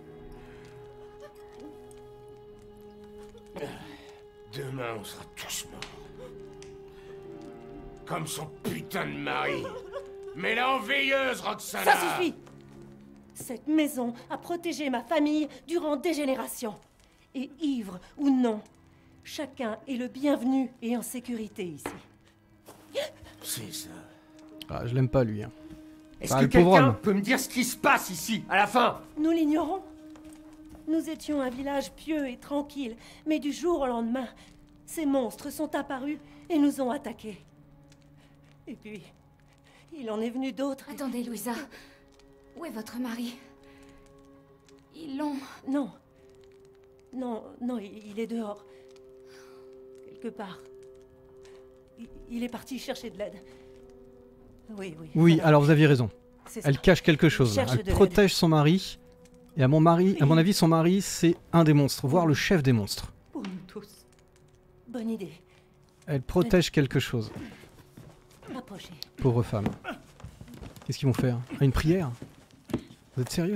Demain, on sera tous morts. Comme son putain de mari. Mais la veilleuse, Roxana. Ça suffit! Cette maison a protégé ma famille durant des générations. Et ivre ou non, chacun est le bienvenu et en sécurité ici. C'est ça. Ah, je l'aime pas, lui. Hein. Est-ce Ah, que le pauvre quelqu'un homme. peut me dire ce qui se passe ici, à la fin? Nous l'ignorons. Nous étions un village pieux et tranquille, mais du jour au lendemain, ces monstres sont apparus et nous ont attaqués. Et puis, il en est venu d'autres. Attendez, Louisa. Où est votre mari? Ils l'ont... Non. Non, non, il il est dehors. Quelque part. Il, il est parti chercher de l'aide. Oui, oui. Oui, voilà. alors vous aviez raison. C'est ça. Elle cache quelque chose. cherche Elle de l'aide. protège son mari. Et à mon mari, à mon avis, son mari, c'est un des monstres, voire le chef des monstres. Pour nous tous. Bonne idée. Elle protège quelque chose. Approchez. Pauvre femme. Qu'est-ce qu'ils vont faire? Ah, une prière? Vous êtes sérieux?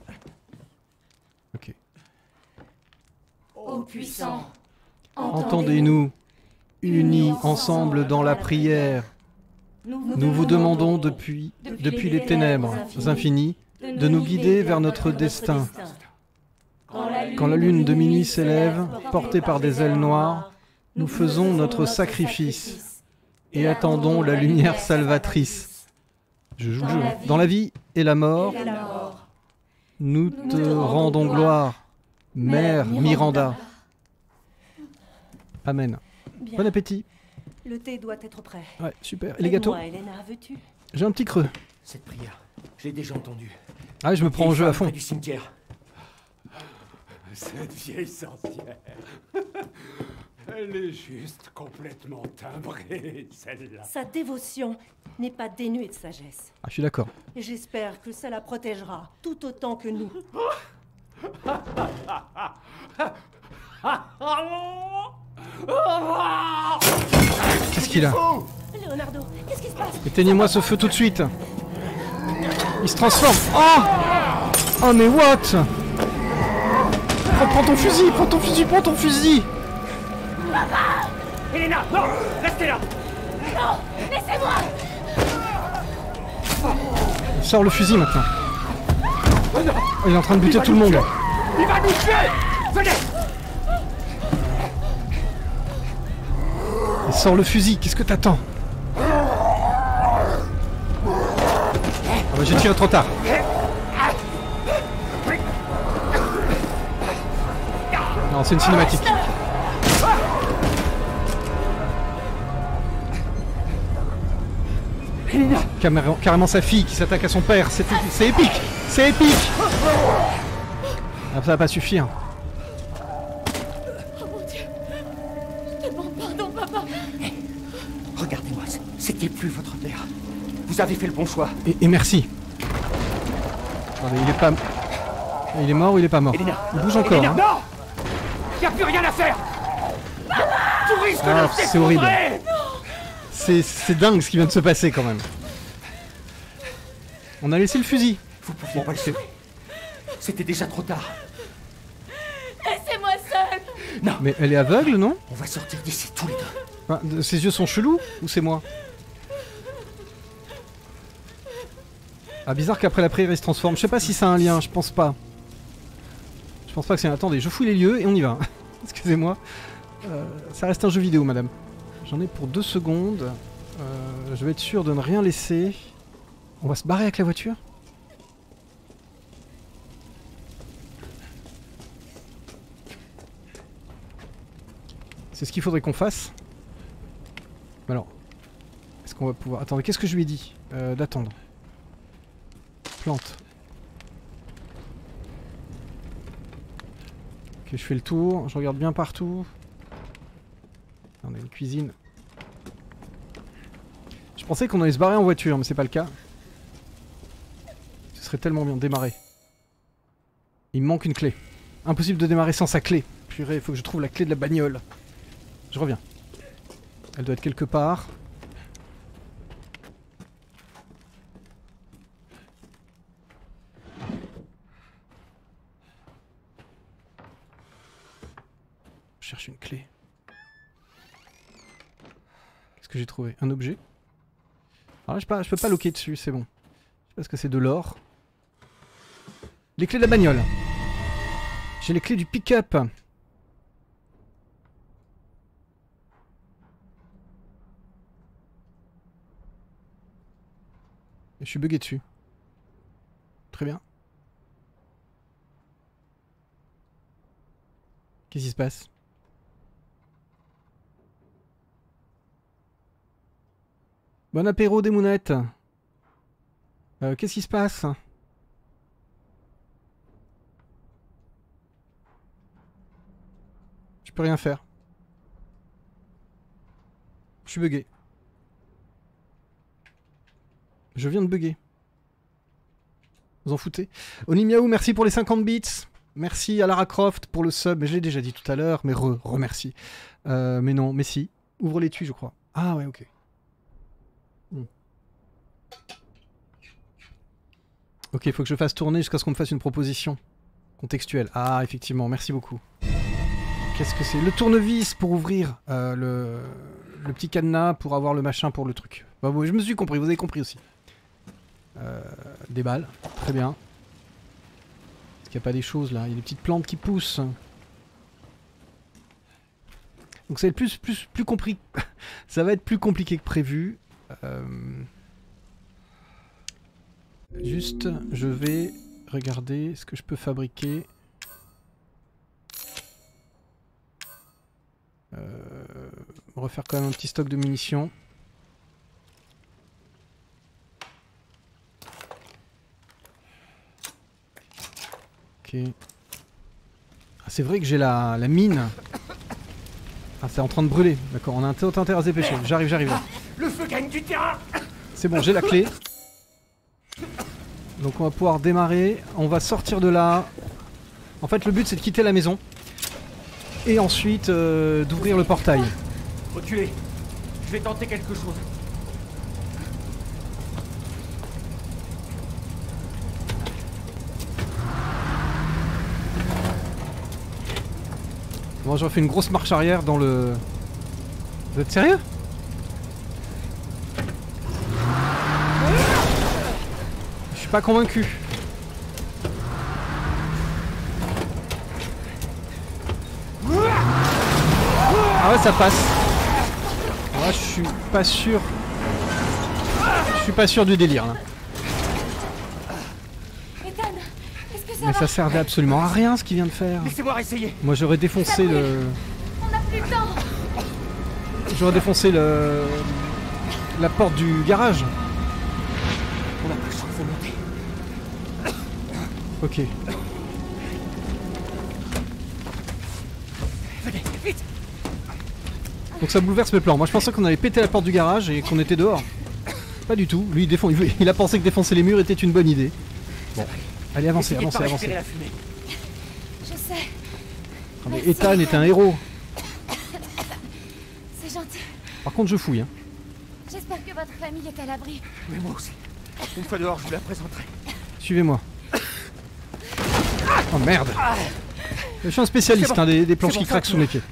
Ok. Ô puissant, Entendez-nous, unis ensemble dans la prière. Nous vous demandons depuis, depuis les ténèbres infinies de nous guider vers notre destin. Quand la lune de minuit s'élève, portée par des ailes noires, nous faisons notre sacrifice et attendons la lumière salvatrice. Je joue le jeu. Dans la vie et la mort, nous te rendons gloire, Mère Miranda. Amen. Bien. Bon appétit. Le thé doit être prêt. Ouais, super. Et les gâteaux? Aide-moi, Elena, veux-tu? J'ai un petit creux. Cette prière, je l'ai déjà entendue. Ah, je me prends en jeu à fond. Du cimetière. Cette vieille sorcière. Elle est juste complètement timbrée, celle-là. Sa dévotion n'est pas dénuée de sagesse. Ah, je suis d'accord. Et j'espère que ça la protégera, tout autant que nous. Qu'est-ce qu'il a? Leonardo, qu'est-ce qui se passe? Éteignez-moi ce feu tout de suite. Il se transforme. Oh! Oh mais what? Prends, prends ton fusil, prends ton fusil, prends ton fusil. Papa! Elena, non! Restez là! Non! Laissez-moi! Sors le fusil maintenant. Oh, il est en train de buter tout le monde. Il va nous tuer! Venez! Et sors le fusil, qu'est-ce que t'attends? Ah bah j'ai tiré trop tard. Non, c'est une cinématique. Caméra- carrément sa fille qui s'attaque à son père, c'est c'est épique! C'est épique! Ah, ça va pas suffire. Oh mon Dieu! Je te demande pardon, papa! Hey, regardez-moi, c'était plus votre père. Vous avez fait le bon choix. Et, et merci. Attendez, il est pas... Il est mort ou il est pas mort? Elena, Il bouge encore. Elena, Hein. non! Y a plus rien à faire! Tout risque Ah, de c'est horrible. s'effondrer! C'est c'est dingue ce qui vient de se passer quand même. On a laissé le fusil. Vous pouviez pas le sauver. C'était déjà trop tard. Laissez-moi seule! Non. Mais elle est aveugle, non? On va sortir d'ici tous les deux. Enfin, de- ses yeux sont chelous ou c'est moi? Ah, bizarre qu'après la prière il se transforme. Je sais pas si ça a un lien, je pense pas. Je pense pas que c'est... Attendez, je fouille les lieux et on y va. Excusez-moi. Euh, ça reste un jeu vidéo, madame. J'en ai pour deux secondes. Euh, je vais être sûr de ne rien laisser. On va se barrer avec la voiture? C'est ce qu'il faudrait qu'on fasse. Mais alors, est-ce qu'on va pouvoir... Attendez, qu'est-ce que je lui ai dit? euh, D'attendre. Plante. Ok, je fais le tour, je regarde bien partout. On a une cuisine. Je pensais qu'on allait se barrer en voiture, mais c'est pas le cas. Ce serait tellement bien de démarrer. Il me manque une clé. Impossible de démarrer sans sa clé. Purée, il faut que je trouve la clé de la bagnole. Je reviens. Elle doit être quelque part. Je cherche une clé. Qu'est-ce que j'ai trouvé? Un objet? Alors là, je peux pas, je peux pas loquer dessus, c'est bon. Je sais pas ce que c'est, de l'or. Les clés de la bagnole. J'ai les clés du pick-up. Je suis bugué dessus. Très bien. Qu'est-ce qui se passe? Bon apéro des mounettes. Euh, Qu'est-ce qui se passe? Je peux rien faire. Je suis bugué. Je viens de bugger. Vous en foutez? Onimiaou, merci pour les cinquante bits. Merci à Lara Croft pour le sub. Mais je l'ai déjà dit tout à l'heure, mais re, remercie. Euh, mais non, mais si. Ouvre l'étui, je crois. Ah ouais, ok. Hmm. Ok, il faut que je fasse tourner jusqu'à ce qu'on me fasse une proposition contextuelle. Ah, effectivement, merci beaucoup. Qu'est-ce que c'est? Le tournevis pour ouvrir euh, le, le petit cadenas pour avoir le machin pour le truc. Bah, bon, je me suis compris, vous avez compris aussi. Euh, des balles, très bien. Est-ce qu'il qu'il n'y a pas des choses là. Il y a des petites plantes qui poussent. Donc ça va être plus, plus, plus compris. Ça va être plus compliqué que prévu. Euh... Juste, je vais regarder ce que je peux fabriquer. Euh... Refaire quand même un petit stock de munitions. Ok. Ah, c'est vrai que j'ai la, la mine. Ah, c'est en train de brûler. D'accord, on a un tout intérêt à se dépêcher. J'arrive, j'arrive. Le feu gagne du terrain. C'est bon, j'ai la clé. Donc on va pouvoir démarrer. On va sortir de là. En fait, le but c'est de quitter la maison. Et ensuite euh, d'ouvrir le portail. Reculez. Je vais tenter quelque chose. Moi j'aurais fait une grosse marche arrière dans le... Vous êtes sérieux? Je suis pas convaincu. Ah ouais, ça passe. Moi je suis pas sûr. Je suis pas sûr du délire là. Ethan, est-ce que ça Mais va? ça servait absolument à rien ce qu'il vient de faire. Laissez-moi essayer. Moi j'aurais défoncé le... On n'a plus le temps. J'aurais défoncé le... la porte du garage. On n'a pas le choix, faut monter. Ok. Venez, vite. Donc ça bouleverse mes plans. Moi je pensais qu'on allait péter la porte du garage et qu'on était dehors. Pas du tout. Lui il, défend... il a pensé que défoncer les murs était une bonne idée. Bon. Allez, avancez, Essayez de avancez, pas avancez. respirer la fumée. Je sais. Ah, mais Merci. Ethan est un héros. C'est gentil. Par contre je fouille. Hein. J'espère que votre famille est à l'abri. Mais moi aussi. Une fois dehors, je vous la présenterai. Suivez-moi. Oh merde. Je suis un spécialiste bon. hein, des, des planches C'est qui bon, craquent ça, sous mes pieds.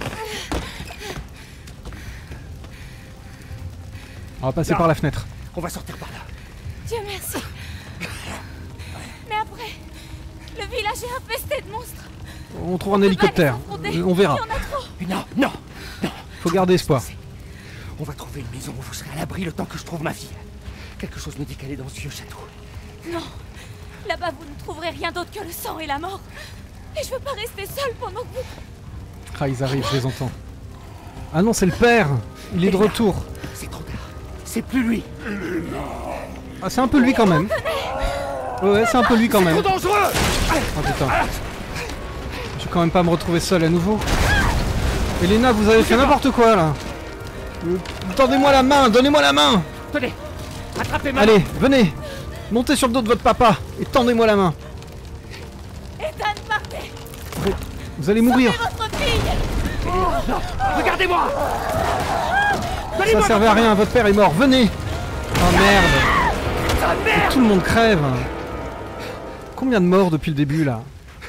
On va passer Là. par la fenêtre. On va sortir par là. Dieu merci. Mais après, le village est infesté de monstres. On trouve un hélicoptère. Euh, On verra. Il y en a trop. Mais non, non, non. Faut garder espoir. On va trouver une maison où vous serez à l'abri le temps que je trouve ma fille. Quelque chose me dit qu'elle est dans ce vieux château. Non. Là-bas, vous ne trouverez rien d'autre que le sang et la mort. Et je veux pas rester seule pendant que vous... Ah, ils arrivent, je les entends. Ah non, c'est le père. Il est de retour. C'est trop tard. C'est plus lui. Ah, c'est un peu lui quand même. Ouais, ouais, c'est un peu lui quand même. C'est trop dangereux. Oh putain. Je vais quand même pas me retrouver seul à nouveau. Elena, vous avez fait n'importe quoi là. Euh, Tendez-moi la main, donnez-moi la main. Tenez, attrapez-moi. Allez, venez. Montez sur le dos de votre papa et tendez-moi la main. Ethan, partez. Vous, vous allez mourir. Sauvez votre fille. Non, regardez-moi. Ça servait à rien, votre père est mort. Venez. Oh merde. Et tout le monde crève. Combien de morts depuis le début là?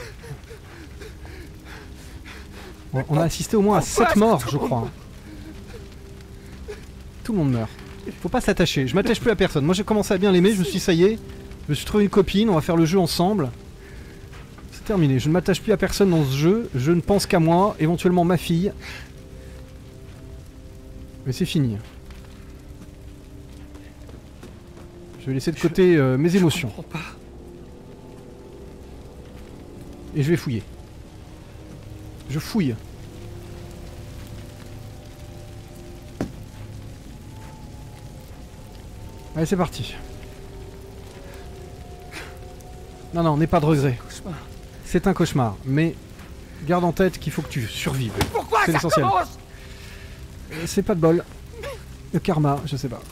On on a assisté au moins à sept morts, je crois. Tout le monde meurt. Faut pas s'attacher. Je m'attache plus à personne. Moi j'ai commencé à bien l'aimer, je me suis dit, ça y est. Je me suis trouvé une copine, on va faire le jeu ensemble. C'est terminé. Je ne m'attache plus à personne dans ce jeu. Je ne pense qu'à moi, éventuellement ma fille. Mais c'est fini. Je vais laisser de côté euh, mes émotions. Et je vais fouiller. Je fouille. Allez, c'est parti. Non, non, n'aie pas de regret. C'est un cauchemar, mais garde en tête qu'il faut que tu survives. Pourquoi c'est ça l'essentiel. commence? Euh, C'est pas de bol. Le karma, je sais pas.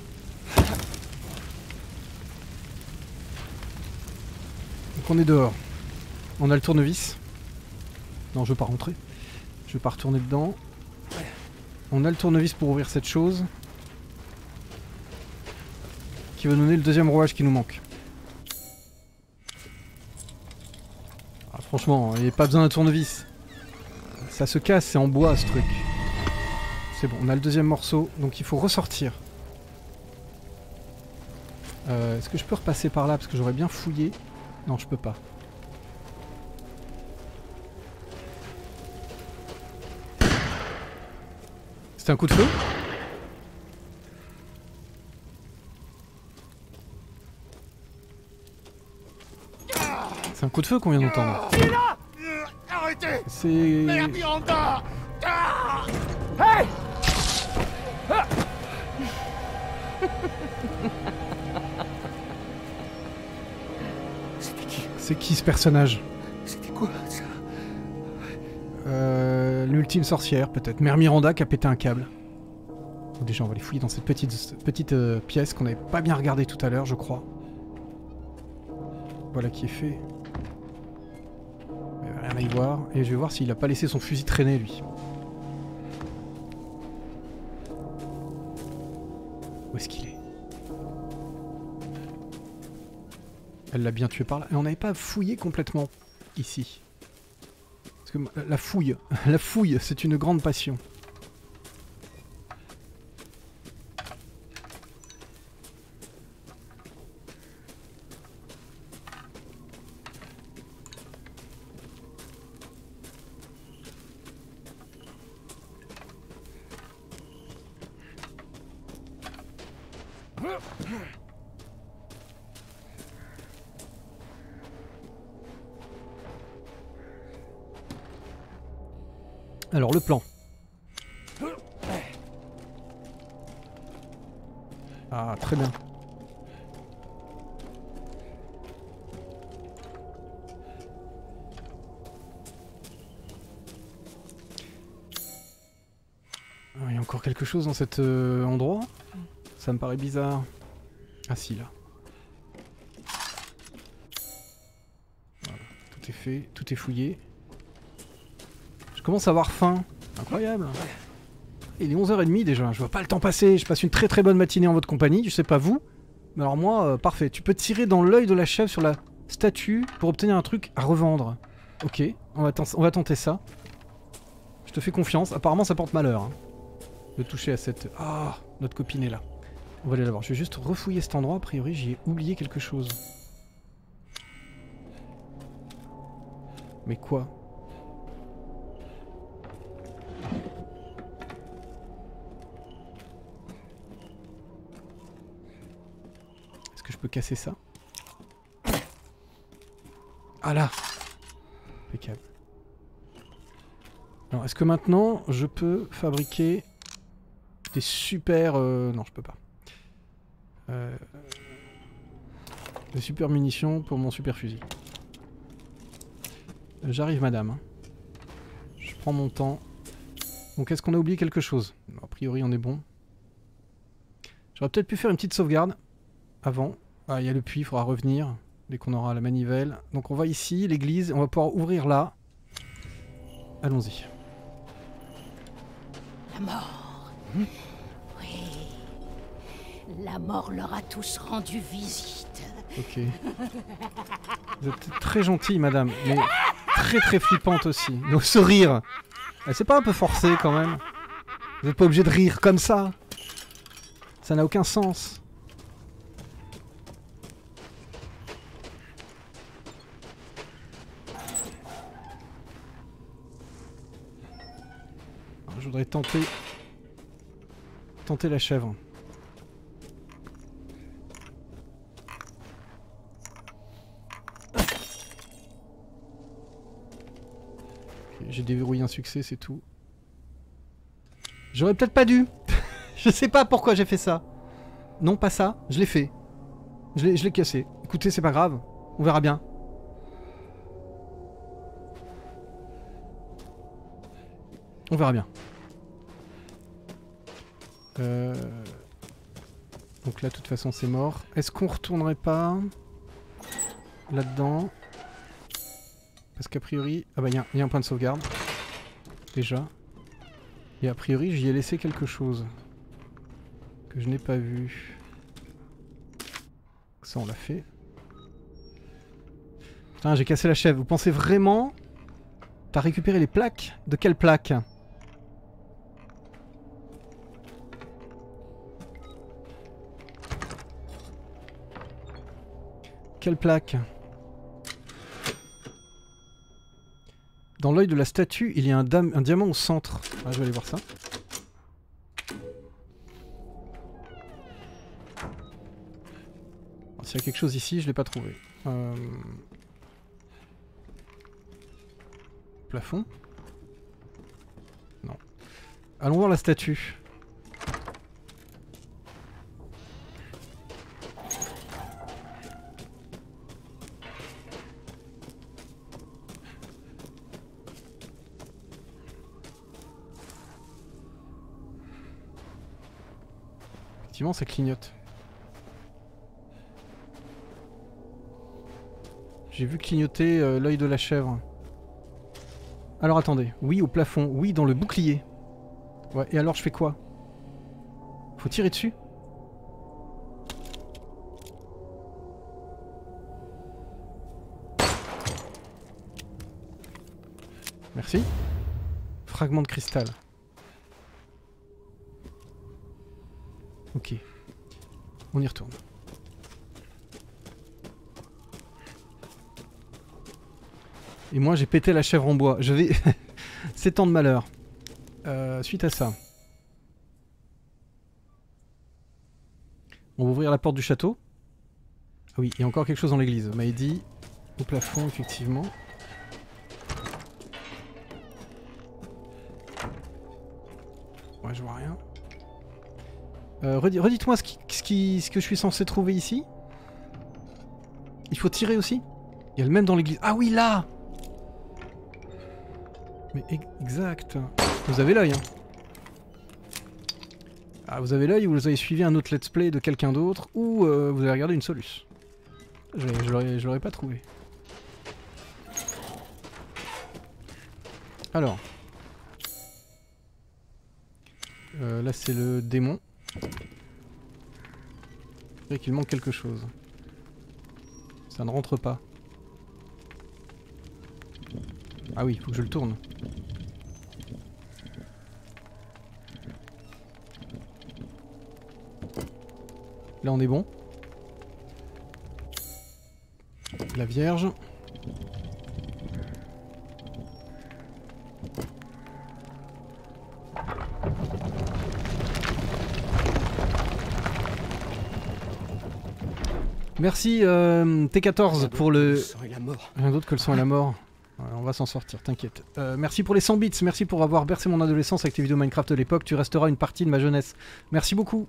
Donc on est dehors. On a le tournevis. Non, je veux pas rentrer. Je veux pas retourner dedans. On a le tournevis pour ouvrir cette chose. Qui va donner le deuxième rouage qui nous manque. Ah, franchement, il n'y a pas besoin d'un tournevis. Ça se casse, c'est en bois ce truc. C'est bon, on a le deuxième morceau, donc il faut ressortir. Euh, Est-ce que je peux repasser par là parce que j'aurais bien fouillé? Non, je peux pas. C'était un coup de feu? C'est un coup de feu qu'on vient d'entendre. Arrêtez! C'est... Mère Miranda! Ah! Hey! Ah! C'était qui? C'est qui ce personnage? C'était quoi ça? Euh, L'ultime sorcière peut-être. Mère Miranda qui a pété un câble. Bon, déjà on va les fouiller dans cette petite, petite euh, pièce qu'on n'avait pas bien regardée tout à l'heure je crois. Voilà qui est fait. Il n'y avait rien à y voir. Et je vais voir s'il a pas laissé son fusil traîner lui. Où est-ce qu'il est? Elle l'a bien tué par là. Et on n'avait pas fouillé complètement ici. Parce que la fouille, la fouille, c'est une grande passion. Alors le plan. Ah très bien. Ah, il y a encore quelque chose dans cet euh, endroit? Ça me paraît bizarre. Ah si là. Voilà, tout est fait, tout est fouillé. Je commence à avoir faim. Incroyable. Il est onze heures trente déjà, je vois pas le temps passer. Je passe une très très bonne matinée en votre compagnie, je sais pas vous. Mais alors moi, euh, parfait. Tu peux tirer dans l'œil de la chèvre sur la statue pour obtenir un truc à revendre. Ok, on va, on va tenter ça. Je te fais confiance. Apparemment ça porte malheur. Hein, de toucher à cette... Ah, notre copine est là. On va aller la voir. Je vais juste refouiller cet endroit. A priori j'y ai oublié quelque chose. Mais quoi ? Est-ce que je peux casser ça? Ah là! Impeccable. Alors, est-ce que maintenant, je peux fabriquer des super... Euh, non, je peux pas. Euh, des super munitions pour mon super fusil. J'arrive, madame. Je prends mon temps. Donc, est-ce qu'on a oublié quelque chose? A priori, on est bon. J'aurais peut-être pu faire une petite sauvegarde avant. Ah, il y a le puits, il faudra revenir dès qu'on aura la manivelle. Donc, on va ici, l'église. On va pouvoir ouvrir là. Allons-y. La mort. Mmh. Oui. La mort leur a tous rendu visite. Ok. Vous êtes très gentille, madame, mais très très flippante aussi. Donc ce rire, c'est pas un peu forcé quand même? Vous n'êtes pas obligé de rire comme ça. Ça n'a aucun sens. Alors, je voudrais tenter... Tenter la chèvre. J'ai déverrouillé un succès, c'est tout. J'aurais peut-être pas dû. Je sais pas pourquoi j'ai fait ça. Non, pas ça. Je l'ai fait. Je l'ai cassé. Écoutez, c'est pas grave. On verra bien. On verra bien. Euh... Donc là, de toute façon, c'est mort. Est-ce qu'on retournerait pas là-dedans? Parce qu'a priori... Ah bah il y, y a un point de sauvegarde. Déjà. Et a priori j'y ai laissé quelque chose. Que je n'ai pas vu. Ça on l'a fait. Putain j'ai cassé la chèvre. Vous pensez vraiment... T'as récupéré les plaques? De quelles plaques? Quelle plaque? Dans l'œil de la statue, il y a un, un diamant au centre. Ah, je vais aller voir ça. s'il y a quelque chose ici, je l'ai pas trouvé. Euh... Plafond? Non. Allons voir la statue. Effectivement, ça clignote. J'ai vu clignoter euh, l'œil de la chèvre. Alors attendez, oui au plafond, oui dans le bouclier. Ouais, et alors je fais quoi? Faut tirer dessus? Merci. Fragment de cristal. Ok. On y retourne. Et moi j'ai pété la chèvre en bois. Je vais... C'est tant de malheur. Euh, suite à ça. On va ouvrir la porte du château. Ah oui, il y a encore quelque chose dans l'église. On m'avait dit au plafond, effectivement. Ouais, je vois rien. Euh, Redites-moi ce, qui, ce, qui, ce que je suis censé trouver ici. Il faut tirer aussi. Il y a le même dans l'église. Ah oui, là! Mais exact. Vous avez l'œil, hein. Ah, vous avez l'œil ou vous avez suivi un autre let's play de quelqu'un d'autre ou euh, vous avez regardé une soluce. Je, je l'aurais pas trouvé. Alors. Euh, là c'est le démon. Je dirais qu'il manque quelque chose. Ça ne rentre pas. Ah oui, il faut que je le tourne. Là on est bon. La Vierge. Merci euh, T quatorze pour le... Rien d'autre que le sang et la mort. Ouais, on va s'en sortir, t'inquiète. Euh, merci pour les cent bits, merci pour avoir bercé mon adolescence avec tes vidéos Minecraft de l'époque. Tu resteras une partie de ma jeunesse. Merci beaucoup.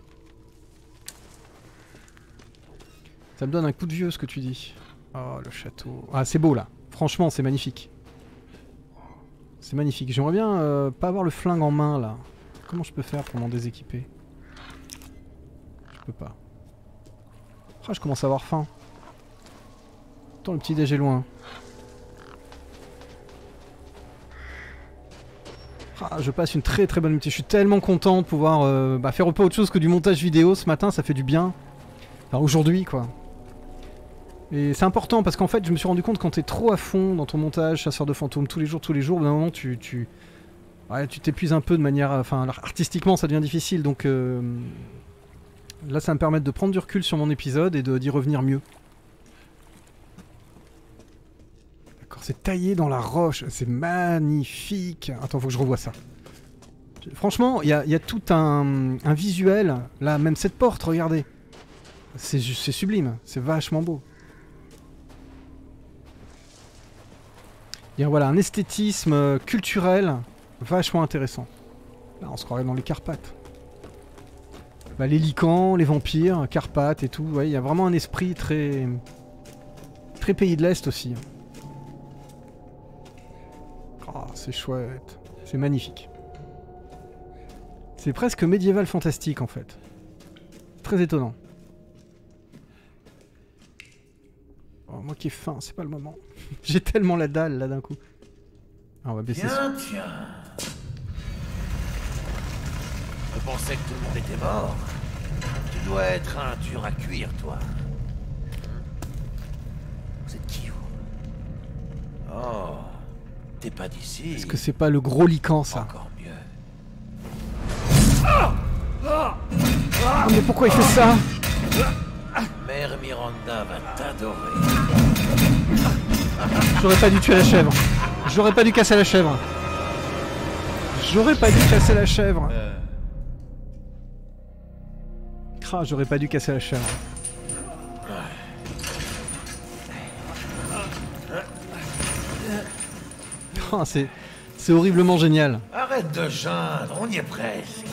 Ça me donne un coup de vieux ce que tu dis. Oh le château. Ah c'est beau là. Franchement c'est magnifique. C'est magnifique. J'aimerais bien euh, pas avoir le flingue en main là. Comment je peux faire pour m'en déséquiper? Je peux pas. Ah, je commence à avoir faim. Attends, le petit déj est loin. Ah, je passe une très très bonne nuit. Je suis tellement content de pouvoir euh, bah, faire pas autre chose que du montage vidéo ce matin. Ça fait du bien. Enfin, aujourd'hui quoi. Et c'est important parce qu'en fait je me suis rendu compte quand t'es trop à fond dans ton montage chasseur de fantômes tous les jours, tous les jours, d'un moment tu tu ouais, tu t'épuises un peu de manière, enfin artistiquement ça devient difficile donc euh, là ça va me permettre de prendre du recul sur mon épisode et d'y revenir mieux. D'accord, c'est taillé dans la roche, c'est magnifique. Attends, faut que je revoie ça. Franchement, il y a, y a tout un, un visuel, là même cette porte, regardez. C'est sublime, c'est vachement beau. Il y a voilà, un esthétisme culturel vachement intéressant. Là, on se croirait dans les Carpates. Bah, les licans, les vampires, Carpates et tout. Ouais, il y a vraiment un esprit très... très pays de l'Est aussi. Oh, c'est chouette. C'est magnifique. C'est presque médiéval fantastique en fait. Très étonnant. Oh, moi qui ai faim, c'est pas le moment. J'ai tellement la dalle là d'un coup. Ah, on va baisser ça. Tiens, tiens. Je pensais que tout le monde était mort. Tu dois être un dur à cuire, toi. Vous êtes qui, vous? Oh, t'es pas d'ici. Est-ce que c'est pas le gros lican, ça? Encore mieux. Ah, mais pourquoi il fait ça? Mère Miranda va t'adorer. J'aurais pas dû tuer la chèvre. J'aurais pas dû casser la chèvre. J'aurais pas dû casser la chèvre. Euh... Ah, j'aurais pas dû casser la chèvre. Oh, c'est... C'est horriblement génial. Arrête de geindre, on y est presque.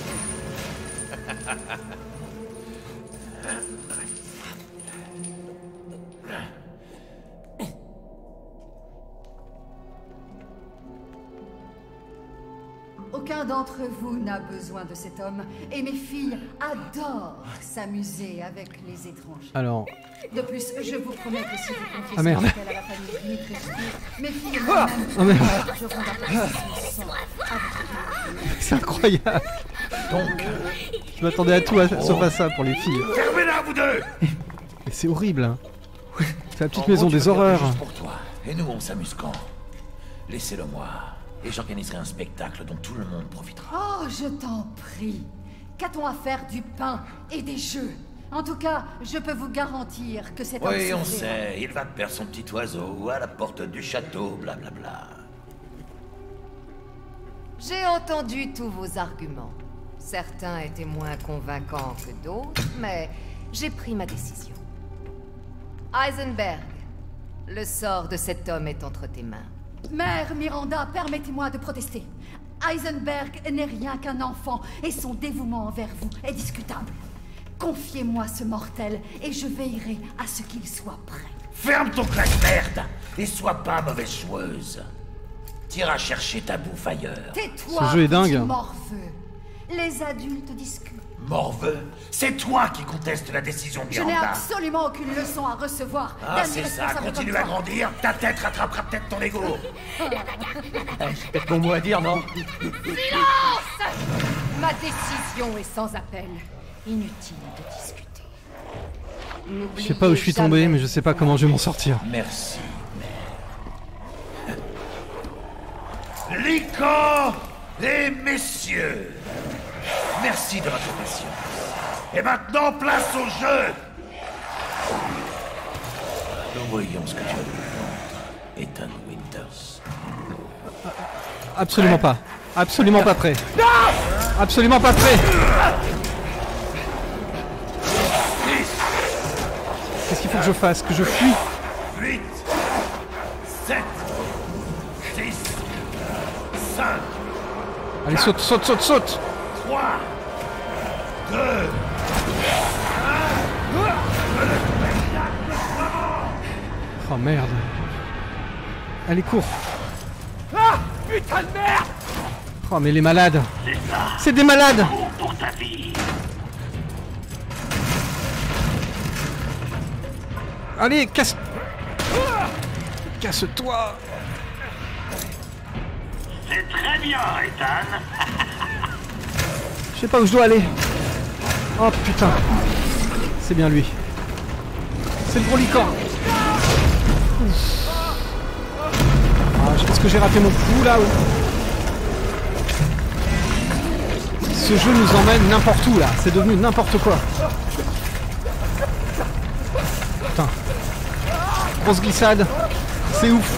Aucun d'entre vous n'a besoin de cet homme, et mes filles adorent s'amuser avec les étrangers. Alors... De plus, je vous promets que si vous confiez ah, merde. ce à la famille Dimitrescu, mes filles ah, oh, merde. C'est incroyable. Donc, je m'attendais à tout à, oh. sauf à ça pour les filles. Fermez-la, vous deux. Mais c'est horrible. Hein. C'est la petite en maison gros, des horreurs. Juste pour toi. Et nous, on s'amuse quand? Laissez-le moi. Et j'organiserai un spectacle dont tout le monde profitera. Oh, je t'en prie. Qu'a-t-on à faire du pain et des jeux? En tout cas, je peux vous garantir que c'est un... Oui, on sait. Il va perdre son petit oiseau à la porte du château, blablabla. Bla bla. J'ai entendu tous vos arguments. Certains étaient moins convaincants que d'autres, mais j'ai pris ma décision. Heisenberg, le sort de cet homme est entre tes mains. Mère Miranda, permettez-moi de protester. Heisenberg n'est rien qu'un enfant, et son dévouement envers vous est discutable. Confiez-moi ce mortel, et je veillerai à ce qu'il soit prêt. Ferme ton claque-merde, et sois pas mauvaise joueuse. T'iras chercher ta bouffe ailleurs. Tais-toi, ce jeu est dingue. Morveux. Les adultes discutent. Morveux, c'est toi qui conteste la décision de Miranda. Je n'ai absolument aucune leçon à recevoir. Ah, c'est ça, continue à grandir, ta tête rattrapera peut-être ton ego. C'est peut-être mon mot à dire, non? Silence! Ma décision est sans appel. Inutile de discuter. Je sais pas où je suis tombé, mais je sais pas comment je vais m'en sortir. Merci, mère. Lycan et messieurs, merci de votre patience. Et maintenant, place au jeu. Nous voyons ce que tu as voulu vendre, Ethan Winters. Absolument pas. Absolument pas prêt. Absolument pas prêt. Qu'est-ce qu'il faut que je fasse? Que je fuis? huit, sept, six, cinq. Allez, saute, saute, saute, saute. trois, deux, oh merde. Allez, cours. Ah, putain de merde. Oh, mais les malades. C'est des malades. Pour ta vie. Allez, casse... Casse-toi. C'est très bien, Ethan. Je sais pas où je dois aller. Oh putain. C'est bien lui. C'est le gros licorne. Ah, est-ce que j'ai raté mon coup là? Ce jeu nous emmène n'importe où là. C'est devenu n'importe quoi. Putain. Grosse glissade. C'est ouf.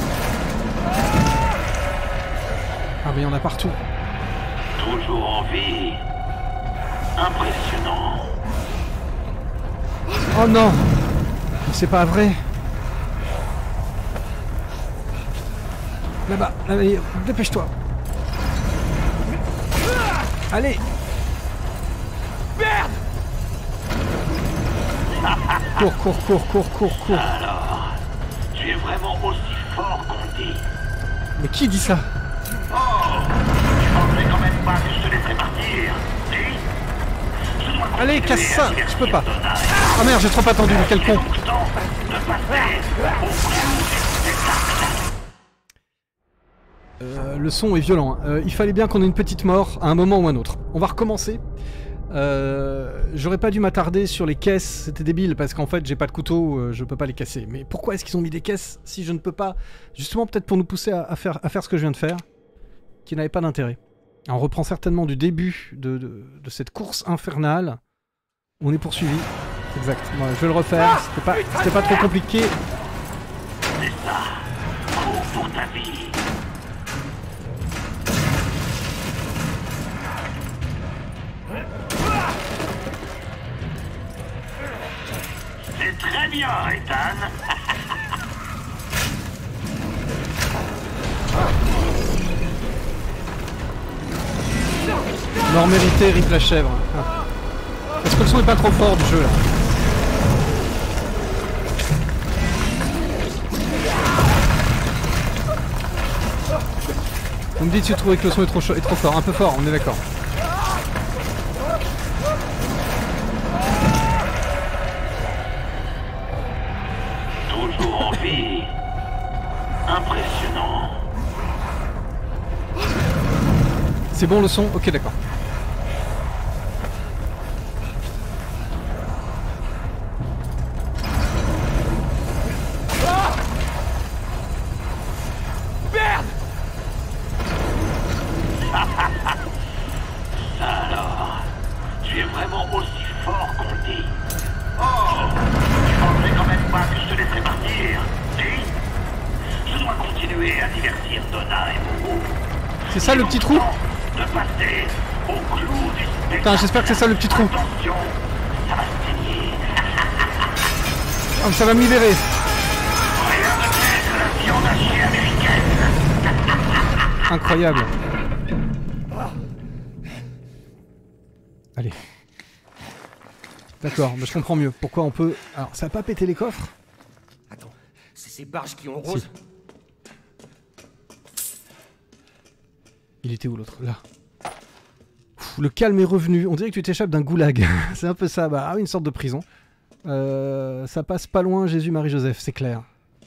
Ah mais il y en a partout. Toujours en vie. Impressionnant. Oh non. C'est pas vrai. Là-bas. Allez, dépêche-toi. Allez. Merde. Cours, cours, cours, cours, cours, cours. Alors, tu es vraiment aussi fort qu'on dit. Mais qui dit ça? Oh, tu pensais quand même pas que je te laisserais partir, si? Allez, casse ça. Je peux pas. Ah merde, j'ai trop attendu, mais quel con. Euh, le son est violent. Euh, il fallait bien qu'on ait une petite mort à un moment ou un autre. On va recommencer. Euh, J'aurais pas dû m'attarder sur les caisses, c'était débile parce qu'en fait j'ai pas de couteau, euh, je peux pas les casser. Mais pourquoi est-ce qu'ils ont mis des caisses si je ne peux pas? Justement peut-être pour nous pousser à, à, faire, à faire ce que je viens de faire, qui n'avait pas d'intérêt. On reprend certainement du début de, de, de cette course infernale. On est poursuivi. Exact, moi, je vais le refaire, c'était pas, c'était pas trop compliqué. C'est ça, cours pour ta vie. C'est très bien, Ethan. Mort méritée, rip la chèvre. Ah. Est-ce que le son est pas trop fort du jeu là? Vous me dites si vous trouvez que le son est trop, chaud, est trop fort, un peu fort, on est d'accord. Toujours en vie. Impressionnant. C'est bon le son? Ok, d'accord. Ah Merde. Ça alors, tu es vraiment aussi fort qu'on le dit. Oh, tu pensais quand même pas que je te laisserais partir, si? Je dois continuer à divertir Donna et Momo. C'est ça le petit trou? De passer au clou du spectacle. Putain, j'espère que c'est ça le petit trou. Attention, ça va se saigner. Oh, ça va me libérer. Rien de tel que la viande hachée américaine. Incroyable. Allez. D'accord, mais je comprends mieux. Pourquoi on peut... Alors, ça va pas péter les coffres? Attends, c'est ces barges qui ont rose. Si. Il était où l'autre? Là. Ouf, le calme est revenu. On dirait que tu t'échappes d'un goulag. C'est un peu ça. Bah, ah, une sorte de prison. Euh, ça passe pas loin, Jésus, Marie, Joseph, c'est clair.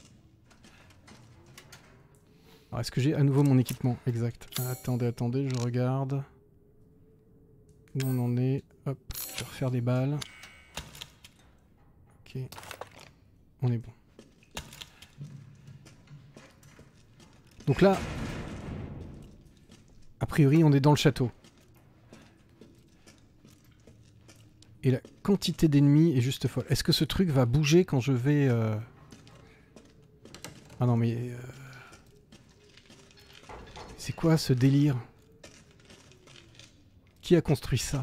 Alors, est-ce que j'ai à nouveau mon équipement? Exact. Attendez, attendez, je regarde. Où on en est? Hop, je vais refaire des balles. Ok. On est bon. Donc là... A priori, on est dans le château. Et la quantité d'ennemis est juste folle. Est-ce que ce truc va bouger quand je vais... Euh... Ah non, mais... Euh... C'est quoi ce délire? Qui a construit ça?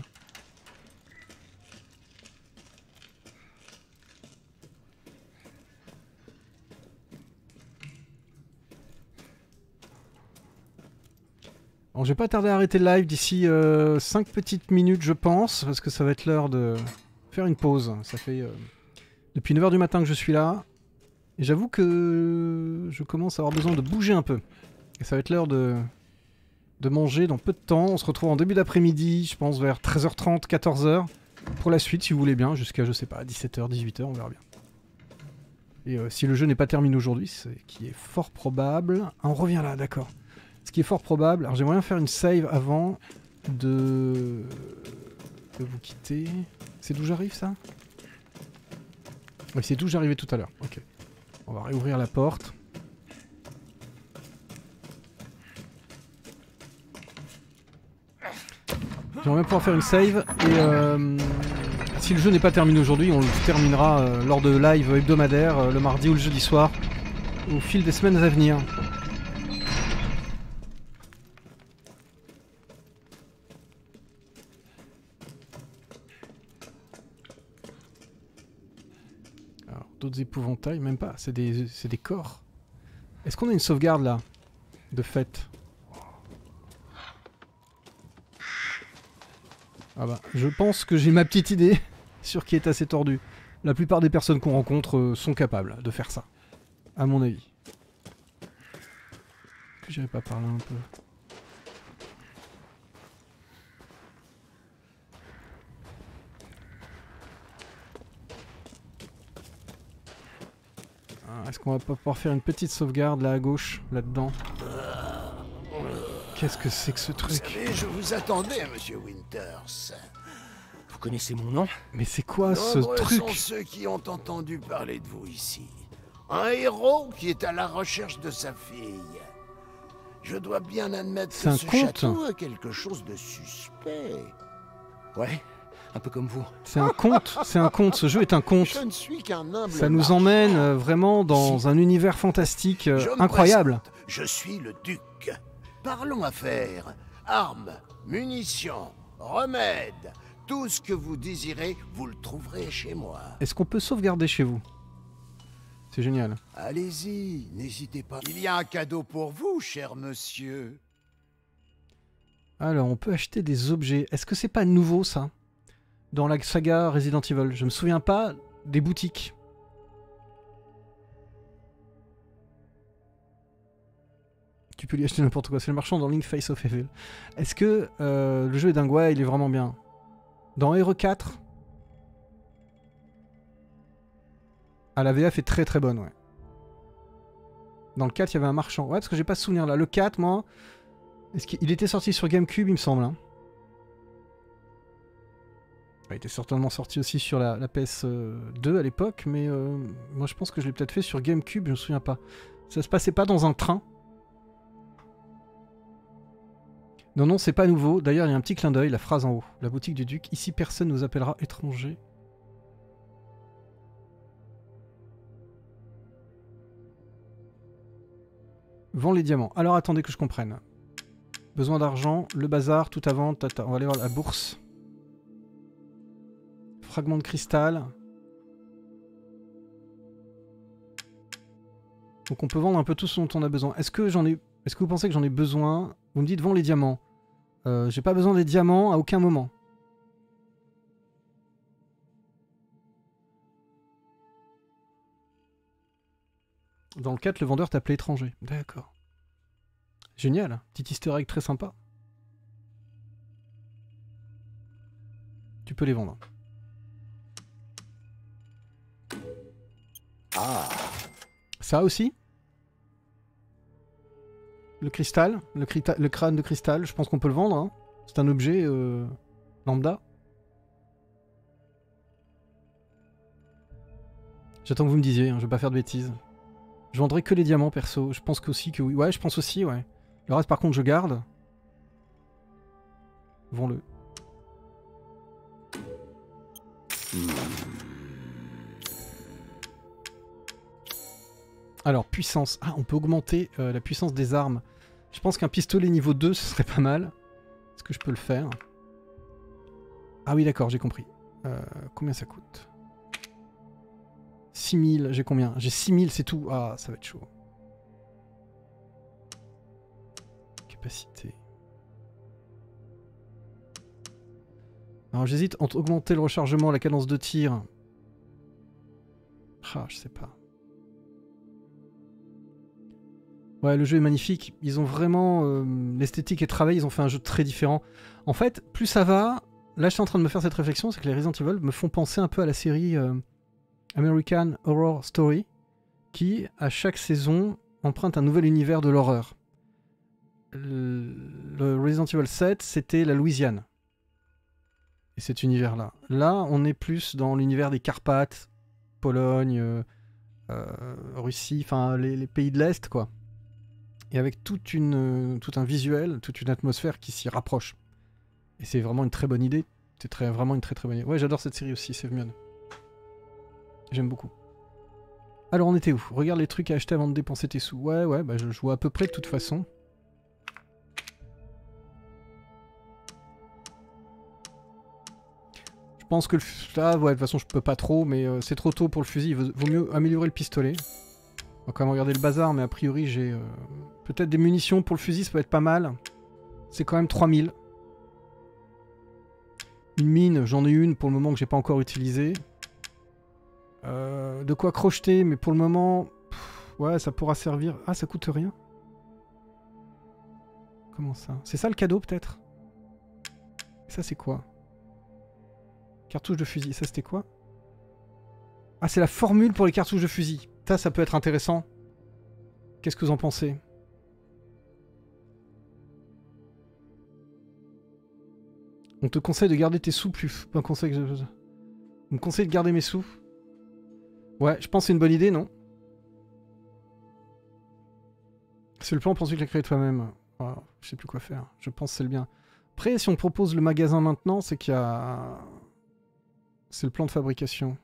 Bon, je vais pas tarder à arrêter le live d'ici euh, cinq petites minutes, je pense, parce que ça va être l'heure de faire une pause. Ça fait euh, depuis neuf heures du matin que je suis là, et j'avoue que je commence à avoir besoin de bouger un peu. Et ça va être l'heure de, de manger dans peu de temps. On se retrouve en début d'après-midi, je pense vers treize heures trente, quatorze heures, pour la suite, si vous voulez bien, jusqu'à, je sais pas, dix-sept heures, dix-huit heures, on verra bien. Et euh, si le jeu n'est pas terminé aujourd'hui, ce qui est fort probable... Ah, on revient là, d'accord. Ce qui est fort probable... Alors j'aimerais bien faire une save avant de... de vous quitter. C'est d'où j'arrive ça? Oui, c'est d'où j'arrivais tout à l'heure. Ok. On va réouvrir la porte. J'aimerais bien pouvoir faire une save et euh, si le jeu n'est pas terminé aujourd'hui, on le terminera euh, lors de live hebdomadaire euh, le mardi ou le jeudi soir au fil des semaines à venir. Alors, d'autres épouvantails, même pas, c'est des, c'est des corps. Est-ce qu'on a une sauvegarde là, de fait? Ah bah, je pense que j'ai ma petite idée sur qui est assez tordu. La plupart des personnes qu'on rencontre euh, sont capables de faire ça, à mon avis. Que j'irais pas parler un peu. Ah, est-ce qu'on va pas pouvoir faire une petite sauvegarde là à gauche, là-dedans? Qu'est-ce que c'est que ce truc? Vous savez, je vous attendais, monsieur Winters. Vous connaissez mon nom? Mais c'est quoi ce Nombreux truc? sont ceux qui ont entendu parler de vous ici. Un héros qui est à la recherche de sa fille. Je dois bien admettre C'est que un ce conte. château a quelque chose de suspect. Ouais, un peu comme vous. C'est un conte, c'est un conte, ce jeu est un conte. Je ne suis qu'un humble Ça nous marchand. emmène euh, vraiment dans un univers fantastique euh, Je me incroyable. présente, je suis le duc. Parlons affaires, armes, munitions, remèdes. Tout ce que vous désirez, vous le trouverez chez moi. Est-ce qu'on peut sauvegarder chez vous? C'est génial. Allez-y, n'hésitez pas. Il y a un cadeau pour vous, cher monsieur. Alors, on peut acheter des objets. Est-ce que c'est pas nouveau, ça? Dans la saga Resident Evil. Je me souviens pas des boutiques. Tu peux lui acheter n'importe quoi. C'est le marchand dans Link Face of Evil. Est-ce que euh, le jeu est dingue? Ouais, il est vraiment bien. Dans R E quatre... Ah, la V F est très très bonne, ouais. Dans le quatre, il y avait un marchand. Ouais, parce que j'ai pas ce souvenir là. Le quatre, moi... Est-ce qu'il était sorti sur GameCube, il me semble. Hein. Il était certainement sorti aussi sur la, la P S deux à l'époque, mais euh, moi je pense que je l'ai peut-être fait sur GameCube, je me souviens pas. Ça se passait pas dans un train. Non, non, c'est pas nouveau. D'ailleurs, il y a un petit clin d'œil, la phrase en haut. La boutique du duc. Ici, personne nous appellera étrangers. Vends les diamants. Alors attendez que je comprenne. Besoin d'argent, le bazar, tout à vendre, tata. On va aller voir la bourse. Fragment de cristal. Donc on peut vendre un peu tout ce dont on a besoin. Est-ce que j'en ai... Est-ce que vous pensez que j'en ai besoin? Vous me dites vends les diamants. Euh, j'ai pas besoin des diamants à aucun moment. Dans le quatre, le vendeur t'appelait étranger. D'accord. Génial, petit easter egg très sympa. Tu peux les vendre. Ah. Ça aussi? Le cristal, le, le crâne de cristal, je pense qu'on peut le vendre. Hein. C'est un objet euh, lambda. J'attends que vous me disiez, hein, je vais pas faire de bêtises. Je vendrai que les diamants perso. Je pense aussi que oui. Ouais, je pense aussi, ouais. Le reste, par contre, je garde. Vends-le. Alors, puissance. Ah, on peut augmenter euh, la puissance des armes. Je pense qu'un pistolet niveau deux, ce serait pas mal. Est-ce que je peux le faire? Ah oui, d'accord, j'ai compris. Euh, combien ça coûte? six mille, j'ai combien? J'ai six mille, c'est tout. Ah, ça va être chaud. Capacité. Alors j'hésite entre augmenter le rechargement, la cadence de tir. Ah, je sais pas. Ouais, le jeu est magnifique. Ils ont vraiment... Euh, l'esthétique et le travail, ils ont fait un jeu très différent. En fait, plus ça va... Là, je suis en train de me faire cette réflexion, c'est que les Resident Evil me font penser un peu à la série euh, American Horror Story, qui, à chaque saison, emprunte un nouvel univers de l'horreur. Le, le Resident Evil sept, c'était la Louisiane. Et cet univers-là. Là, on est plus dans l'univers des Carpates, Pologne, euh, euh, Russie, enfin les, les pays de l'Est, quoi. Et avec toute une, tout un visuel, toute une atmosphère qui s'y rapproche. Et c'est vraiment une très bonne idée. C'est très, vraiment une très très bonne idée. Ouais, j'adore cette série aussi, c'est mieux. J'aime beaucoup. Alors, on était où? Regarde les trucs à acheter avant de dépenser tes sous. Ouais, ouais, bah je, je vois à peu près de toute façon. Je pense que le... Ah ouais, de toute façon, je peux pas trop, mais euh, c'est trop tôt pour le fusil. Il vaut, vaut mieux améliorer le pistolet. On va quand même regarder le bazar, mais a priori, j'ai... Euh, peut-être des munitions pour le fusil, ça peut être pas mal. C'est quand même trois mille. Une mine, j'en ai une pour le moment que j'ai pas encore utilisée. Euh, de quoi crocheter, mais pour le moment... Pff, ouais, ça pourra servir... Ah, ça coûte rien. Comment ça? C'est ça le cadeau, peut-être? Ça, c'est quoi? Cartouche de fusil, ça c'était quoi? Ah, c'est la formule pour les cartouches de fusil. Ça, ça peut être intéressant. Qu'est-ce que vous en pensez? On te conseille de garder tes sous plus... Un conseil que je... On me conseille de garder mes sous. Ouais, je pense que c'est une bonne idée, non? C'est le plan pour celui que tu l'as créé toi-même. Oh, je sais plus quoi faire. Je pense que c'est le bien. Après, si on propose le magasin maintenant, c'est qu'il y a... C'est le plan de fabrication.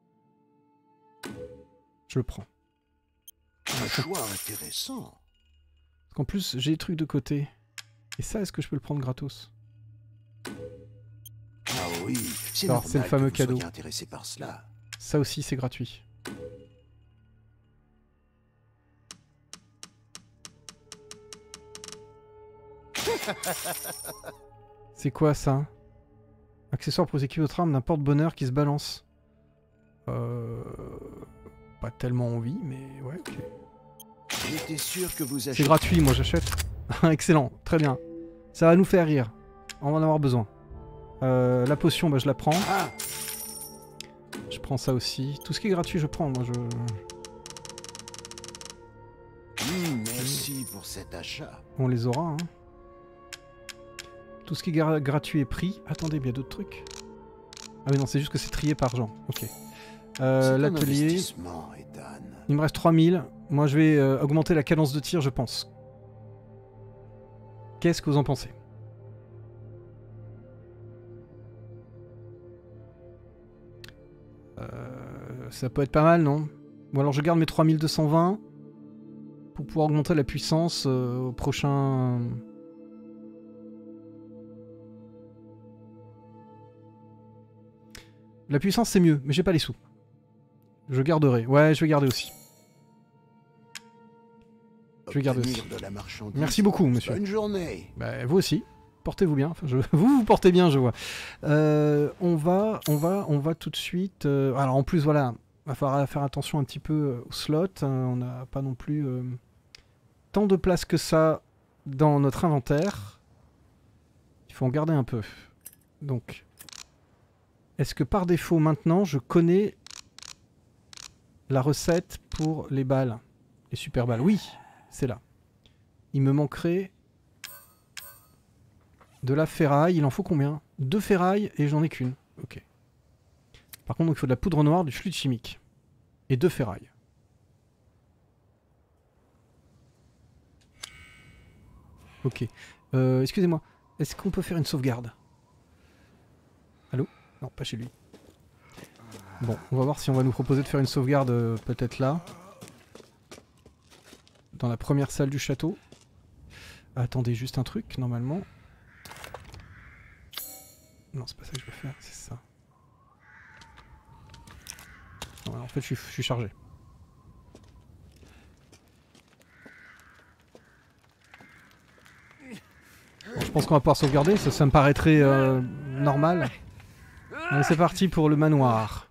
Je le prends. Un choix intéressant. Parce qu'en plus, j'ai des trucs de côté. Et ça, est-ce que je peux le prendre gratos? Ah oui, c'est normal. C'est le fameux que vous cadeau. soyez intéressé par cela. Ça aussi, c'est gratuit. C'est quoi ça? Accessoire pour les équipes de trame d'un porte-bonheur qui se balance. Euh... Pas tellement envie, mais ouais, ok. J'étais sûr que vous C'est achetez... gratuit, moi j'achète. Excellent, très bien. Ça va nous faire rire. On va en avoir besoin. Euh, la potion, bah, je la prends. Ah. Je prends ça aussi. Tout ce qui est gratuit, je prends. Moi, je... Mmh, merci pour cet achat. On les aura, hein. Tout ce qui est gra gratuit est pris. Attendez, il y a d'autres trucs. Ah oui, non, c'est juste que c'est trié par genre. Ok. Euh, L'atelier. Il me reste trois mille. Moi, je vais euh, augmenter la cadence de tir, je pense. Qu'est-ce que vous en pensez? euh, Ça peut être pas mal, non? Ou alors je garde mes trois mille deux cent vingt pour pouvoir augmenter la puissance euh, au prochain... La puissance c'est mieux, mais j'ai pas les sous. Je garderai. Ouais, je vais garder aussi. Je vais garder aussi. Merci beaucoup, monsieur. Bonne journée. Bah, vous aussi. Portez-vous bien. Enfin, je... Vous vous portez bien, je vois. Euh, on va, on va, on va tout de suite. Euh... Alors en plus, voilà, va falloir faire attention un petit peu au slot. Hein. On n'a pas non plus euh, tant de place que ça dans notre inventaire. Il faut en garder un peu. Donc. Est-ce que par défaut, maintenant, je connais la recette pour les balles? Les super balles? Oui, c'est là. Il me manquerait de la ferraille. Il en faut combien? Deux ferrailles et j'en ai qu'une. Ok. Par contre, donc, il faut de la poudre noire, du fluide chimique. Et deux ferrailles. Ok. Euh, excusez-moi. Est-ce qu'on peut faire une sauvegarde? Allô? Non, pas chez lui. Bon, on va voir si on va nous proposer de faire une sauvegarde euh, peut-être là. Dans la première salle du château. Attendez, juste un truc, normalement. Non, c'est pas ça que je veux faire, c'est ça. Non, en fait, je suis, je suis chargé. Bon, je pense qu'on va pouvoir sauvegarder, ça, ça me paraîtrait euh, normal. Allez, c'est parti pour le manoir.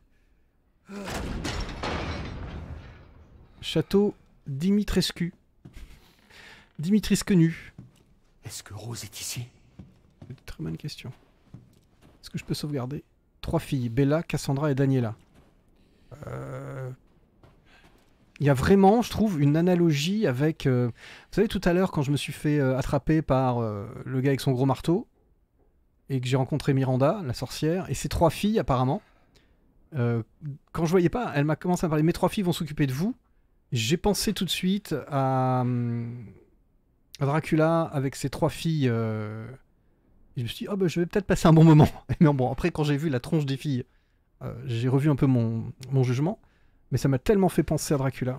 Château Dimitrescu. Dimitrescu. Est-ce que Rose est ici? C'est une très bonne question. Est-ce que je peux sauvegarder? Trois filles, Bella, Cassandra et Daniela. Euh... Il y a vraiment, je trouve, une analogie avec... Euh... Vous savez, tout à l'heure, quand je me suis fait euh, attraper par euh, le gars avec son gros marteau, et que j'ai rencontré Miranda, la sorcière, et ses trois filles apparemment. Euh, quand je voyais pas, elle m'a commencé à parler, mes trois filles vont s'occuper de vous. J'ai pensé tout de suite à, à Dracula avec ses trois filles. Euh, et je me suis dit, oh bah, je vais peut-être passer un bon moment. Mais bon, après quand j'ai vu la tronche des filles, euh, j'ai revu un peu mon, mon jugement. Mais ça m'a tellement fait penser à Dracula.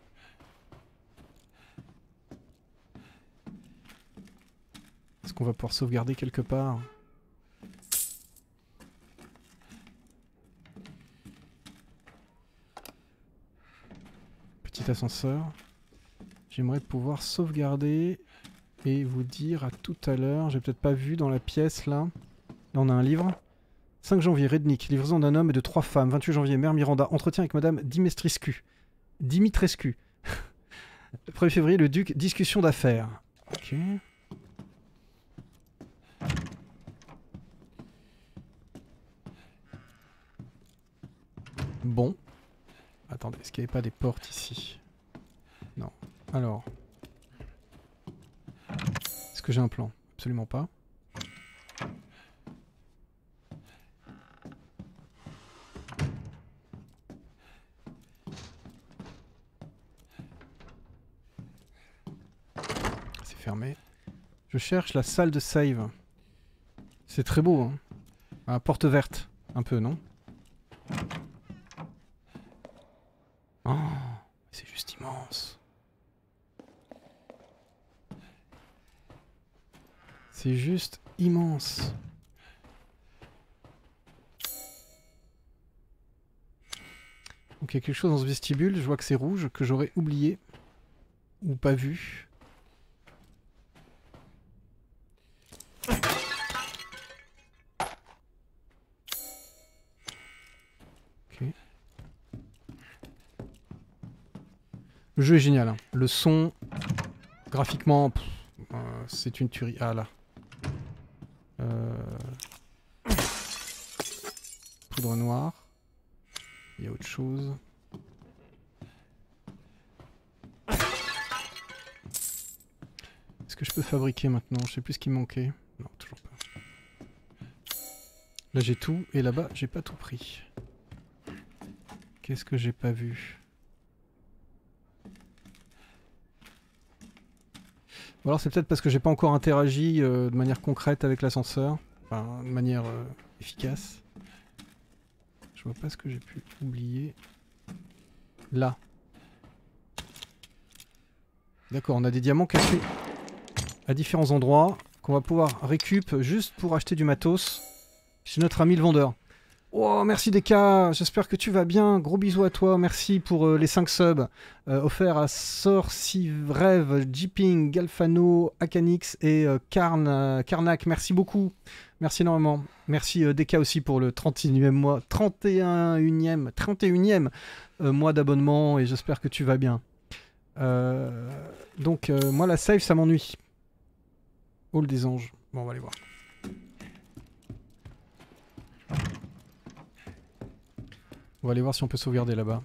Est-ce qu'on va pouvoir sauvegarder quelque part ? Petit ascenseur. J'aimerais pouvoir sauvegarder et vous dire à tout à l'heure. J'ai peut-être pas vu dans la pièce là. Là on a un livre. cinq janvier, Rednick, livraison d'un homme et de trois femmes. vingt-huit janvier, Mère Miranda, entretien avec Madame Dimitrescu. Dimitrescu. premier février, le duc, discussion d'affaires. Ok. Bon. Attendez, est-ce qu'il n'y avait pas des portes ici? Non. Alors. Est-ce que j'ai un plan? Absolument pas. C'est fermé. Je cherche la salle de save. C'est très beau, hein. Ah, porte verte. Un peu, non? Oh, c'est juste immense. C'est juste immense. Donc il y a quelque chose dans ce vestibule, je vois que c'est rouge, que j'aurais oublié. Ou pas vu. Le jeu est génial. Hein. Le son, graphiquement, pff, euh, c'est une tuerie. Ah là. Euh... Poudre noire. Il y a autre chose. Est-ce que je peux fabriquer maintenant? Je sais plus ce qui me manquait. Non, toujours pas. Là j'ai tout, et là-bas j'ai pas tout pris. Qu'est-ce que j'ai pas vu? Ou alors c'est peut-être parce que j'ai pas encore interagi euh, de manière concrète avec l'ascenseur. Enfin, de manière euh, efficace. Je vois pas ce que j'ai pu oublier. Là. D'accord, on a des diamants cachés à différents endroits qu'on va pouvoir récup juste pour acheter du matos chez notre ami le vendeur. Oh, merci Deka, j'espère que tu vas bien. Gros bisous à toi, merci pour euh, les cinq subs euh, offerts à Sorcivrève, Jeeping, Galfano, Akanix et euh, Karn, euh, Karnak. Merci beaucoup, merci énormément. Merci euh, Deka aussi pour le trente et unième mois, trente et unième, trente et unième euh, mois d'abonnement et j'espère que tu vas bien. Euh, donc euh, moi la save ça m'ennuie. Hall des anges, bon on va aller voir. On va aller voir si on peut sauvegarder là-bas.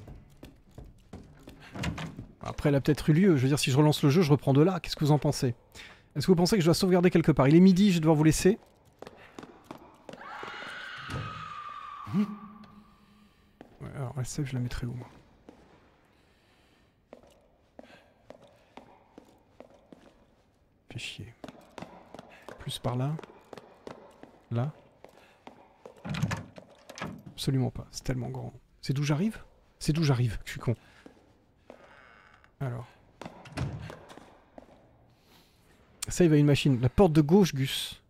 Après, elle a peut-être eu lieu. Je veux dire, si je relance le jeu, je reprends de là. Qu'est-ce que vous en pensez? Est-ce que vous pensez que je dois sauvegarder quelque part? Il est midi, je vais devoir vous laisser. Ouais, alors la save, je la mettrai où, moi? Fait chier. Plus par là. Là. Absolument pas, c'est tellement grand. C'est d'où j'arrive? C'est d'où j'arrive, je suis con. Alors. Ça, il va à une machine. La porte de gauche, Gus.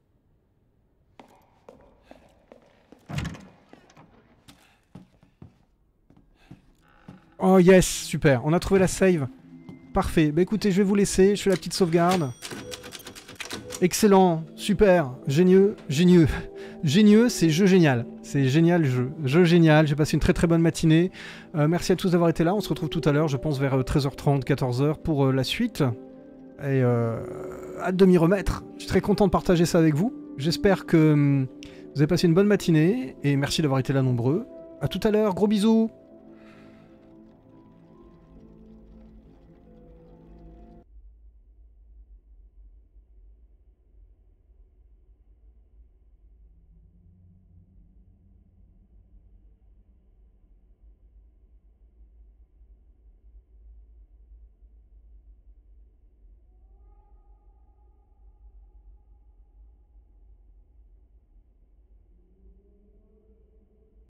Oh yes, super. On a trouvé la save. Parfait. Bah écoutez, je vais vous laisser. Je fais la petite sauvegarde. Excellent, super, génieux, génieux. Génieux, c'est jeu génial. C'est génial, jeu. Jeu génial, j'ai passé une très très bonne matinée. Euh, merci à tous d'avoir été là. On se retrouve tout à l'heure, je pense vers treize heures trente, quatorze heures pour euh, la suite. Et euh, hâte de m'y remettre. Je suis très content de partager ça avec vous. J'espère que hum, vous avez passé une bonne matinée. Et merci d'avoir été là nombreux. A tout à l'heure, gros bisous.